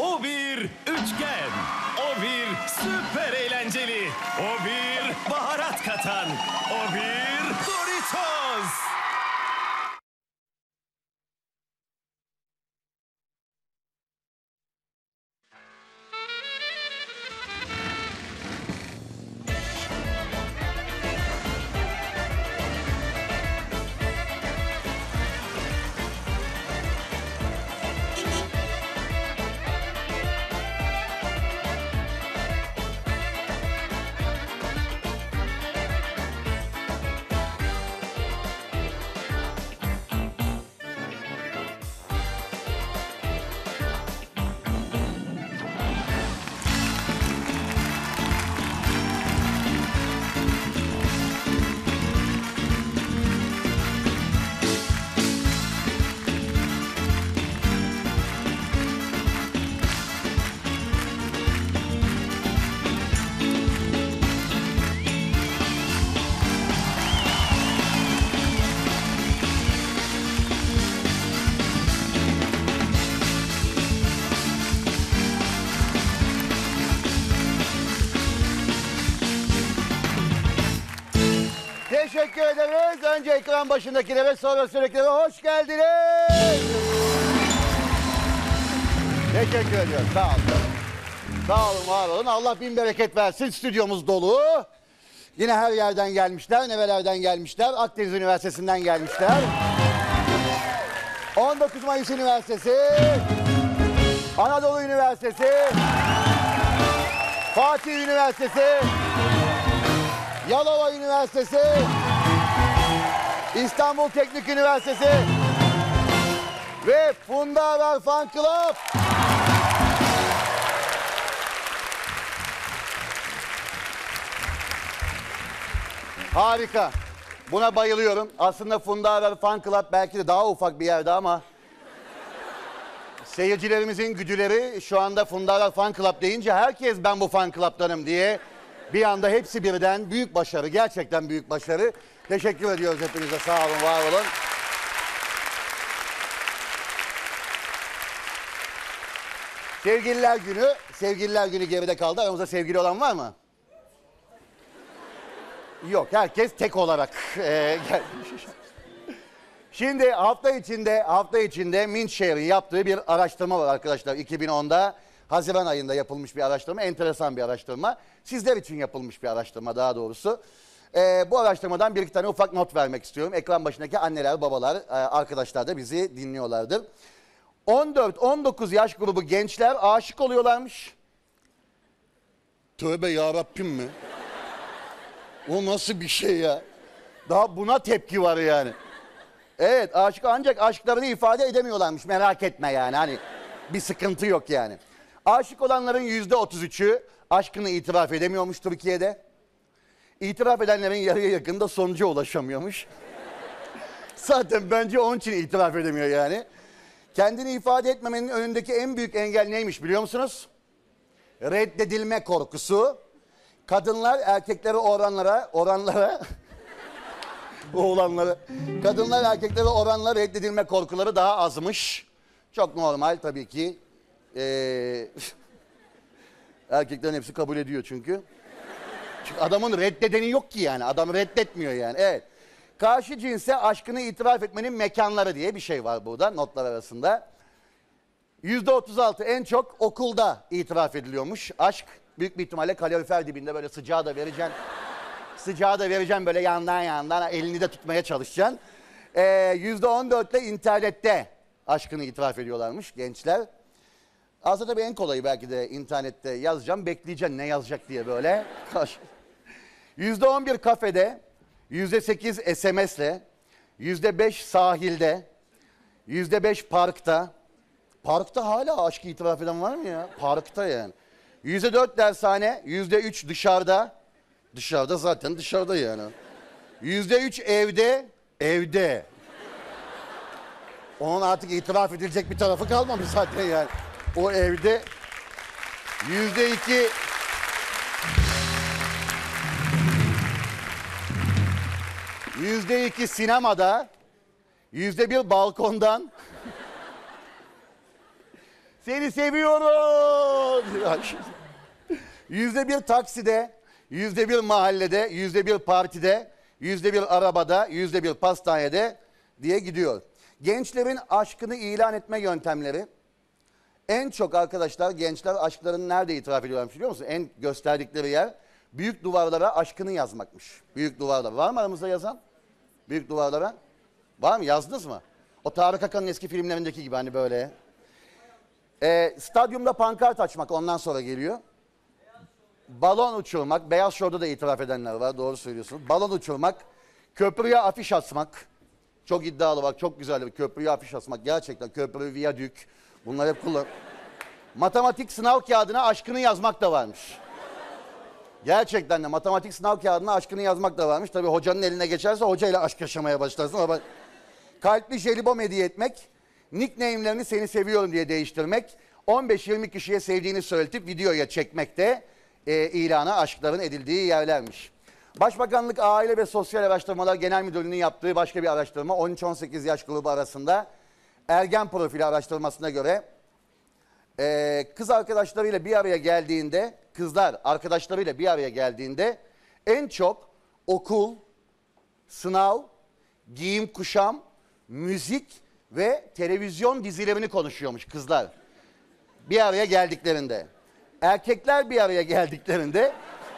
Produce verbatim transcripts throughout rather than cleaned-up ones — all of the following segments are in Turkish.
O bir üçgen. O bir süper eğlenceli. O bir baharat katan. O bir Doritos. Teşekkür ederiz. Önce ekran başındakilere, sonra sürekli hoş geldiniz. Teşekkür ediyorum. Sağ olun. Sağ olun, var olun. Allah bin bereket versin. Stüdyomuz dolu. Yine her yerden gelmişler, nerelerden gelmişler. Akdeniz Üniversitesi'nden gelmişler. on dokuz Mayıs Üniversitesi, Anadolu Üniversitesi, Fatih Üniversitesi, Yalova Üniversitesi, İstanbul Teknik Üniversitesi ve Funda Arar Fan Club. Harika. Buna bayılıyorum. Aslında Funda Arar Fan Club belki de daha ufak bir yerde ama seyircilerimizin güdüleri şu anda Funda Arar Fan Club deyince herkes ben bu fan club'tanım diye bir anda hepsi birden büyük başarı. Gerçekten büyük başarı. Teşekkür ediyoruz hepinize. Sağ olun, var olun. Sevgililer günü, sevgililer günü geride kaldı. Aramızda sevgili olan var mı? Yok, herkes tek olarak e, gelmiş. Şimdi hafta içinde, hafta içinde Mindshare'in yaptığı bir araştırma var arkadaşlar. iki bin onda Haziran ayında yapılmış bir araştırma, enteresan bir araştırma. Sizler için yapılmış bir araştırma daha doğrusu. Ee, bu araştırmadan bir iki tane ufak not vermek istiyorum. Ekran başındaki anneler, babalar, arkadaşlar da bizi dinliyorlardır. on dört on dokuz yaş grubu gençler aşık oluyorlarmış. Tövbe yarabbim mi? O nasıl bir şey ya? Daha buna tepki var yani. Evet, aşık, ancak aşklarını ifade edemiyorlarmış, merak etme yani, hani bir sıkıntı yok yani. Aşık olanların yüzde otuz üçü aşkını itiraf edemiyormuş Türkiye'de. İtiraf edenlerin yarıya yakında sonuca ulaşamıyormuş. Zaten bence onun için itiraf edemiyor yani. Kendini ifade etmemenin önündeki en büyük engel neymiş biliyor musunuz? Reddedilme korkusu. Kadınlar erkeklere oranlara, oranlara... oğlanları. Kadınlar erkeklere oranla reddedilme korkuları daha azmış. Çok normal tabii ki. Ee, erkeklerin hepsi kabul ediyor çünkü. Çünkü adamın reddedeni yok ki yani. Adam reddetmiyor yani. Evet. Karşı cinse aşkını itiraf etmenin mekanları diye bir şey var burada notlar arasında. yüzde otuz altı en çok okulda itiraf ediliyormuş. Aşk büyük bir ihtimalle kalorifer dibinde böyle sıcağı da vereceksin. Sıcağı da vereceğim böyle yandan yandan elini de tutmaya çalışacaksın. Ee, yüzde on dörtle internette aşkını itiraf ediyorlarmış gençler. Aslında tabii en kolayı belki de internette yazacağım. Bekleyeceksin ne yazacak diye böyle. yüzde on bir kafede, yüzde sekiz S M S'le, yüzde beş sahilde, yüzde beş parkta. Parkta hala aşkı itiraf eden var mı ya? Parkta yani. yüzde dört dershane, yüzde üç dışarıda. Dışarıda zaten dışarıda yani. Yüzde üç evde, evde. Onun artık itiraf edilecek bir tarafı kalmamış zaten yani. O evde. Yüzde iki... Yüzde iki sinemada. Yüzde bir balkondan. Seni seviyorum. Yüzde bir takside, yüzde bir mahallede, yüzde bir partide, yüzde bir arabada, yüzde bir pastanede diye gidiyor. Gençlerin aşkını ilan etme yöntemleri. En çok arkadaşlar gençler aşklarını nerede itiraf ediyorlarmış biliyor musun? En gösterdikleri yer büyük duvarlara aşkını yazmakmış. Büyük duvarlara. Var mı aramızda yazan? Büyük duvarlara. Var mı? Yazdınız mı? O Tarık Akan'ın eski filmlerindeki gibi hani böyle. Ee, stadyumda pankart açmak ondan sonra geliyor. Balon uçurmak. Beyaz Show'da da itiraf edenler var. Doğru söylüyorsunuz. Balon uçurmak. Köprüye afiş asmak. Çok iddialı bak. Çok güzel bir köprüye afiş asmak. Gerçekten köprü, viyadük. Bunlar hep kullan. Matematik sınav kağıdına aşkını yazmak da varmış. Gerçekten de matematik sınav kağıdına aşkını yazmak da varmış. Tabii hocanın eline geçerse hocayla aşk yaşamaya başlarsın. Ama kalpli jelibon hediye etmek, nickname'lerini seni seviyorum diye değiştirmek, on beş yirmi kişiye sevdiğini söyletip videoya çekmek de e, ilana aşkların edildiği yerlermiş. Başbakanlık Aile ve Sosyal Araştırmalar Genel Müdürlüğü'nün yaptığı başka bir araştırma on üç on sekiz yaş grubu arasında ergen profili araştırmasına göre e, kız arkadaşlarıyla bir araya geldiğinde, kızlar arkadaşlarıyla bir araya geldiğinde en çok okul, sınav, giyim kuşam, müzik ve televizyon dizilerini konuşuyormuş kızlar. Bir araya geldiklerinde. Erkekler bir araya geldiklerinde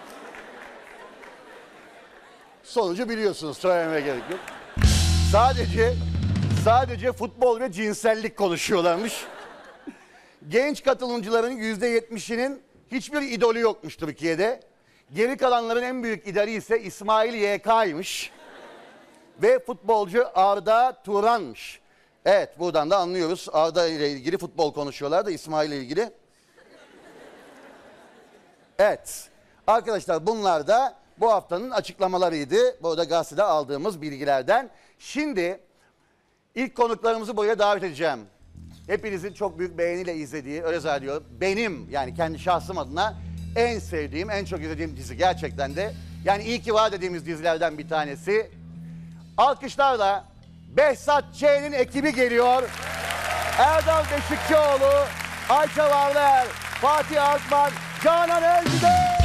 sonucu biliyorsunuz, söylemeye gerek yok. Sadece sadece futbol ve cinsellik konuşuyorlarmış. Genç katılımcıların yüzde yetmişinin hiçbir idolü yokmuş Türkiye'de. Geri kalanların en büyük idolü ise İsmail Y K'ymış. Ve futbolcu Arda Turan'mış. Evet, buradan da anlıyoruz. Arda ile ilgili futbol konuşuyorlar da İsmail ile ilgili. Evet. Arkadaşlar bunlar da bu haftanın açıklamalarıydı. Burada gazetede aldığımız bilgilerden. Şimdi ilk konuklarımızı buraya davet edeceğim. Hepinizin çok büyük beğeniyle izlediği, öyle zannediyorum. Benim yani kendi şahsım adına en sevdiğim, en çok izlediğim dizi gerçekten de. Yani iyi ki var dediğimiz dizilerden bir tanesi. Alkışlarla Behzat Ç'nin ekibi geliyor. Erdal Beşikçioğlu, Ayça Varlar, Fatih Altman, Canan Özde.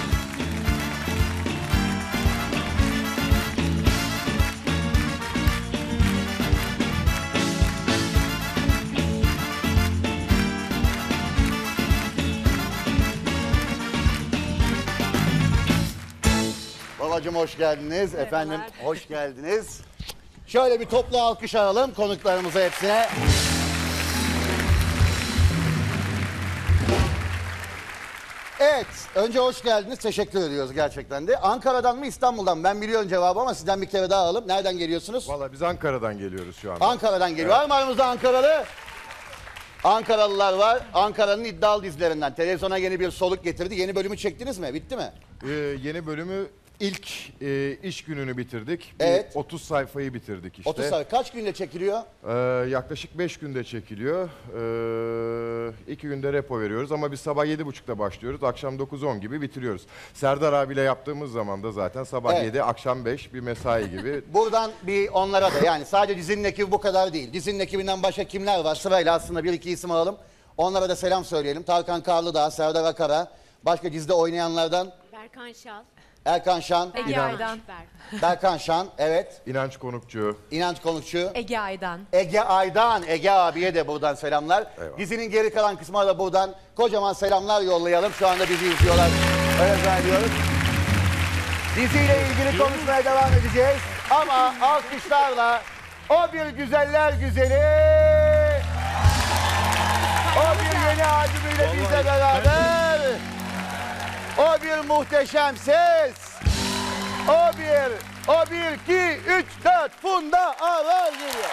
Babacığım hoş geldiniz. Merhabalar. Efendim hoş geldiniz. Şöyle bir toplu alkış alalım konuklarımıza hepsine. Evet, önce hoş geldiniz. Teşekkür ediyoruz gerçekten de. Ankara'dan mı İstanbul'dan mı? Ben biliyorum cevabı ama sizden bir kere daha alalım. Nereden geliyorsunuz? Vallahi biz Ankara'dan geliyoruz şu anda. Ankara'dan geliyor. Evet. Var mı aramızda Ankaralı? Ankaralılar var. Ankara'nın iddialı dizilerinden. Televizyona yeni bir soluk getirdi. Yeni bölümü çektiniz mi? Bitti mi? Ee, yeni bölümü ilk e, iş gününü bitirdik. Bir Evet. otuz sayfayı bitirdik işte. otuz sayfa. Kaç günde çekiliyor? Ee, yaklaşık beş günde çekiliyor. Ee, iki günde repo veriyoruz ama biz sabah yedi buçukta başlıyoruz. Akşam dokuz on gibi bitiriyoruz. Serdar abiyle yaptığımız zaman da zaten sabah Evet. yedi, akşam beş bir mesai gibi. Buradan bir onlara da yani sadece dizinin ekibi bu kadar değil. Dizinin ekibinden başka kimler var? Sırayla aslında bir iki isim alalım. Onlara da selam söyleyelim. Tarkan Karlıdağ, Serdar Akara, başka dizide oynayanlardan Berkan Şal. Erkan Şan, Ege İnanç. Aydan. Berkan Şan, evet. İnanç Konukçu. İnanç Konukçu, Ege Aydan. Ege Aydan, Ege abiye de buradan selamlar. Eyvallah. Dizinin geri kalan kısmına da buradan kocaman selamlar yollayalım. Şu anda bizi izliyorlar. Öyle zannediyoruz. Diziyle ilgili konuşmaya devam edeceğiz. Ama alkışlarla o bir güzeller güzeli, o bir yeni albümüyle bizle beraber, o bir muhteşem ses, o bir, o bir, iki, üç, dört, Funda Arar geliyor.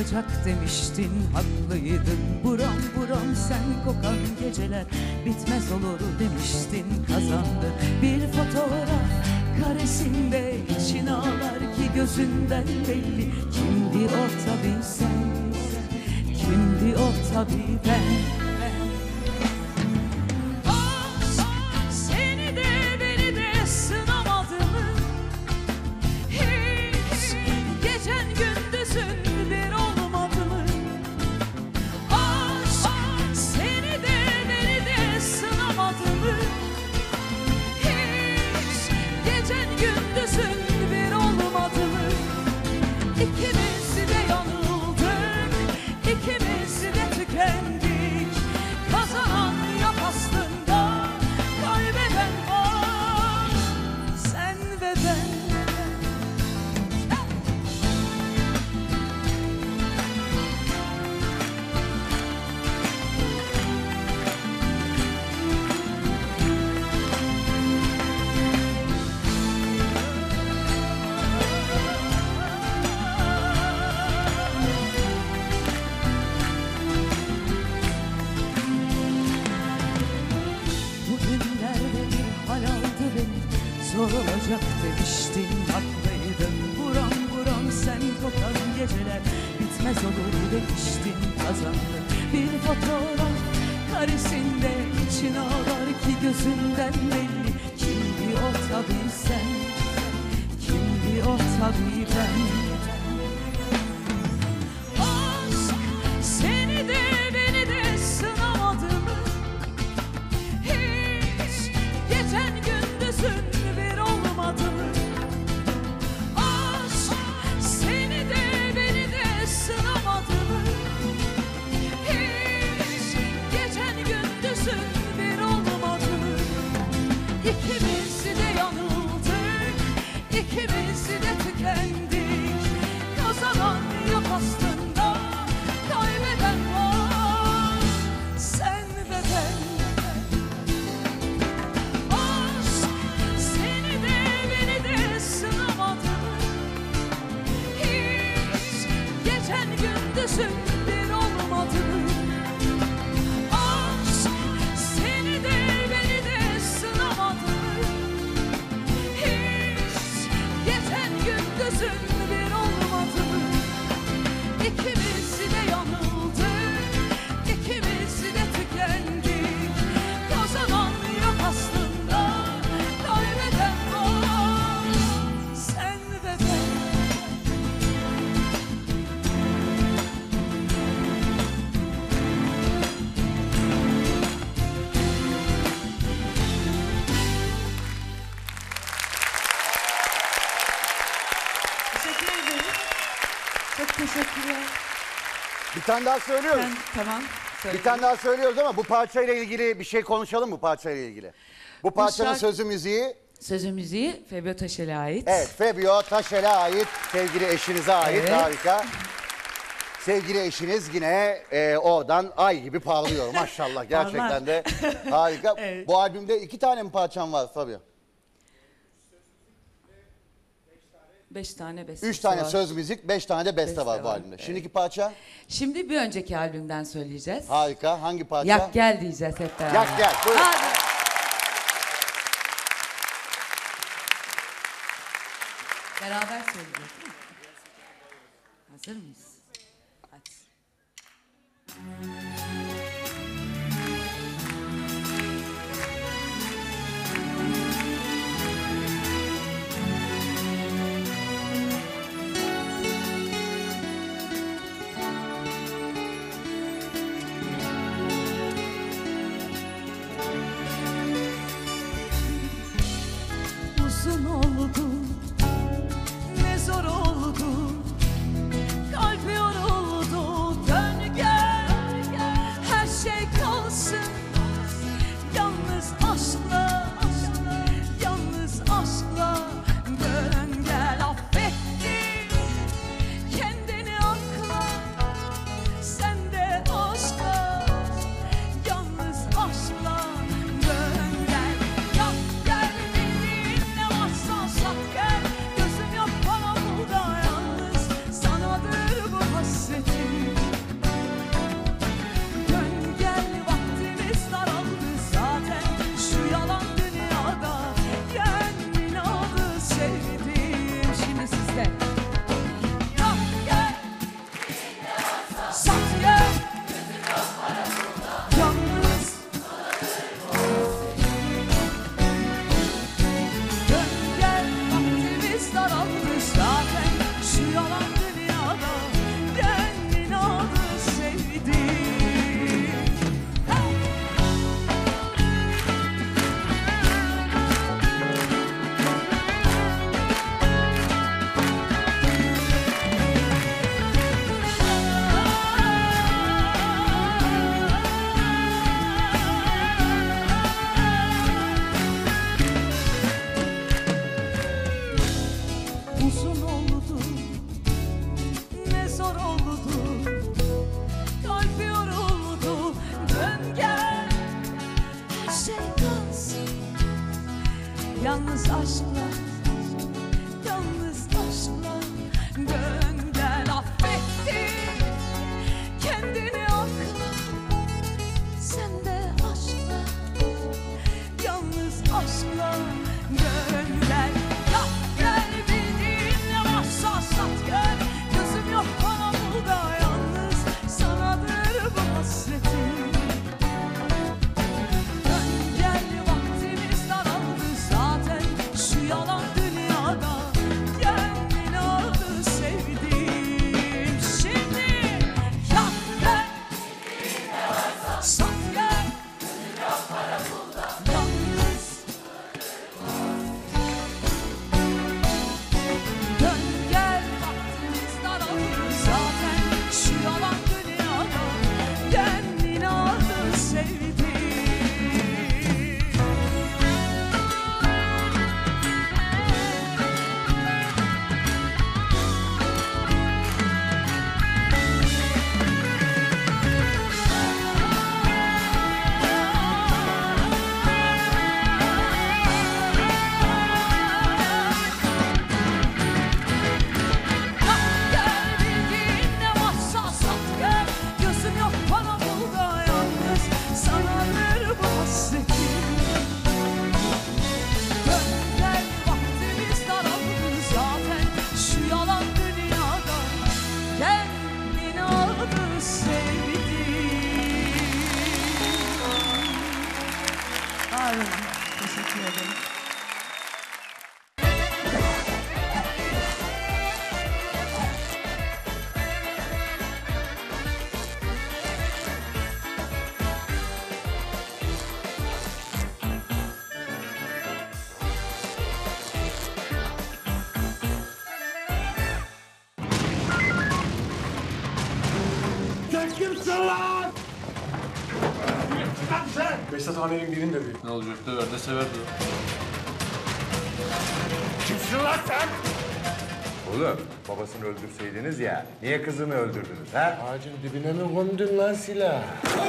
olacak demiştin, haklıydın. Buram buram sen kokan geceler bitmez olur demiştin, kazandı. Bir fotoğraf karesinde için ağlar ki gözünden belli. Kimdi o tabii sen, kimdi o tabii ben. İkimiz de yanıldık, ikimiz de tükendik. Kazanan yok aslında, kaybeden var, sen ve ben. Zor olacak demiştin, haklıydın. Buram buram sen kokan geceler bitmez olur demiştin, kazandın. Bir fotoğraf karesinde için ağlar ki gözünden belli. Kimdi o tabii sen, kimdi o tabii ben. Aşk seni de beni de sınamadı mı? Hiç geçen gündüzün İkimiz de yanıldık, ikimiz de tükendik. Kazanan yok aslında, kaybeden var, sen ve ben. Aşk seni de beni de sınamadı mı? Hiç geçen gündüzün bir olmadı mı? Aşk seni de beni de sınamadı. Gündüzün bir olmadı mı? İkimiz de yanıldık, ikimiz de tükendik. Kazanan yok aslında, kaybeden var, sen ve ben. Çok teşekkürler. Bir tane daha söylüyoruz. Ben, tamam. Bir tane daha söylüyoruz ama bu parçayla ilgili bir şey konuşalım mı parçayla ilgili? Bu parçanın şarkı- sözü müziği, Sözü müziği Febio Taşel'e ait. evet, Febio Taşel'e ait, sevgili eşinize ait, Evet. harika. Sevgili eşiniz yine e, oradan ay gibi parlıyor maşallah, gerçekten Parlar. de harika. Evet. Bu albümde iki tane mi parçam var Fabio? Beş tane beste Üç tane var. söz müzik, beş tane de beste, Beste var bu var, albümde. evet. Şimdiki parça Şimdi bir önceki albümden söyleyeceğiz. harika. Hangi parça? Yak gel diyeceğiz hep beraber. Yak gel. Buyurun. Hadi. Beraber söyleyeceğiz değil mi? Hazır mıyız? Hadi. Uzun oldu, ne zor oldu, kalbim şey kalsın. Yalnız aşkla, yalnız aşkla dön gel affettin kendini akla. Sen de aşkla, yalnız aşkla dön gel. Yap gel bildiğin ne varsa sat gel. Gözüm yok bana burada yalnız sanadır bu hasretim. Dön gel vaktimiz daraldı zaten şu yalan dünyada. Gel inadı sevdiğim şimdi. Yap gel sat gel. Yalnız dön gel vaktimiz daraldı zaten şu yalan dünyada. Gel inadı sevdiğim. Gel bildiğin ne varsa sat gel. Gözüm yok bana burada yalnız sanadır bu hasretim. Dön gel vaktimiz daraldı zaten şu yalan dünyada. Gel inadı sevdiğim. Harun, teşekkür ederim. Behzat amirin birini dövüyor. Ne olacak? Döver de sever de. Kimsin lan sen? Oğlum babasını öldürseydiniz ya, niye kızını öldürdünüz ha? Ağacın dibine mi kondun lan silah?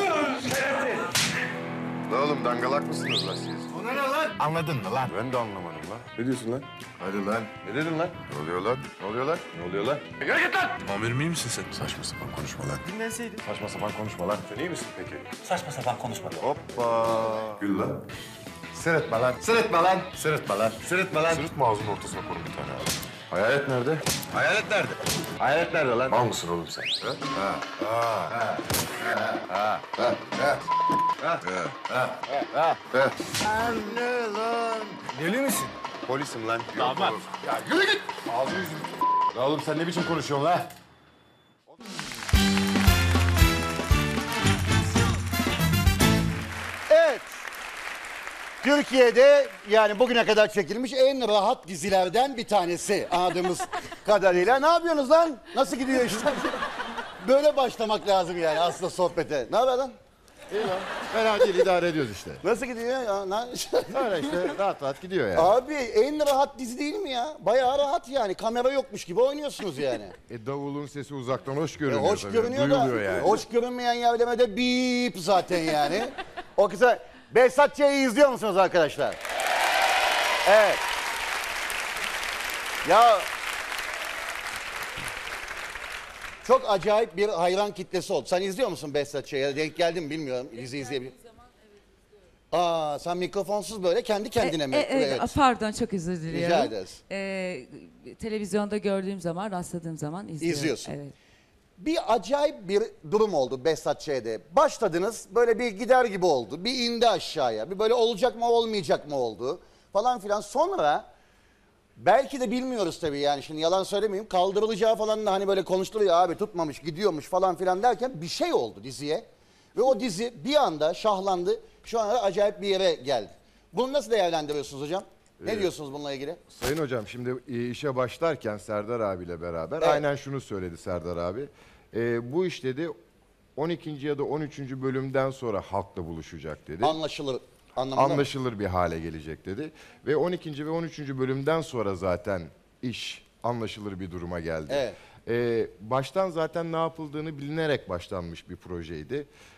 La oğlum dangalak mısınız lan siz? Ona ne lan? Anladın mı lan? Ben de anlamadım lan. Ne diyorsun lan? Hadi lan. Ne dedin lan? Ne oluyor lan? Ne oluyor lan? Ne oluyor lan? Yürü git lan! Amirim iyi misin sen? Saçma sapan konuşma lan. Dinlenseydin. Saçma sapan konuşma lan. Sen iyi misin peki? Saçma sapan konuşma. Hoppa. Gül lan. Sırıtma lan. Sırıtma lan. Sırıtma lan. Sırıtma lan. Sırıtma ağzının ortasına koyun bir tane abi. Hayalet nerede? Hayalet nerede? Hayalet nerede lan? Mal mısın oğlum sen? Ha? Ha. Ha. Ha. Ha. Ha. Ha. Ha. Ha. Anne lan. Deli misin? Polisim lan. Damat. Ya yürü git. Ağzını yüzünü. Ya oğlum sen ne biçim konuşuyorsun lan? Evet. Türkiye'de yani bugüne kadar çekilmiş en rahat dizilerden bir tanesi anladığımız kadarıyla. Ne yapıyorsunuz lan? Nasıl gidiyor işte? Böyle başlamak lazım yani aslında sohbete. Ne haber lan? İyi lan. Fena değil idare ediyoruz işte. Nasıl gidiyor ya? Ne- Öyle işte rahat rahat gidiyor yani. Abi en rahat dizi değil mi ya? Bayağı rahat yani. Kamera yokmuş gibi oynuyorsunuz yani. E davulun sesi uzaktan hoş E, görünüyor hoş tabii. görünüyor da Duyuluyor yani. hoş görünmeyen yerlemede bip zaten yani. O kısa Behzat Ç'yi izliyor musunuz arkadaşlar? Evet. Ya çok acayip bir hayran kitlesi oldu. Sen izliyor musun Behzat Ç'ye? Denk geldin mi bilmiyorum. Dizi izleyebilir. Aa, sen mikrofonsuz böyle kendi kendine E, mi? e, evet. Pardon, çok özür diliyorum. Rica ederiz. E, televizyonda gördüğüm zaman, rastladığım zaman izliyorum. İzliyorsun. Evet. Bir acayip bir durum oldu Behzat Ç'de. Başladınız böyle bir gider gibi oldu. Bir indi aşağıya. Bir böyle olacak mı olmayacak mı oldu falan filan. Sonra belki de bilmiyoruz tabii yani şimdi yalan söylemeyeyim. Kaldırılacağı falan da hani böyle konuşuluyor abi tutmamış gidiyormuş falan filan derken bir şey oldu diziye. Ve o dizi bir anda şahlandı. Şu anda acayip bir yere geldi. Bunu nasıl değerlendiriyorsunuz hocam? Ne diyorsunuz bununla ilgili? Sayın hocam şimdi e, işe başlarken Serdar abiyle beraber Evet. aynen şunu söyledi Serdar abi. E, bu iş dedi on ikinci ya da on üçüncü bölümden sonra halkla buluşacak dedi. Anlaşılır anlamında mı? Anlaşılır bir hale gelecek dedi. Ve on ikinci ve on üçüncü bölümden sonra zaten iş anlaşılır bir duruma geldi. Evet. Ee, baştan zaten ne yapıldığını bilinerek başlanmış bir projeydi.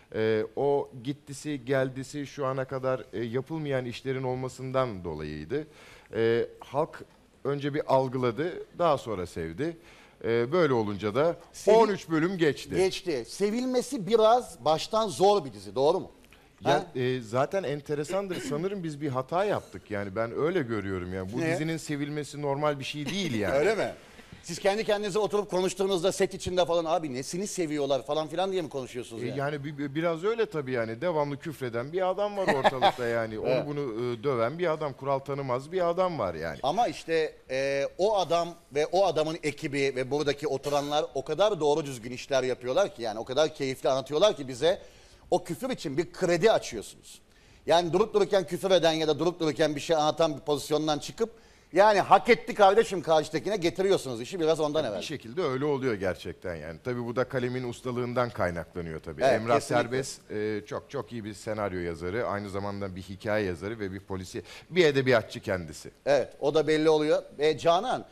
Ee, o gittisi geldisi şu ana kadar e, yapılmayan işlerin olmasından dolayıydı. Ee, halk önce bir algıladı, daha sonra sevdi. Ee, böyle olunca da Sevi- on üç bölüm geçti. Geçti. Sevilmesi biraz baştan zor bir dizi, doğru mu? Ya, e, zaten enteresandır. Sanırım biz bir hata yaptık. Yani ben öyle görüyorum. Yani bu Ne? dizinin sevilmesi normal bir şey değil yani. Öyle mi? Siz kendi kendinize oturup konuştuğunuzda set içinde falan abi nesini seviyorlar falan filan diye mi konuşuyorsunuz E, yani? yani bi- bi- biraz öyle tabii yani. Devamlı küfreden bir adam var ortalıkta yani. Onu bunu e, döven bir adam, kural tanımaz bir adam var yani. Ama işte e, o adam ve o adamın ekibi ve buradaki oturanlar o kadar doğru düzgün işler yapıyorlar ki yani o kadar keyifli anlatıyorlar ki bize o küfür için bir kredi açıyorsunuz. Yani durup dururken küfür eden ya da durup dururken bir şey anlatan bir pozisyondan çıkıp yani hak etti kardeşim karşıdakine getiriyorsunuz işi biraz ondan evvel. Bir şekilde öyle oluyor gerçekten yani. Tabii bu da kalemin ustalığından kaynaklanıyor tabii. Evet, Emrah kesinlikle. Serbest e, çok çok iyi bir senaryo yazarı, aynı zamanda bir hikaye yazarı ve bir polisi, bir edebiyatçı kendisi. Evet o da belli oluyor. E, Canan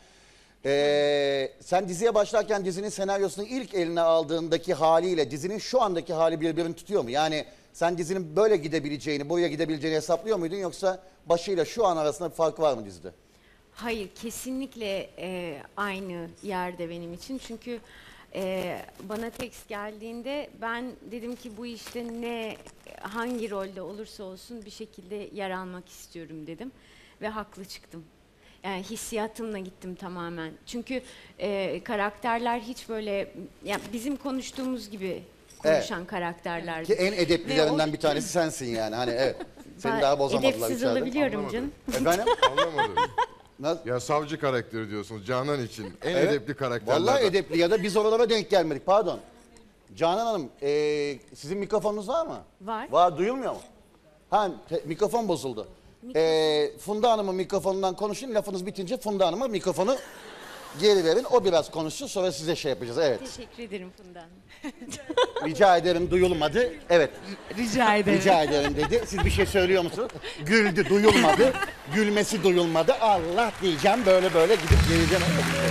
e, sen diziye başlarken dizinin senaryosunu ilk eline aldığındaki haliyle dizinin şu andaki hali birbirini tutuyor mu? Yani sen dizinin böyle gidebileceğini, buraya gidebileceğini hesaplıyor muydun yoksa başıyla şu an arasında bir fark var mı dizide? Hayır, kesinlikle e, aynı yerde benim için. Çünkü e, bana tekst geldiğinde ben dedim ki bu işte ne, hangi rolde olursa olsun bir şekilde yer almak istiyorum dedim. Ve haklı çıktım. Yani hissiyatımla gittim tamamen. Çünkü e, karakterler hiç böyle, yani bizim konuştuğumuz gibi konuşan karakterlerdi. Ki en edeplilerinden Ve o- bir tanesi sensin yani. Hani evet. Seni Ben daha bozamadılar edepsiz içeride. olabiliyorum canım. Efendim? Anlamadım. Nasıl? Ya savcı karakteri diyorsunuz Canan için. En Evet. edepli karakterlerden. Vallahi edepli ya da biz oralara denk gelmedik. Pardon. Canan Hanım, e, sizin mikrofonunuz var mı? Var. Var, duyulmuyor mu? Ha, te- mikrofon bozuldu. E, Funda Hanım'ın mikrofonundan konuşun, lafınız bitince Funda Hanım'a mikrofonu geri verin. O biraz konuşsun, sonra size şey yapacağız. Evet. Teşekkür ederim Funda Hanım. Rica ederim, duyulmadı. Evet, Rica ederim. rica ederim dedi. Siz bir şey söylüyor musunuz? Güldü, duyulmadı. Gülmesi duyulmadı. Allah diyeceğim, böyle böyle gidip geleceğim.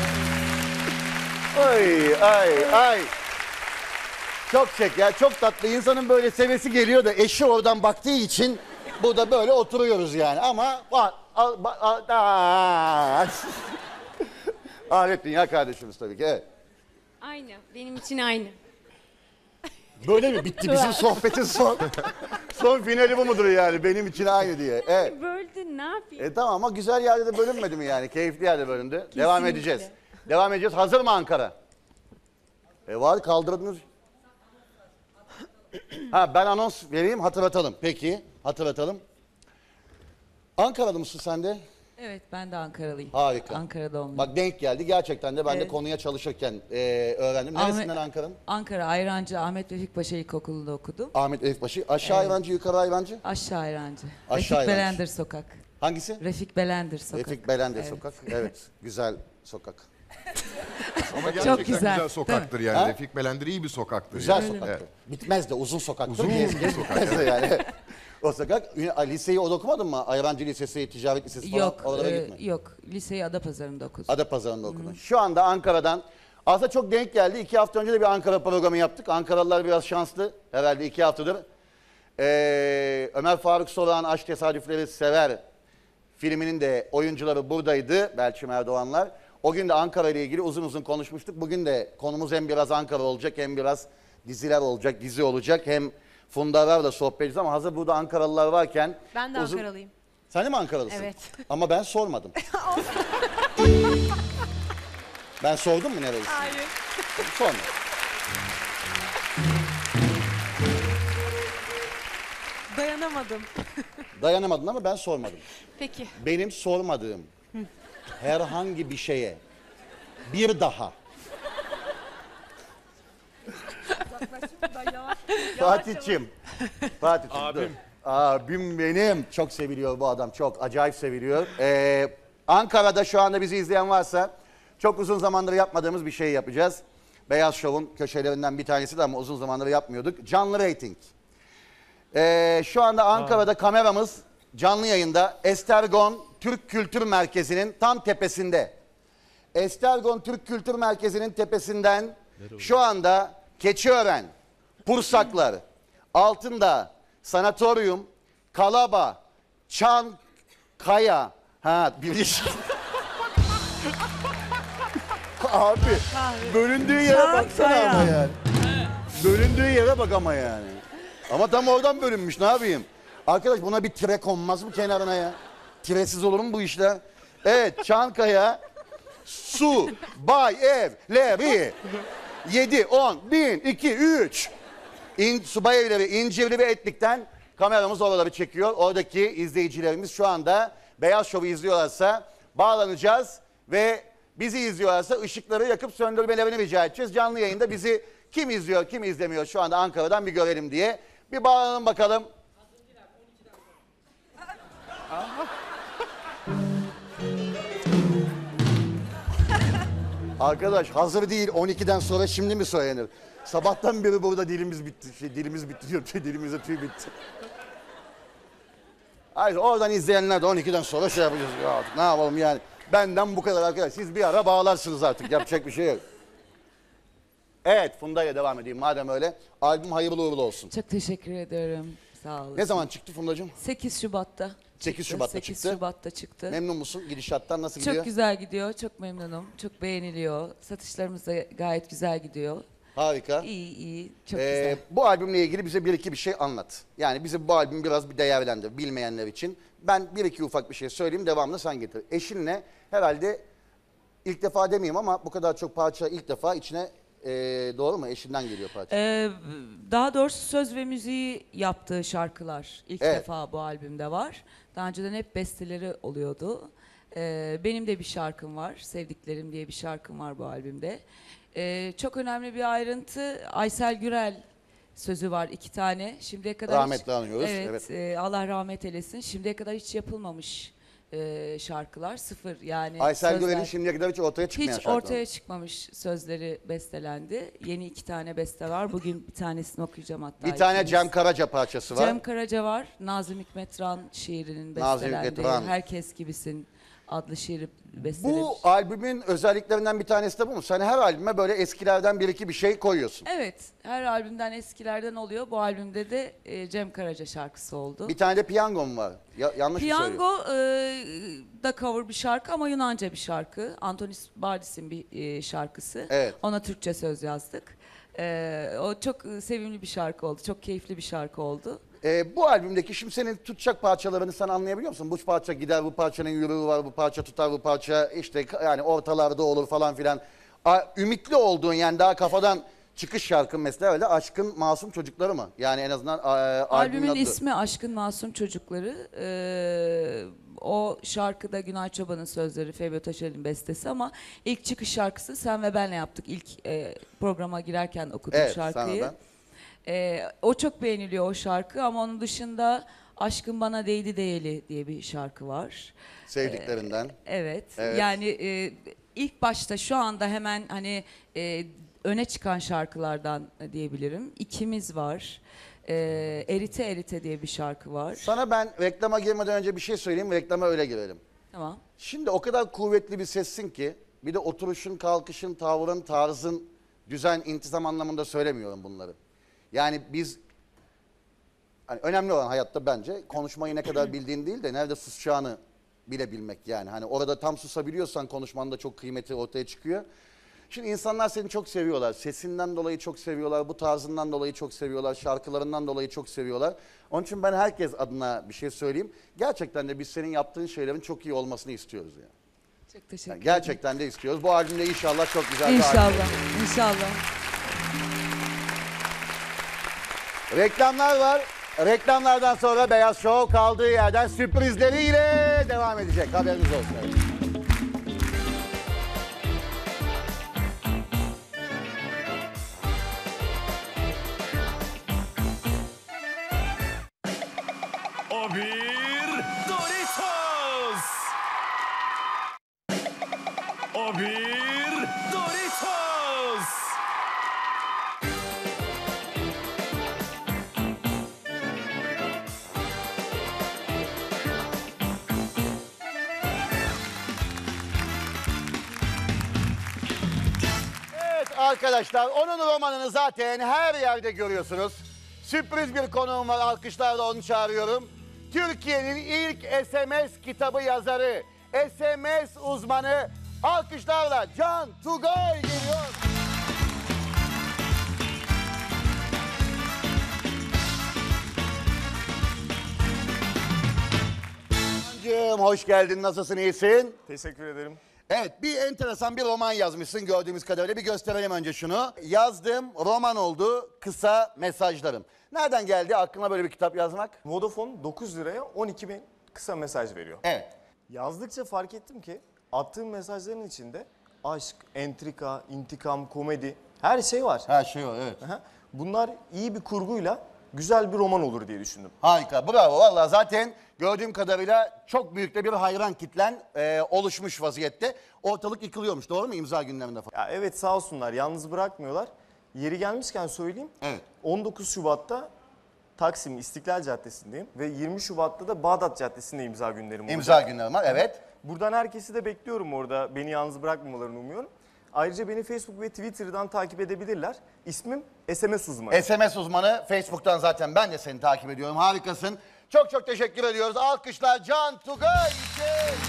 Ay, ay, ay. Çok şek ya, çok tatlı. İnsanın böyle sevesi geliyor da eşi oradan baktığı için burada böyle oturuyoruz yani. Ama var. Al, ba- al, aa. Alet dünya kardeşimiz tabii ki. Evet. Aynı, benim için aynı. Böyle mi bitti bizim sohbetin son son finali bu mudur yani benim için aynı diye. Evet. Böldün, ne yapayım? E tamam ama güzel yerde de bölünmedi mi yani? Keyifli yerde bölündü. Devam edeceğiz. Devam edeceğiz. Hazır mı Ankara? E var kaldırdınız. Ha ben anons vereyim hatırlatalım. Peki hatırlatalım. Ankara'da mısın sen de? Evet, ben de Ankaralıyım. Harika. Ankara'da olmuş. Bak denk geldi gerçekten de ben de Evet. konuya çalışırken e, öğrendim. Neresinden Ahmet- Ankara'nın? Ankara Ayrancı Ahmet Vefik Paşa İlkokulu'nda okudum. Ahmet Elifbaşı. Aşağı Ayrancı, yukarı Ayrancı. Aşağı Ayrancı. Aşağı Refik Ayrancı. Belendir Sokak. Hangisi? Refik Belendir Sokak. Refik Belende Evet. Sokak. Evet. Güzel sokak. Ama gerçekten güzel, güzel, değil sokaktır yani. Ha? Refik Belendir iyi bir sokaktır. Güzel yani. sokaktır. Evet. Bitmez de uzun sokaktır. Uzun Gez- bir gez sokak, bitmez de yani. O sokak. Ün- Liseyi orada okumadın mı? Ayrancı Lisesi, Ticaret Lisesi falan. Yok, Oralara e, gitme. yok. Liseyi Adapazarı'nda okudum. Adapazarı'nda okudun. Şu anda Ankara'dan aslında çok denk geldi. İki hafta önce de bir Ankara programı yaptık. Ankaralılar biraz şanslı. Herhalde iki haftadır. Ee, Ömer Faruk Soğan Aşk Tesadüfleri Sever filminin de oyuncuları buradaydı. Belçim Erdoğanlar. O gün de Ankara ile ilgili uzun uzun konuşmuştuk. Bugün de konumuz hem biraz Ankara olacak hem biraz diziler olacak, dizi olacak. Hem Funda'larla sohbet edeceğiz ama hazır burada Ankaralılar varken... Ben de uzun- Ankaralıyım. Sen de mi Ankaralısın? Evet. Ama ben sormadım. Ben sordum mu nerelisin? Hayır. Sormadım. Dayanamadım. Dayanamadın ama ben sormadım. Peki. Benim sormadığım herhangi bir şeye bir daha Fatih'ciğim. Fatih'ciğim Abim. dur. Abim benim. Çok seviliyor bu adam. Çok acayip seviliyor. Ee, Ankara'da şu anda bizi izleyen varsa çok uzun zamandır yapmadığımız bir şey yapacağız. Beyaz Show'un köşelerinden bir tanesi de ama uzun zamandır yapmıyorduk. Canlı reyting. Ee, şu anda Ankara'da kameramız canlı yayında Estergon Türk Kültür Merkezi'nin tam tepesinde. Estergon Türk Kültür Merkezi'nin tepesinden şu anda Keçiören, Pursaklar, Altında Sanatoryum, Kalaba, Çan, Kaya. Ha birleşik. Abi bölündüğü yere Çan, baksana Kaya. ama yani. Bölündüğü yere bak ama yani. Ama tam oradan bölünmüş, ne yapayım? Arkadaş buna bir tire konmaz mı kenarına ya? Tiresiz olur mu bu işler? Evet, Çankaya, su, bay, ev, leri. Yedi, on, bin, iki, üç. İn, subay evleri, İncirli ve Etlik'ten kameramız oraları çekiyor. Oradaki izleyicilerimiz şu anda Beyaz Şov'u izliyorlarsa bağlanacağız ve bizi izliyorlarsa ışıkları yakıp söndürmelerini rica edeceğiz. Canlı yayında bizi kim izliyor, kim izlemiyor şu anda Ankara'dan bir görelim diye. Bir bağlanalım bakalım. Arkadaş hazır değil, on ikiden sonra şimdi mi söylenir? Sabahtan beri burada dilimiz bitti, şey, dilimiz bitti diyor, dilimize tüy bitti. Hayır, oradan izleyenler de on ikiden sonra şey yapacağız ya artık, ne yapalım yani. Benden bu kadar arkadaş, siz bir ara bağlarsınız artık, yapacak bir şey yok. Evet, Funda'ya devam edeyim madem öyle. Albüm hayırlı uğurlu olsun. Çok teşekkür ederim. Sağ olun. Ne zaman çıktı Funda'cığım? sekiz Şubat'ta. sekiz çıktı. Şubat'ta sekiz çıktı. Şubat'ta çıktı. Memnun musun? Gidişattan nasıl Çok gidiyor? güzel gidiyor. Çok memnunum. Çok beğeniliyor. Satışlarımız da gayet güzel gidiyor. Harika. İyi iyi. Çok Ee, güzel. bu albümle ilgili bize bir iki bir şey anlat. Yani bize bu albümü biraz bir değerlendir bilmeyenler için. Ben bir iki ufak bir şey söyleyeyim, devamını sen getir. Eşinle herhalde ilk defa demeyeyim ama bu kadar çok parça ilk defa içine e, doğru mu? Eşinden geliyor parça. Ee, daha doğrusu söz ve müziği yaptığı şarkılar ilk Evet. defa bu albümde var. Daha önceden hep besteleri oluyordu. Ee, benim de bir şarkım var. Sevdiklerim diye bir şarkım var bu albümde. Ee, çok önemli bir ayrıntı. Aysel Gürel sözü var iki tane. Şimdiye kadar Rahmetli hiç, anıyoruz, Evet, evet. e, Allah rahmet eylesin. Şimdiye kadar hiç yapılmamış e, şarkılar. Sıfır yani. Aysel sözler. Gürel'in şimdiye kadar hiç ortaya çıkmayan Hiç şarkılar. ortaya çıkmamış sözleri bestelendi. Yeni iki tane beste var. Bugün bir tanesini okuyacağım hatta. Bir tane ikiniz. Cem Karaca parçası var. Cem Karaca var. Nazım Hikmetran şiirinin Nazım bestelendiği Hikmetran. Herkes Gibisin adlı şiiri bestelemiş. Bu albümün özelliklerinden bir tanesi de bu mu? Sen her albüme böyle eskilerden bir iki bir şey koyuyorsun. Evet. Her albümden eskilerden oluyor. Bu albümde de e, Cem Karaca şarkısı oldu. Bir tane de piyango mu var? Ya, yanlış mı söylüyorum? Piyango e, da cover bir şarkı ama Yunanca bir şarkı. Antonis Bardis'in bir e, şarkısı. Evet. Ona Türkçe söz yazdık. E, o çok e, sevimli bir şarkı oldu. Çok keyifli bir şarkı oldu. Ee, bu albümdeki şimdi senin tutacak parçalarını sen anlayabiliyor musun? Bu parça gider, bu parçanın yürüğü var, bu parça tutar, bu parça işte yani ortalarda olur falan filan. A, ümitli olduğun yani daha kafadan çıkış şarkın mesela öyle Aşkın Masum Çocukları mı? Yani en azından a, albümün Albümün adı. ismi Aşkın Masum Çocukları. Ee, o şarkıda Günay Çoban'ın sözleri, Fevzi Taşer'in bestesi ama ilk çıkış şarkısı Sen ve Ben'le yaptık. İlk e, programa girerken okudum Evet, şarkıyı. Sen ve Ben. Ee, o çok beğeniliyor o şarkı ama onun dışında Aşkın Bana Değdi Değeli diye bir şarkı var. Sevdiklerinden. Evet. Evet. Yani e, ilk başta şu anda hemen hani e, öne çıkan şarkılardan diyebilirim. İkimiz var. E, Erite Erite diye bir şarkı var. Sana ben reklama girmeden önce bir şey söyleyeyim, reklama öyle girelim. Tamam. Şimdi o kadar kuvvetli bir sessin ki bir de oturuşun, kalkışın, tavrın, tarzın, düzen, intizam anlamında söylemiyorum bunları. Yani biz hani önemli olan hayatta bence konuşmayı ne kadar bildiğin değil de nerede susacağını bile bilmek yani. Hani orada tam susabiliyorsan konuşmanın da çok kıymeti ortaya çıkıyor. Şimdi insanlar seni çok seviyorlar. Sesinden dolayı çok seviyorlar, bu tarzından dolayı çok seviyorlar, şarkılarından dolayı çok seviyorlar. Onun için ben herkes adına bir şey söyleyeyim. Gerçekten de biz senin yaptığın şeylerin çok iyi olmasını istiyoruz yani. Çok teşekkür Yani ederim. gerçekten de istiyoruz. Bu albümde inşallah çok güzel bir albüm. İnşallah. İnşallah. Reklamlar var. Reklamlardan sonra Beyaz Show kaldığı yerden sürprizleriyle devam edecek. Haberiniz olsun. O bir Doritos. O bir Doritos. Evet arkadaşlar, onun romanını zaten her yerde görüyorsunuz. Sürpriz bir konuğum var. Alkışlarla onu çağırıyorum. Türkiye'nin ilk S M S kitabı yazarı, S M S uzmanı, alkışlarla Can Tugay geliyor. Cancığım hoş geldin. Nasılsın, iyisin? Teşekkür ederim. Evet, bir enteresan bir roman yazmışsın gördüğümüz kadarıyla. Bir gösterelim önce şunu. Yazdığım roman oldu, kısa mesajlarım. Nereden geldi aklına böyle bir kitap yazmak? Vodafone dokuz liraya on iki bin kısa mesaj veriyor. Evet. Yazdıkça fark ettim ki attığım mesajların içinde aşk, entrika, intikam, komedi her şey var. Her şey var, evet. Aha. Bunlar iyi bir kurguyla güzel bir roman olur diye düşündüm. Harika, bravo. Vallahi zaten gördüğüm kadarıyla çok büyük de bir hayran kitlen e, oluşmuş vaziyette. Ortalık yıkılıyormuş, doğru mu, imza günlerinde falan? Ya evet, sağ olsunlar, yalnız bırakmıyorlar. Yeri gelmişken söyleyeyim. Evet. on dokuz Şubat'ta Taksim İstiklal Caddesi'ndeyim ve yirmi Şubat'ta da Bağdat Caddesi'nde imza günlerim olacak. İmza günlerim var, evet. Buradan herkesi de bekliyorum orada. Beni yalnız bırakmamalarını umuyorum. Ayrıca beni Facebook ve Twitter'dan takip edebilirler. İsmim S M S uzmanı. S M S uzmanı, Facebook'tan zaten ben de seni takip ediyorum. Harikasın. Çok çok teşekkür ediyoruz. Alkışlar Can Tugay için.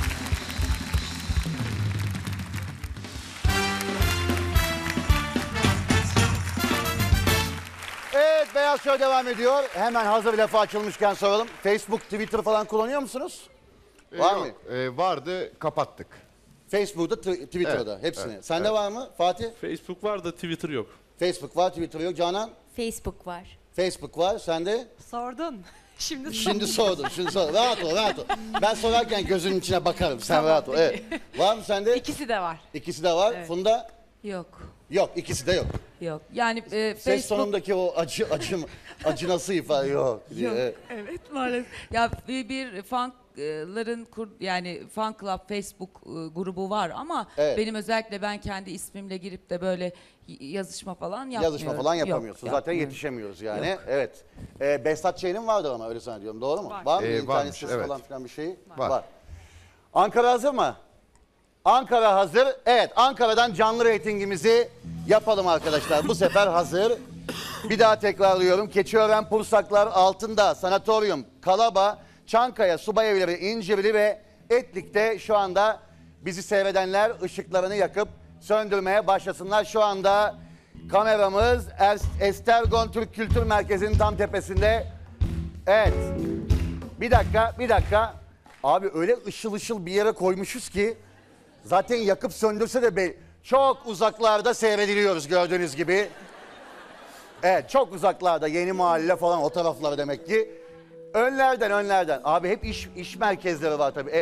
Evet, Beyaz Show devam ediyor. Hemen hazır lafı açılmışken soralım. Facebook, Twitter falan kullanıyor musunuz? Ee, Var yok, mı? e, vardı, kapattık. Facebook'ta, tw- Twitter'da Evet, hepsini. evet, Sende evet. var mı Fatih? Facebook var da Twitter yok. Facebook var, Twitter yok. Canan? Facebook var. Facebook var, sende? Sordun. Şimdi Şimdi sordum, şimdi sordum. Rahat ol, rahat ol. Ben sorarken gözünün içine bakarım, sen Tamam, rahat ol. peki. Evet. Var mı sende? İkisi de var. İkisi de var. Evet. Funda? Yok. Yok, ikisi de yok. Yok. Yani e, Ses Facebook... sonundaki o acı, acı, acı nasıl ifade yok. diye. Yok. Evet. Evet maalesef. Ya bir, bir fanların kur, yani fan club Facebook e, grubu var ama Evet. benim özellikle ben kendi ismimle girip de böyle y- yazışma falan yapmıyorum. Yazışma falan Yok, yapamıyorsun. Zaten yapmıyorum. yetişemiyoruz yani. Yok. Evet. Ee, Behzat Ç'nin vardır ama öyle zannediyorum. Doğru mu? Var. Var mı? Ee, İnternet varmış, sitesi evet. falan filan bir şey? Var. Ankara hazır mı? Ankara hazır. Evet, Ankara'dan canlı reytingimizi yapalım arkadaşlar. Bu sefer hazır. Bir daha tekrarlıyorum. Keçiören, Pursaklar, Altındağ, Sanatoryum, Kalaba, Çankaya, Subayevleri, İncirli ve Etlik'te şu anda bizi seyredenler ışıklarını yakıp söndürmeye başlasınlar. Şu anda kameramız Er- Estergon Türk Kültür Merkezi'nin tam tepesinde. Evet. Bir dakika, bir dakika. Abi öyle ışıl ışıl bir yere koymuşuz ki zaten yakıp söndürse de be, çok uzaklarda seyrediliyoruz gördüğünüz gibi. Evet, çok uzaklarda, Yeni Mahalle falan o taraflar demek ki. Önlerden, önlerden. Abi hep iş iş merkezleri var tabii. E-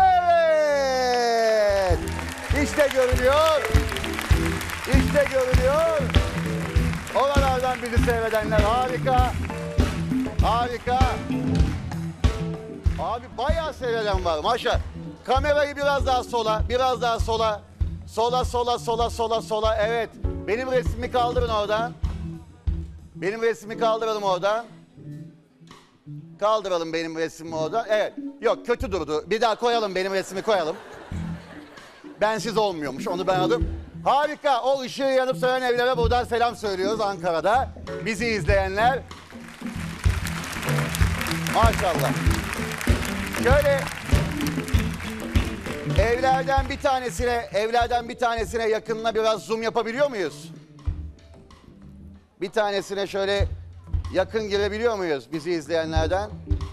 Evet! İşte görünüyor. İşte görünüyor. Oralardan bizi seyredenler harika. Harika. Abi bayağı seyreden var maşallah. Kamerayı biraz daha sola, biraz daha sola. Sola, sola, sola, sola, sola. Evet. Benim resmimi kaldırın oradan. Benim resmimi kaldıralım oradan. Kaldıralım benim resmimi oradan. Evet. Yok, kötü durdu. Bir daha koyalım, benim resmimi koyalım. Bensiz olmuyormuş, onu ben aldım. Harika. O ışığı yanıp sönen evlere buradan selam söylüyoruz Ankara'da. Bizi izleyenler. Maşallah. Şöyle evlerden bir tanesine, evlerden bir tanesine yakınına biraz zoom yapabiliyor muyuz? Bir tanesine şöyle yakın girebiliyor muyuz bizi izleyenlerden?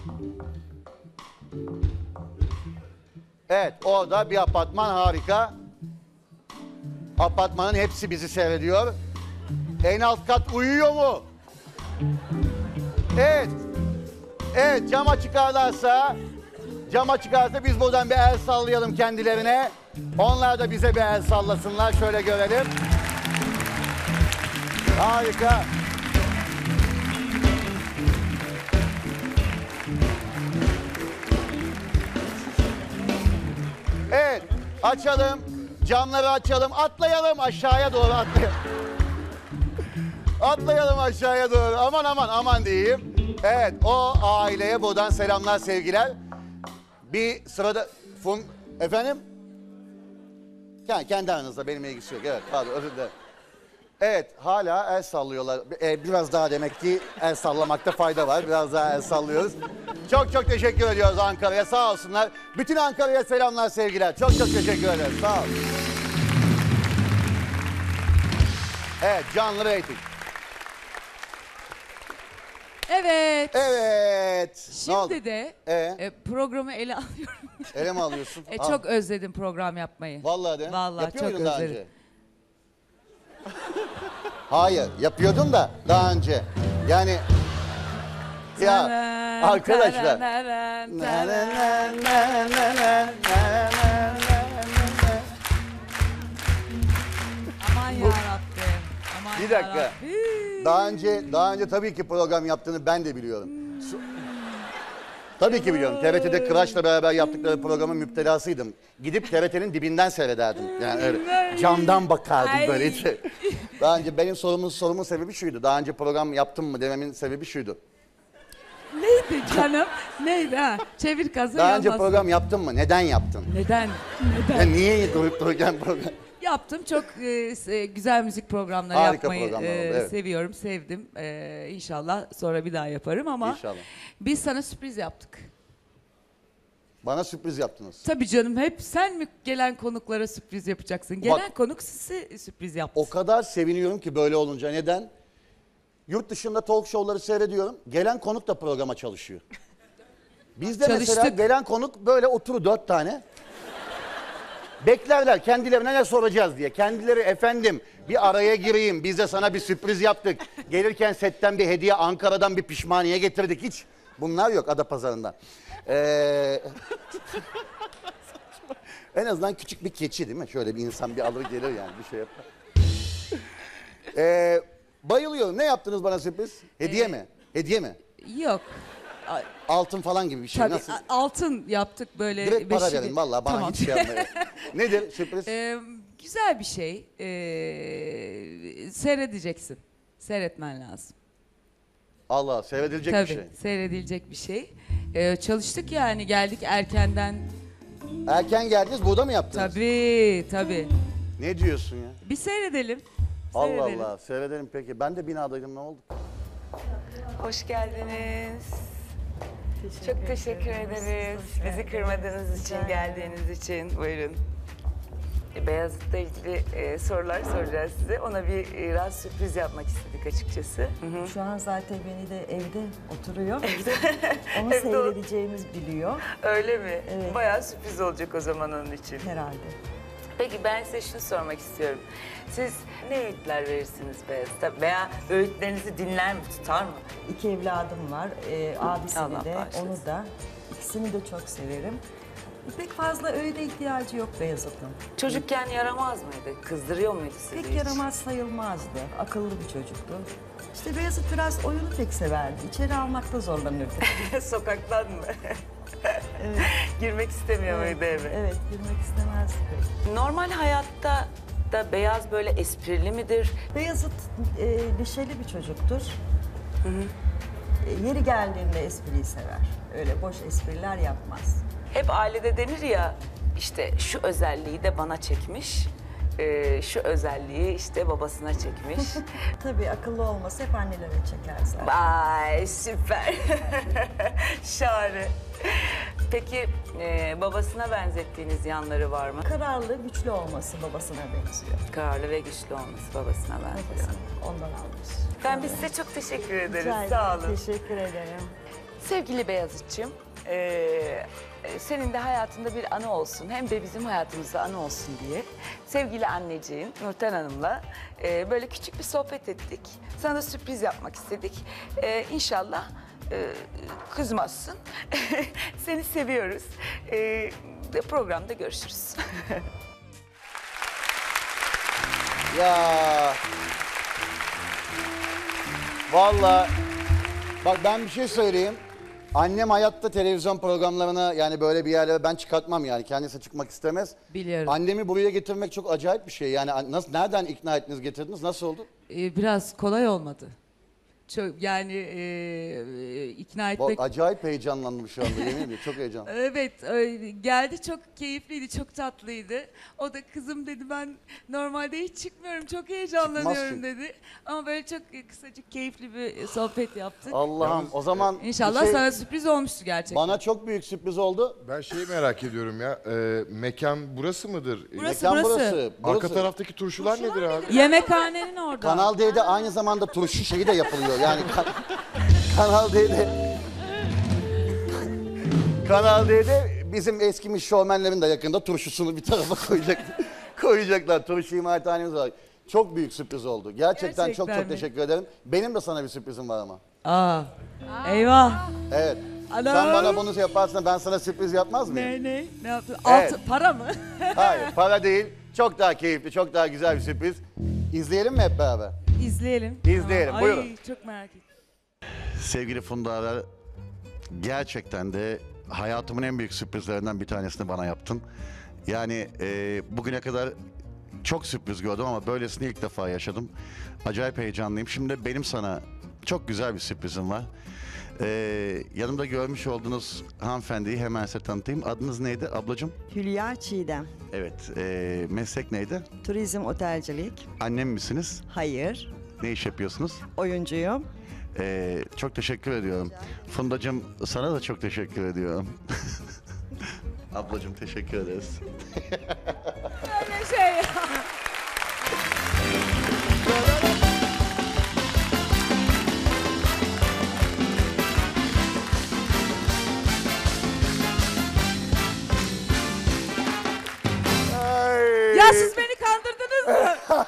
Evet, orada bir apartman harika. Apartmanın hepsi bizi seyrediyor. En alt kat uyuyor mu? Evet. Evet, cama çıkarlarsa, cama çıkarsa biz buradan bir el sallayalım kendilerine. Onlar da bize bir el sallasınlar, şöyle görelim. Harika. Evet, açalım. Camları açalım. Atlayalım aşağıya doğru atlayalım. Atlayalım aşağıya doğru. Aman aman aman diyeyim. Evet, o aileye buradan selamlar, sevgiler. Bir sırada... Fun... Efendim? Yani kendi aranızda, benimle ilgisi yok. Evet, pardon, özür dilerim. Evet, hala el sallıyorlar. Ee, biraz daha demek ki el sallamakta fayda var. Biraz daha el sallıyoruz. Çok çok teşekkür ediyoruz Ankara'ya. Sağ olsunlar. Bütün Ankara'ya selamlar, sevgiler. Çok çok teşekkür ederiz. Sağ olun. Evet, canlı reyting. Evet. Evet. Ne oldu? Şimdi de Ee? e, programı ele alıyorum. Ele mi alıyorsun? E, Al. çok özledim program yapmayı. Vallahi de. Vallahi Yapıyor çok muydun daha özledim. önce? Hayır, yapıyordun da daha önce. Yani ya arkadaşlar. Aman yarabbim. Aman Bir dakika. yarabbim. Daha önce daha önce tabii ki program yaptığını ben de biliyorum. Su- Tabii ki biliyorum. T R T'de Kıraç'la beraber yaptıkları programın müptelasıydım. Gidip T R T'nin dibinden seyrederdim. Yani öyle camdan bakardım Ay. böyle. Hiç. Daha önce benim sorumun sorumun sebebi şuydu. Daha önce program yaptım mı dememin sebebi şuydu. Neydi canım? Neydi ha? Çevir kazı Daha önce yanmasın. program yaptın mı? Neden yaptın? Neden? Neden? Ya niye durup dururken program? Yaptım. Çok e, s- güzel müzik programları Harika yapmayı programlar e, oldu, evet. seviyorum, sevdim. E, inşallah sonra bir daha yaparım ama İnşallah. biz sana sürpriz yaptık. Bana sürpriz yaptınız. Tabii canım, hep sen mi gelen konuklara sürpriz yapacaksın? Gelen konuk size sürpriz yaptı. O kadar seviniyorum ki böyle olunca. Neden? Yurt dışında talk show'ları seyrediyorum. Gelen konuk da programa çalışıyor. Bizde mesela Çalıştık. gelen konuk böyle oturur dört tane. Beklerler kendilerine ne soracağız diye. Kendileri efendim bir araya gireyim biz de sana bir sürpriz yaptık. Gelirken setten bir hediye Ankara'dan bir pişmaniye getirdik. Hiç bunlar yok Adapazarı'nda. Ee... en azından küçük bir keçi değil mi? Şöyle bir insan bir alır gelir yani bir şey yapar. Ee, bayılıyorum. Ne yaptınız bana sürpriz? Hediye Ee, mi? Hediye mi? Yok. A- Altın falan gibi bir şey. Tabii Nasıl? a- altın yaptık böyle. Direkt para beşili. verin vallahi bana Tamam. hiç şey yapmayın. Nedir sürpriz? Ee, güzel bir şey. Ee, seyredeceksin. Seyretmen lazım. Allah seyredilecek Tabii, bir şey. seyredilecek bir şey. Ee, çalıştık yani, geldik erkenden. Erken geldiniz burada mı yaptınız? Tabii, tabii. Ne diyorsun ya? Bir seyredelim. Allah Seyredelim. Allah seyredelim peki. Ben de binadaydım ne oldu? Hoş geldiniz. Çok teşekkür ederiz. Bizi kırmadığınız için, geldiğiniz için. Buyurun. E, Beyazıt'la ilgili e, sorular soracağız size. Ona bir e, biraz sürpriz yapmak istedik açıkçası. Hı hı. Şu an zaten beni de evde oturuyor. Onu Evde o- seyredeceğimiz biliyor Öyle mi? Evet. Bayağı sürpriz olacak o zaman onun için. herhalde. Peki ben size şunu sormak istiyorum. Siz ne öğütler verirsiniz Beyazıt'a? Veya öğütlerinizi dinler mi, tutar mı? İki evladım var. Ee, abisini Allah de, bağışlasın. onu da. İkisini de çok severim. Pek fazla öyle ihtiyacı yok Beyazıt'ın. Çocukken yaramaz mıydı? Kızdırıyor muydu sizi Pek hiç? yaramaz sayılmazdı. Akıllı bir çocuktu. İşte Beyazıt biraz oyunu pek severdi. İçeri almakta zorlanırdı. Sokaktan mı? Girmek istemiyor muydu eve? Evet, girmek istemezdi pek. Normal hayatta da Beyaz böyle esprili midir? Beyazıt e, neşeli bir çocuktur. E, yeri geldiğinde espriyi sever. Öyle boş espriler yapmaz. Hep ailede denir ya, işte şu özelliği de bana çekmiş, e, şu özelliği işte babasına çekmiş. Tabii akıllı olması hep annelere çeker zaten. Vay süper, şahane. Peki e, babasına benzettiğiniz yanları var mı? Kararlı, güçlü olması babasına benziyor. Kararlı ve güçlü olması babasına benziyor. Babasını ondan almış. Ben biz size çok teşekkür ederiz, Rica ederim, sağ olun. Teşekkür ederim. Sevgili Beyazıt'cığım, eee, senin de hayatında bir anı olsun, hem de bizim hayatımızda anı olsun diye sevgili anneciğin Nurten Hanım'la eee, böyle küçük bir sohbet ettik. Sana sürpriz yapmak istedik. Eee inşallah eee, kızmazsın. Seni seviyoruz. Eee, programda görüşürüz. Ya. Vallahi bak ben bir şey söyleyeyim. Annem hayatta televizyon programlarına yani böyle bir yerlere ben çıkartmam yani kendisi çıkmak istemez. Biliyorum. Annemi buraya getirmek çok acayip bir şey yani nasıl nereden ikna ettiniz getirdiniz nasıl oldu? Ee, biraz kolay olmadı. Çok yani e, ikna Bu, etmek. acayip heyecanlandım şu anda yemin ediyorum. Çok heyecanlı. Evet e, geldi, çok keyifliydi, çok tatlıydı. O da kızım dedi, ben normalde hiç çıkmıyorum, çok heyecanlanıyorum Çıkmazsın. dedi. Ama böyle çok kısacık keyifli bir sohbet yaptık. Allah'ım o zaman bir İnşallah şey- sana sürpriz olmuştu gerçekten. bana çok büyük sürpriz oldu. Ben şeyi merak ediyorum ya. e, mekan burası mıdır? Burası, Mekan burası. burası. Arka burası. taraftaki turşular nedir abi? Yemekhanenin orada. Kanal D'de aynı zamanda turşu şeyi de yapılıyor. Yani kan- Kanal D'de Kanal D'de bizim eskimiş şovmenlerin de yakında turşusunu bir tarafa koyacak koyacaklar. Turşu imalathanemiz var. Çok büyük sürpriz oldu. Gerçekten, çok Gerçekten çok mi? teşekkür ederim. Benim de sana bir sürprizim var ama. Aa. Eyvah. Evet. Alo. Sen bana bunu yaparsın, ben sana sürpriz yapmaz mıyım? Ne ne? Ne yaptın? Evet. Altı, para mı? Hayır, para değil. Çok daha keyifli, çok daha güzel bir sürpriz. İzleyelim mi hep beraber? İzleyelim. İzleyelim, Aa, buyurun. Ay çok merak ettim. Sevgili Funda Arar, gerçekten de hayatımın en büyük sürprizlerinden bir tanesini bana yaptın. Yani e, bugüne kadar çok sürpriz gördüm ama böylesini ilk defa yaşadım. Acayip heyecanlıyım. Şimdi benim sana çok güzel bir sürprizim var. E, yanımda görmüş olduğunuz hanımefendiyi hemen size tanıtayım. Adınız neydi ablacığım? Hülya Çiğdem. Evet. E, meslek neydi? Turizm otelcilik. Annem misiniz? Hayır. Ne iş yapıyorsunuz? Oyuncuyum. Ee, çok teşekkür ediyorum. Fundacığım sana da çok teşekkür ediyorum. Ablacığım teşekkür ederiz. Öyle şey. Ay. Ya siz beni kandırdınız mı?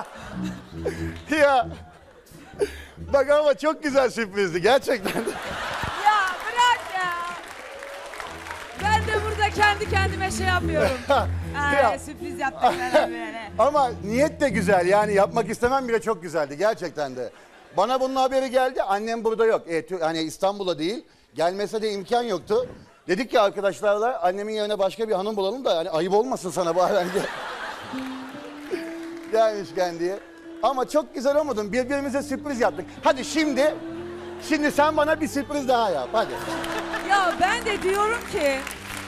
Ya. Bak ama çok güzel sürprizdi gerçekten. Ya bırak ya. Ben de burada kendi kendime şey yapıyorum. Ya. Ay, sürpriz yaptım ben böyle. Ama niyet de güzel yani yapmak istemem bile çok güzeldi gerçekten de. Bana bunun haberi geldi, annem burada yok. E, tü- hani İstanbul'a değil, gelmese de imkan yoktu. Dedik ki arkadaşlarla annemin yerine başka bir hanım bulalım da hani ayıp olmasın sana bari bence. Gelmişken diye. Ama çok güzel olmadın. Birbirimize sürpriz yaptık. Hadi şimdi, şimdi sen bana bir sürpriz daha yap. Hadi. Ya ben de diyorum ki...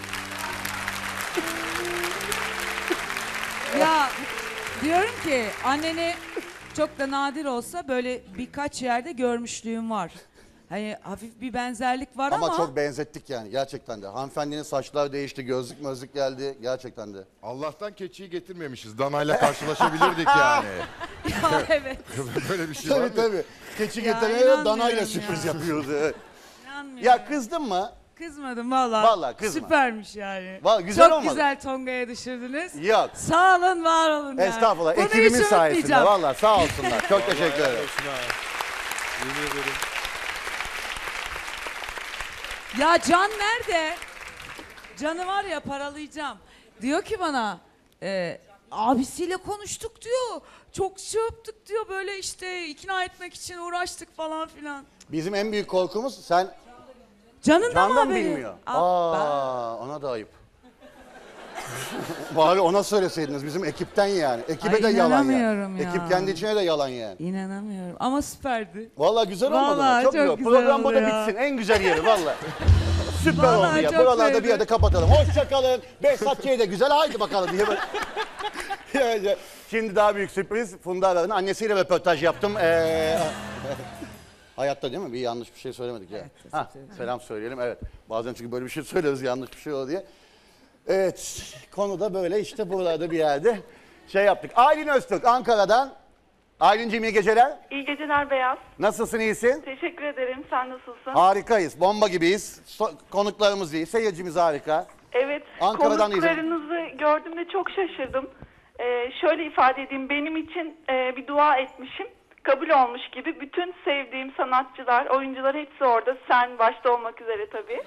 ya diyorum ki anneni çok da nadir olsa böyle birkaç yerde görmüşlüğüm var. Hani hafif bir benzerlik var ama... Ama çok benzettik yani gerçekten de. Hanımefendinin saçlar değişti, gözlük mözlük geldi gerçekten de. Allah'tan keçiyi getirmemişiz. Danayla karşılaşabilirdik yani. Ya evet. Böyle bir şey var Tabii mı? tabii. Keçi Ya, getirmeye inanmıyorum danayla ya. sürpriz yapıyoruz. Evet. İnanmıyorum. Ya kızdın mı? Kızmadım valla. Vallahi kızma. Süpermiş yani. Vallahi güzel çok olmadı. güzel Tonga'ya düşürdünüz. Yok. Sağ olun, var olun. yani. Estağfurullah. Bunu hiç Ekibimin sayesinde. unutmayacağım. Valla sağ olsunlar. Çok teşekkür ederim. Ya Can nerede? Can'ı var ya paralayacağım. Diyor ki bana, e, abisiyle konuştuk diyor. Çok şey yaptık diyor, böyle işte ikna etmek için uğraştık falan filan. Bizim en büyük korkumuz sen Can'ın da mı Can'dan haberi? bilmiyor. Aa, Aa, ona da ayıp. Bari ona söyleseydiniz bizim ekipten yani. Ekibe Ay, de yalan yani. inanamıyorum ya. Ekip kendi içine de yalan yani. İnanamıyorum ama süperdi. Vallahi güzel olmadı mı? Vallahi Çok, çok güzel. güzel Program oldu burada ya. bitsin. En güzel yeri vallahi. Süper Vallahi oldu ya. çok Buralarda bir sevdim. yerde kapatalım. Hoşça kalın. Behzatçı'ya da güzel. Haydi bakalım diye böyle. Yani şimdi daha büyük sürpriz. Funda Arar'ın annesiyle röportaj yaptım. Ee, hayatta değil mi? Bir yanlış bir şey söylemedik ya. Ha, selam söyleyelim. Evet. Bazen çünkü böyle bir şey söyleriz yanlış bir şey olur diye. Evet. Konu da böyle işte buralarda bir yerde şey yaptık. Aylin Öztürk Ankara'dan. Aylin'cim iyi geceler. İyi geceler Beyaz. Nasılsın, iyisin? Teşekkür ederim. Sen nasılsın? Harikayız. Bomba gibiyiz. So- konuklarımız iyi. Seyircimiz harika. Evet. Ankara'dan konuklarınızı gördüğümde çok şaşırdım. Ee, şöyle ifade edeyim. Benim için e, bir dua etmişim. Kabul olmuş gibi. Bütün sevdiğim sanatçılar, oyuncular hepsi orada. Sen başta olmak üzere tabii.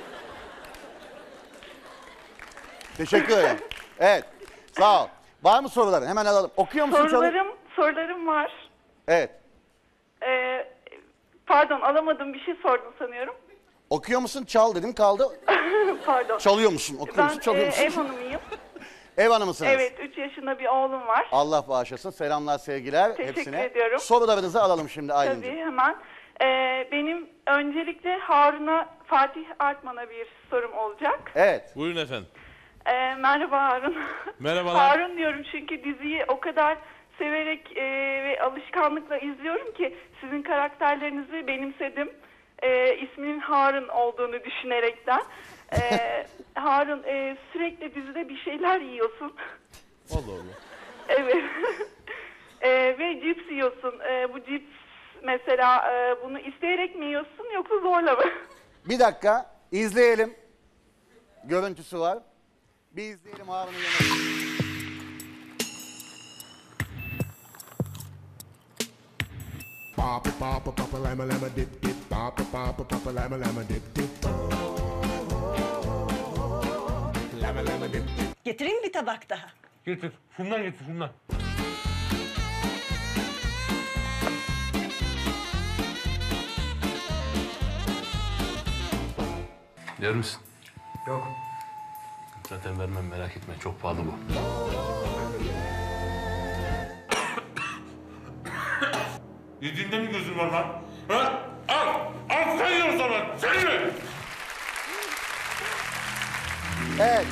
Teşekkür ederim. Evet. Sağ ol. Var mı soruların? Hemen alalım. Okuyor musun? Sorularım, sorularım var. Evet. Ee, pardon, alamadım, bir şey sordum sanıyorum. Okuyor musun? Çal dedim kaldı. Pardon. Çalıyor musun? Okuyor Ben musun? Çalıyor e, musun? ev hanımıyım. Ev hanımısınız. Evet, üç yaşında bir oğlum var. Allah bağışlasın. Selamlar, sevgiler Teşekkür hepsine. ediyorum. Sorularınızı alalım şimdi Aylin'cim. Tabii hemen. Ee, benim öncelikle Harun'a, Fatih Artman'a bir sorum olacak. Evet. Buyurun efendim. Ee, merhaba Harun. Merhabalar. Harun diyorum çünkü diziyi o kadar severek e, ve alışkanlıkla izliyorum ki sizin karakterlerinizi benimsedim. E, isminin Harun olduğunu düşünerekten. E, Harun e, sürekli dizide bir şeyler yiyorsun. Allah Allah. Evet. e, ve cips yiyorsun. E, bu cips mesela e, bunu isteyerek mi yiyorsun yoksa zorla mı? Bir dakika izleyelim. Görüntüsü var. Bir izleyelim Harun'un yemeğini. Papa papa papa lama lama dip dip papa papa papa lama lama dip dip lama lama dip dip. Getireyim bir tabak daha. Getir. Şundan getir şundan. Yer misin? Yok. Zaten vermem merak etme. Çok pahalı bu. Yediğinde mi gözün var lan? Ha? Al! Al sen ye o zaman! Sen ye! Evet.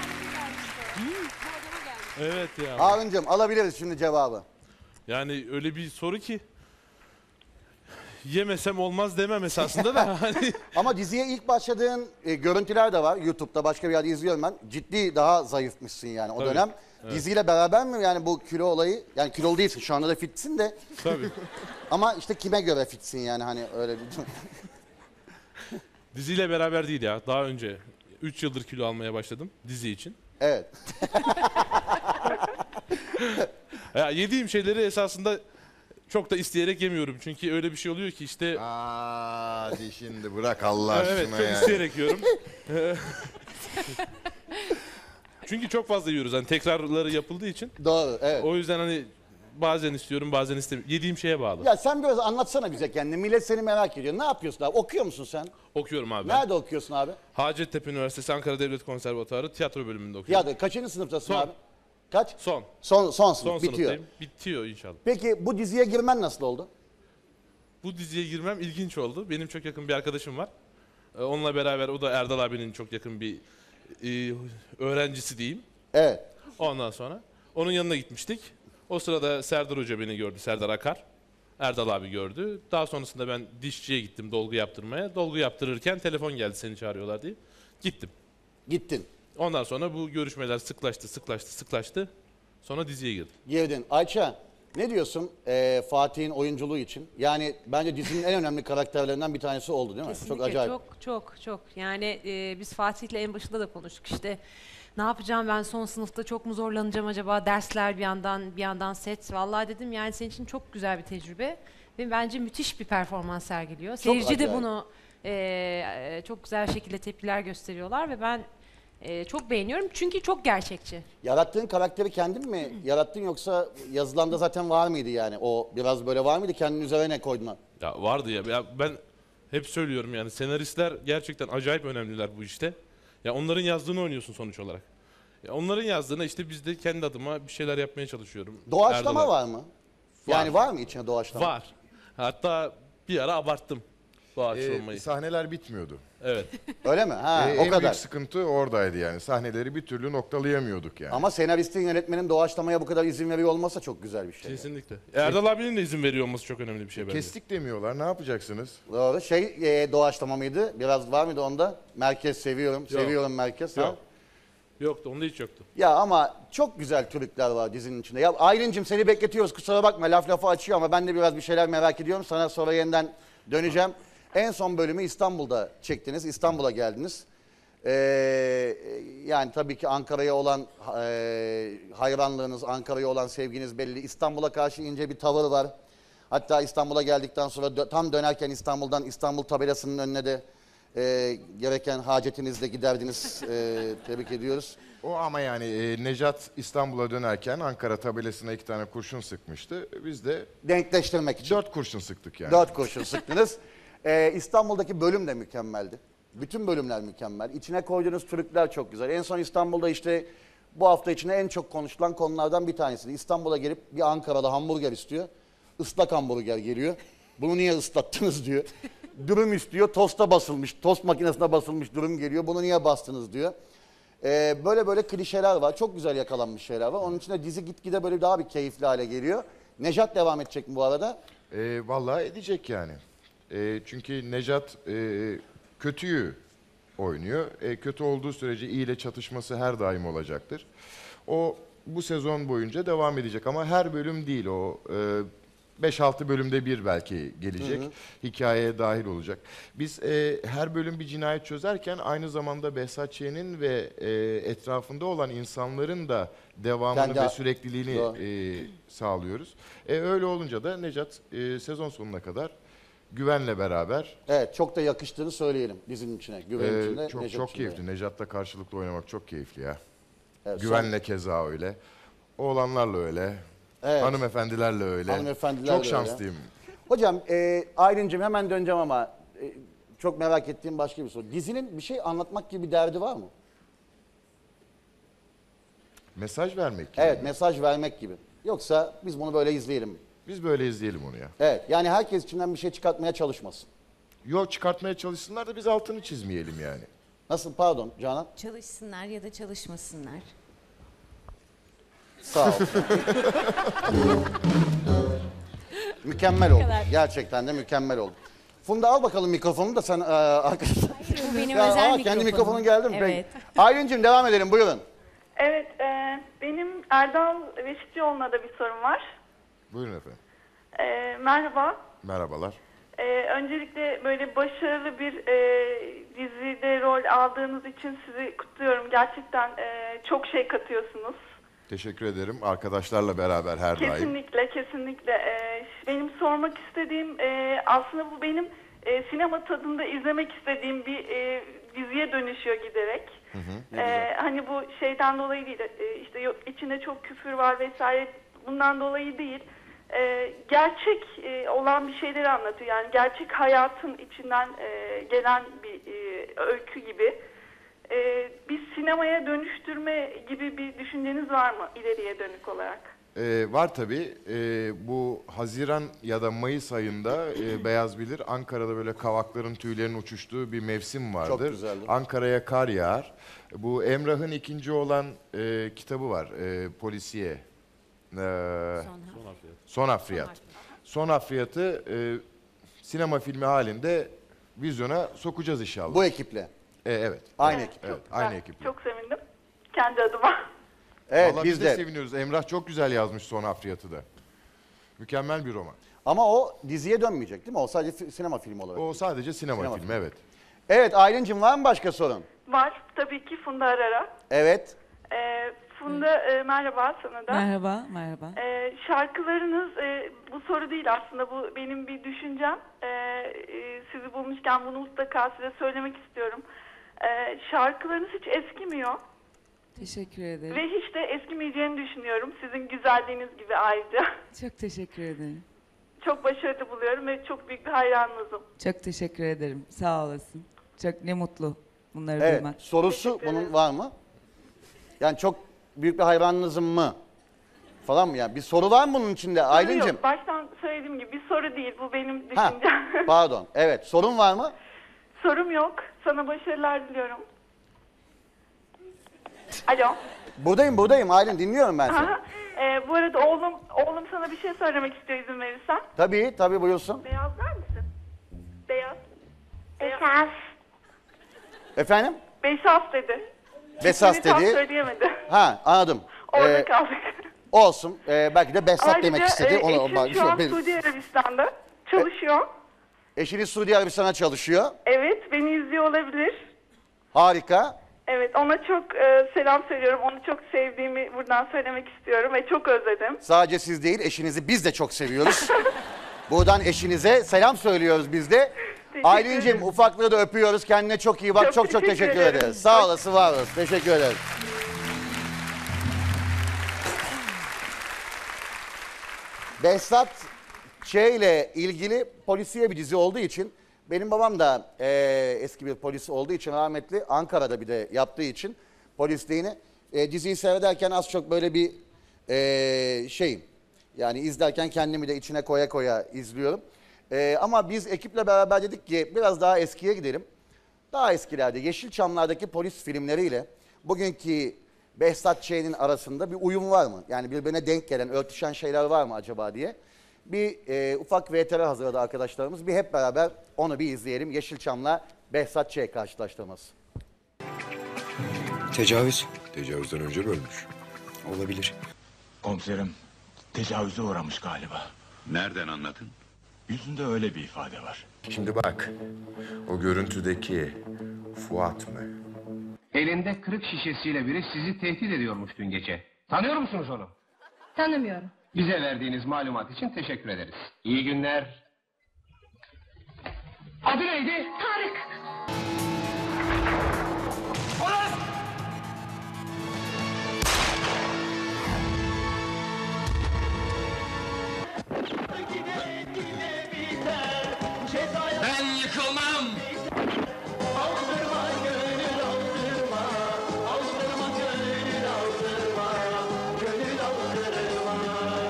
Evet ya. Harun'cum alabiliriz şimdi cevabı. Yani öyle bir soru ki yemesem olmaz demem esasında da hani. Ama diziye ilk başladığın e, görüntüler de var. YouTube'da başka bir yerde izliyorum ben. Ciddi daha zayıfmışsın yani o Tabii, dönem. evet. Diziyle beraber mi yani bu kilo olayı? Yani kilolu değilsin şu anda da fitsin de. Tabii. Ama işte kime göre fitsin yani hani öyle bir... Diziyle beraber değil ya. Daha önce üç yıldır kilo almaya başladım dizi için. Evet. Ya yediğim şeyleri esasında çok da isteyerek yemiyorum. Çünkü öyle bir şey oluyor ki işte... Aa, hadi şimdi bırak Allah aşkına Evet, çok yani. isteyerek yiyorum. Çünkü çok fazla yiyoruz. Hani tekrarları yapıldığı için. Doğru, evet. O yüzden hani bazen istiyorum, bazen istemiyorum. Yediğim şeye bağlı. Ya sen biraz anlatsana bize kendini. Millet seni merak ediyor. Ne yapıyorsun abi? Okuyor musun sen? Okuyorum abi. Ben. Nerede okuyorsun abi? Hacettepe Üniversitesi Ankara Devlet Konservatuarı tiyatro bölümünde okuyorum. Ya kaçıncı sınıftasın Son. abi? Kaç? Son. Son, son sınıf, Son bitiyor. sınıftayım. Bitiyor inşallah. Peki bu diziye girmen nasıl oldu? Bu diziye girmem ilginç oldu. Benim çok yakın bir arkadaşım var. Ee, Onunla beraber, o da Erdal abinin çok yakın bir e, öğrencisi diyeyim. Evet. Ondan sonra onun yanına gitmiştik. O sırada Serdar Hoca beni gördü, Serdar Akar. Erdal abi gördü. Daha sonrasında ben dişçiye gittim dolgu yaptırmaya. Dolgu yaptırırken telefon geldi, seni çağırıyorlar diye. Gittim. Gittin. Ondan sonra bu görüşmeler sıklaştı, sıklaştı, sıklaştı. Sonra diziye girdim. Girdin. Ayça ne diyorsun e, Fatih'in oyunculuğu için? Yani bence dizinin en önemli karakterlerinden bir tanesi oldu değil mi? Kesinlikle Çok acayip. çok çok çok. Yani e, biz Fatih'le en başında da konuştuk işte. Ne yapacağım ben son sınıfta, çok mu zorlanacağım acaba, dersler bir yandan bir yandan set. Vallahi dedim yani senin için çok güzel bir tecrübe ve bence müthiş bir performans sergiliyor. Seyirci de acayip. bunu e, çok güzel şekilde tepkiler gösteriyorlar ve ben e, çok beğeniyorum çünkü çok gerçekçi. Yarattığın karakteri kendin mi yarattın yoksa yazılanda zaten var mıydı yani? O biraz böyle var mıydı, kendin üzerine koydun? Ya vardı ya. ya ben hep söylüyorum yani senaristler gerçekten acayip önemliler bu işte. Ya onların yazdığını oynuyorsun sonuç olarak. Ya onların yazdığına işte biz de kendi adıma bir şeyler yapmaya çalışıyorum. Doğaçlama Erdal- var mı? Yani var mı içine doğaçlama? Var. Hatta bir ara abarttım doğaçlamayı. Ee, sahneler bitmiyordu. Evet. Öyle mi? Ha, Ee, o en kadar. büyük sıkıntı oradaydı yani. Sahneleri bir türlü noktalayamıyorduk yani. Ama senaristin, yönetmenin doğaçlamaya bu kadar izin veriyor olmasa çok güzel bir şey. Kesinlikle. Erdal abinin de izin veriyor olması çok önemli bir şey bence. Kestik demiyorlar. Ne yapacaksınız? Doğru. Şey e, doğaçlama mıydı? Biraz var mıydı onda? Merkez seviyorum. Yok. Seviyorum merkez. Yok. Ha? Yoktu, onda hiç yoktu. Ya ama çok güzel türlükler var dizinin içinde. Ya Aylin'cim seni bekletiyoruz, kusura bakma, laf lafı açıyor ama ben de biraz bir şeyler merak ediyorum. Sana sonra yeniden döneceğim. En son bölümü İstanbul'da çektiniz. İstanbul'a geldiniz. Ee, yani tabii ki Ankara'ya olan e, hayranlığınız, Ankara'ya olan sevginiz belli. İstanbul'a karşı ince bir tavır var. Hatta İstanbul'a geldikten sonra dö- tam dönerken İstanbul'dan İstanbul tabelasının önüne de e, gereken hacetinizle giderdiniz. E, tebrik ediyoruz. O ama yani e, Nejat İstanbul'a dönerken Ankara tabelasına iki tane kurşun sıkmıştı. Biz de denkleştirmek için dört kurşun sıktık yani. Dört kurşun sıktınız. Ee, İstanbul'daki bölüm de mükemmeldi. Bütün bölümler mükemmel. İçine koyduğunuz türküler çok güzel. En son İstanbul'da işte bu hafta içinde en çok konuşulan konulardan bir tanesi. İstanbul'a gelip bir Ankara'da hamburger istiyor. Islak hamburger geliyor. Bunu niye ıslattınız diyor. Dürüm istiyor. Tosta basılmış. Tost makinesine basılmış dürüm geliyor. Bunu niye bastınız diyor. Ee, böyle böyle klişeler var. Çok güzel yakalanmış şeyler var. Onun için de dizi gitgide böyle daha bir keyifli hale geliyor. Nejat devam edecek mi bu arada? E, vallahi edecek yani. E, çünkü Nejat e, kötüyü oynuyor. E, kötü olduğu sürece iyi ile çatışması her daim olacaktır. O bu sezon boyunca devam edecek ama her bölüm değil o. E, beş altı bölümde bir belki gelecek. Hı hı. Hikayeye dahil olacak. Biz e, her bölüm bir cinayet çözerken aynı zamanda Behzat Ç'nin ve e, etrafında olan insanların da devamını Kendi- ve sürekliliğini e, sağlıyoruz. E, öyle olunca da Nejat e, sezon sonuna kadar Güven'le beraber. Evet, çok da yakıştığını söyleyelim dizinin içine. Güven'in e, içinde, çok Nejat çok içinde. keyifli. Nejat'la karşılıklı oynamak çok keyifli ya. Evet, Güven'le son- keza öyle. Oğlanlarla öyle. Evet. Hanımefendilerle öyle. Hanımefendiler Çok de şanslıyım. öyle. Hocam, e, Aylin'cim hemen döneceğim ama e, çok merak ettiğim başka bir soru. Dizinin bir şey anlatmak gibi bir derdi var mı? Mesaj vermek gibi. Evet, mesaj vermek gibi. Yoksa biz bunu böyle izleyelim mi? Biz böyle izleyelim onu ya. Evet, yani herkes içinden bir şey çıkartmaya çalışmasın. Yok, çıkartmaya çalışsınlar da biz altını çizmeyelim yani. Nasıl, pardon Canan? Çalışsınlar ya da çalışmasınlar. Sağ ol. Mükemmel oldu. kadar. Gerçekten de mükemmel oldu. Funda al bakalım mikrofonu da sen e, arkadaşlar. Bu benim Ya, özel aa, mikrofonum. kendi mikrofonun geldi mi? Evet. Peki. Aylin'cim devam edelim, buyurun. Evet, e, benim Erdal Reşitçioğlu'na da bir sorum var. Buyurun efendim. E, merhaba. Merhabalar. E, öncelikle böyle başarılı bir e, dizide rol aldığınız için sizi kutluyorum. Gerçekten e, çok şey katıyorsunuz. Teşekkür ederim. Arkadaşlarla beraber her daim. Kesinlikle, kesinlikle. E, benim sormak istediğim, e, aslında bu benim e, sinema tadında izlemek istediğim bir e, diziye dönüşüyor giderek. Hı hı. Ee, hani bu şeyden dolayı değil, e, işte yok, içinde çok küfür var vesaire, bundan dolayı değil. Ee, gerçek e, olan bir şeyleri anlatıyor. Yani gerçek hayatın içinden e, gelen bir e, öykü gibi. Ee, bir sinemaya dönüştürme gibi bir düşünceniz var mı ileriye dönük olarak? Ee, var tabii. Ee, bu Haziran ya da Mayıs ayında e, Beyaz bilir, Ankara'da böyle kavakların tüylerinin uçuştuğu bir mevsim vardır. Çok güzeldi. Ankara'ya kar yağar. Bu Emrah'ın ikinci olan e, kitabı var. E, polisiye. Ee, Son Afriyat. Son Afriyat. Son Afriyat'ı e, sinema filmi halinde vizyona sokacağız inşallah. Bu ekiple. E, evet. Aynı evet, ekip. Evet, Ben aynı ekip. çok sevindim kendi adıma. Evet, Vallahi biz biz de de. seviniyoruz. Emrah çok güzel yazmış Son Afriyat'ı da. Mükemmel bir roman. Ama o diziye dönmeyecek değil mi? O sadece fi- sinema filmi olarak. O sadece sinema, Sinema filmi, filmi. evet. Evet, Aylin'cim var mı başka sorun? Var tabii ki Funda Arar'a. Evet. Ee, Funda e, merhaba sana da. Merhaba, merhaba. Ee, şarkılarınız, e, bu soru değil aslında, bu benim bir düşüncem. Ee, e, sizi bulmuşken bunu mutlaka size söylemek istiyorum. Ee, şarkılarınız hiç eskimiyor Teşekkür ederim. ve hiç de eskimeyeceğini düşünüyorum. Sizin güzelliğiniz gibi ayrıca. Çok teşekkür ederim. Çok başarılı buluyorum ve çok büyük bir hayranınızım. Çok teşekkür ederim. Sağ olasın. Çok ne mutlu bunları Evet, duymak. sorusu bunun var mı? Yani çok büyük bir hayranınızım mı? Falan mı yani? Bir soru var mı bunun içinde Soru Aylin'cim? yok. Baştan söylediğim gibi bir soru değil, bu benim Ha, düşüncem. pardon. Evet, sorun var mı? Sorum yok. Sana başarılar diliyorum. Alo. Buradayım, buradayım Aylin, dinliyorum ben seni. Aha, e, bu arada oğlum oğlum sana bir şey söylemek istiyor, izin verirsen. Tabii, tabii buyursun. Beyaz der misin? Beyaz. Esas. Efendim? Besas dedi. Besas İsmini tam dedi. söyleyemedi. Ha, anladım. Orada Ee, kaldık. olsun. Ee, belki de Behzat Ayrıca demek istedi. e, Onu, eşim şu an Suudi Arabistan'da çalışıyor. Eşiniz Suudi Arabistan'a çalışıyor. Evet, beni izliyor olabilir. Harika. Evet, ona çok e, selam söylüyorum. Onu çok sevdiğimi buradan söylemek istiyorum ve çok özledim. Sadece siz değil, eşinizi biz de çok seviyoruz. Buradan eşinize selam söylüyoruz biz de. Teşekkür Aylin'cim ederim. ufaklığı da öpüyoruz. Kendine çok iyi bak. Çok Çok çok, teşekkür teşekkür, ederim. ederiz. Sağ olasın, var olasın. Teşekkür ederiz. Behzat Ç. ile ilgili polisiye bir dizi olduğu için, benim babam da eee, eski bir polis olduğu için, rahmetli, Ankara'da bir de yaptığı için polisliğini, E, diziyi seyrederken az çok böyle bir e, şeyim. Yani izlerken kendimi de içine koya koya izliyorum. E, ama biz ekiple beraber dedik ki biraz daha eskiye gidelim. Daha eskilerde Yeşilçamlardaki polis filmleriyle bugünkü Behzat Ç'nin arasında bir uyum var mı? Yani birbirine denk gelen, örtüşen şeyler var mı acaba diye. Bir e, ufak V T R hazırladı arkadaşlarımız. Bir hep beraber onu bir izleyelim. Yeşilçam'la Behzat Ç karşılaştırması. Tecavüz. Tecavüzden önce mi ölmüş? Olabilir. Komiserim tecavüze uğramış galiba. Nereden anladın? Yüzünde öyle bir ifade var. Şimdi bak, o görüntüdeki Fuat mı? Elinde kırık şişesiyle biri sizi tehdit ediyormuş dün gece. Tanıyor musunuz onu? Tanımıyorum. Bize verdiğiniz malumat için teşekkür ederiz. İyi günler. Adı neydi? Tarık. Ben yıkılmam. Aldırma gönül aldırma, aldırma gönül aldırma, gönül aldırma.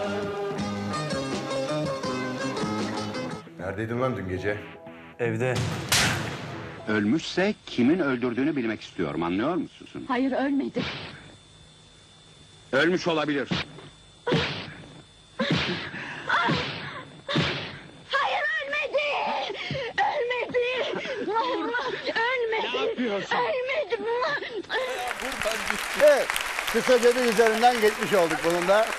Neredeydin lan dün gece? Evde. Ölmüşse kimin öldürdüğünü bilmek istiyorum, anlıyor musun? Hayır ölmedi. Ölmüş olabilir. Hayır ölmedi. Ölmedi. Ölmedi. Ne yapıyorsun? Ölmedi. Evet, kısaca bir üzerinden geçmiş olduk bunun da.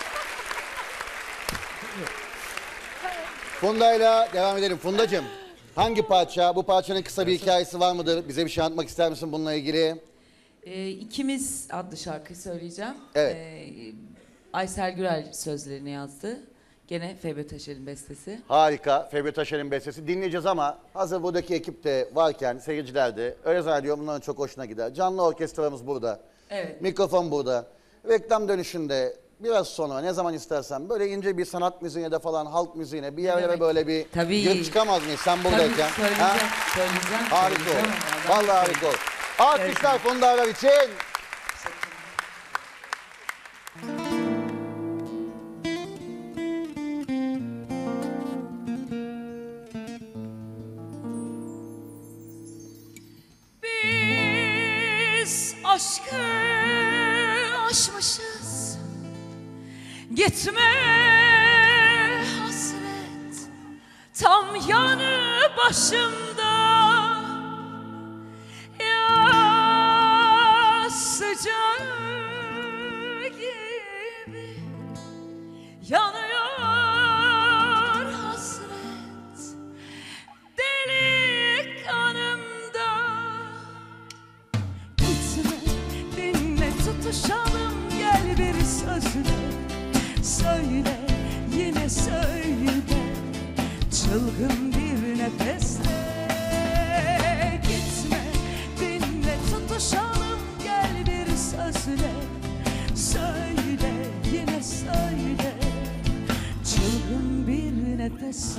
Funda'yla devam edelim. Fundacığım, hangi parça? Bu parçanın kısa bir hikayesi var mıdır? Bize bir şey anlatmak ister misin bununla ilgili? Ee, İkimiz adlı şarkıyı söyleyeceğim. Evet. Ee, Aysel Gürel sözlerini yazdı. Gene Fevzi Taşer'in bestesi. Harika. Fevzi Taşer'in bestesi. Dinleyeceğiz ama hazır buradaki ekip de varken, seyirciler de, öyle zannediyorum bunların çok hoşuna gider. Canlı orkestramız burada. Evet. Mikrofon burada. Reklam dönüşünde biraz sonra ne zaman istersen böyle ince bir sanat müziğine de falan, halk müziğine bir yerlere demek? böyle bir Tabii. girip çıkamaz mıyız sen buradayken? Tabii söyleyeceğim, söyleyeceğim. Harika söyleyeceğim olur. ama ben Vallahi harika olur. Alkışlar Funda Arar için. Biz aşkı aşmışız. Gitme hasret tam yanı başımda. Ya sıcağı gibi yanıyor hasret deli kanımda. Gitme dinle tutuşalım gel bir sözle. Söyle yine söyle çılgın bir nefesle. Gitme dinle tutuşalım gel bir sözle. Söyle yine söyle çılgın bir nefesle.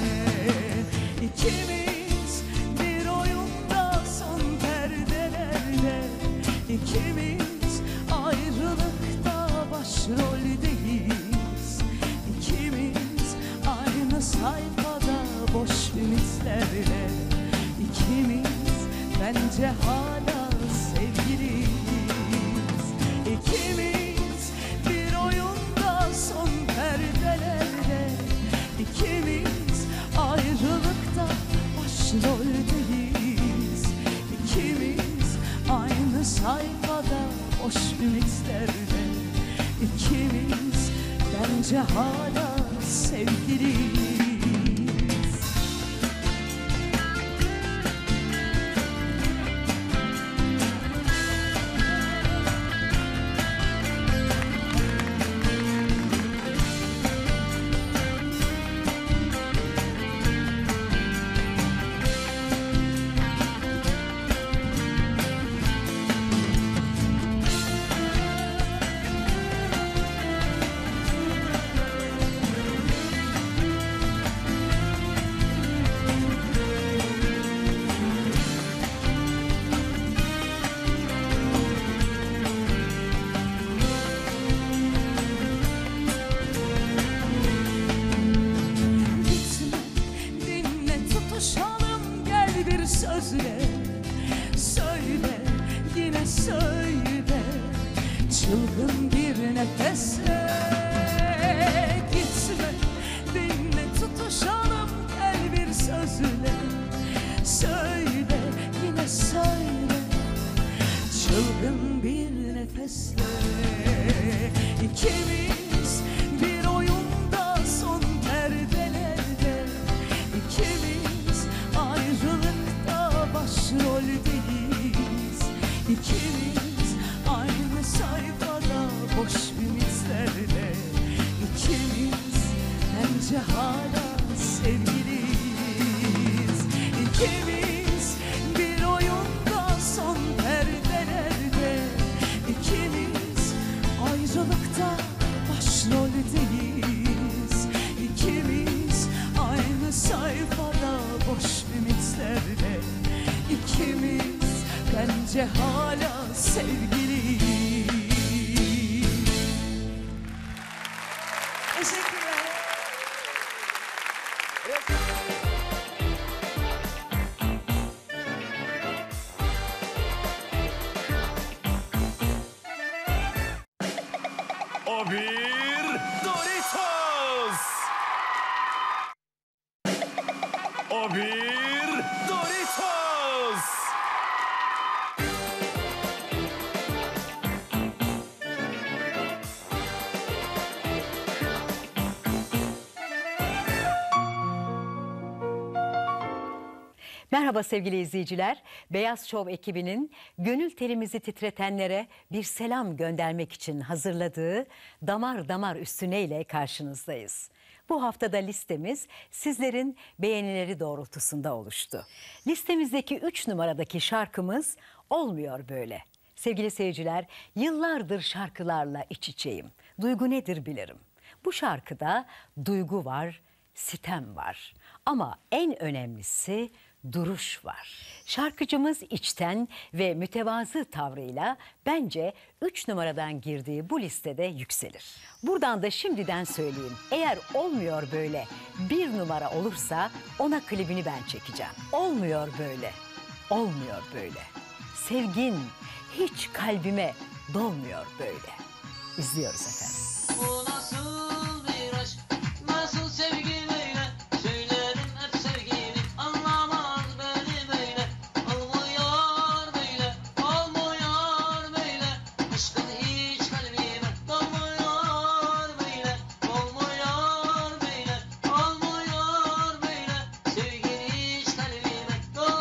İkimiz bir oyunda son perdelerde. İkimiz ayrılıkta başroldeyiz. İkimiz aynı sayfada boş ümitlerle. İkimiz bence hala sevgiliyiz. İkimiz bir oyunda son perdelerde. İkimiz ayrılıkta başroldeyiz. İkimiz aynı sayfada boş ümitlerle. İkimiz bence hala sevgiliyiz. çılgın bir nefesle. Gitme, dinle, tutuşalım el bir sözle. Söyle, yine söyle, çılgın bir nefesle. İkimiz bir oyunda son perdelerde, İkimiz ayrılıkta başroldeyiz. İkimiz aynı sayfada boş ümitlerle, İkimiz bence hala sevgiliyiz. İkimiz bir oyunda son perdelerde, İkimiz ayrılıkta başroldeyiz. İkimiz aynı sayfada boş ümitlerle, İkimiz bence hala sevgiliyiz. Teşekkürler. O bir Doritos. O bir Doritos. Merhaba sevgili izleyiciler. Beyaz Show ekibinin gönül telimizi titretenlere bir selam göndermek için hazırladığı Damar Damar Üstüne ile karşınızdayız. Bu haftada listemiz sizlerin beğenileri doğrultusunda oluştu. Listemizdeki üç numaradaki şarkımız Olmuyor Böyle. Sevgili seyirciler, yıllardır şarkılarla iç içeyim. Duygu nedir bilirim. Bu şarkıda duygu var, sitem var. Ama en önemlisi duruş var. Şarkıcımız içten ve mütevazı tavrıyla bence üç numaradan girdiği bu listede yükselir. Buradan da şimdiden söyleyeyim. Eğer Olmuyor Böyle bir numara olursa ona klibini ben çekeceğim. Olmuyor böyle, olmuyor böyle. Sevgin hiç kalbime dolmuyor böyle. İzliyoruz efendim. O nasıl bir aşk, nasıl sevgi böyle, söylerim hep sevgimi, anlamaz beni böyle. Olmuyor böyle, olmuyor böyle, aşkın hiç kalbime dolmuyor böyle. Olmuyor böyle, olmuyor böyle, sevgin hiç kalbime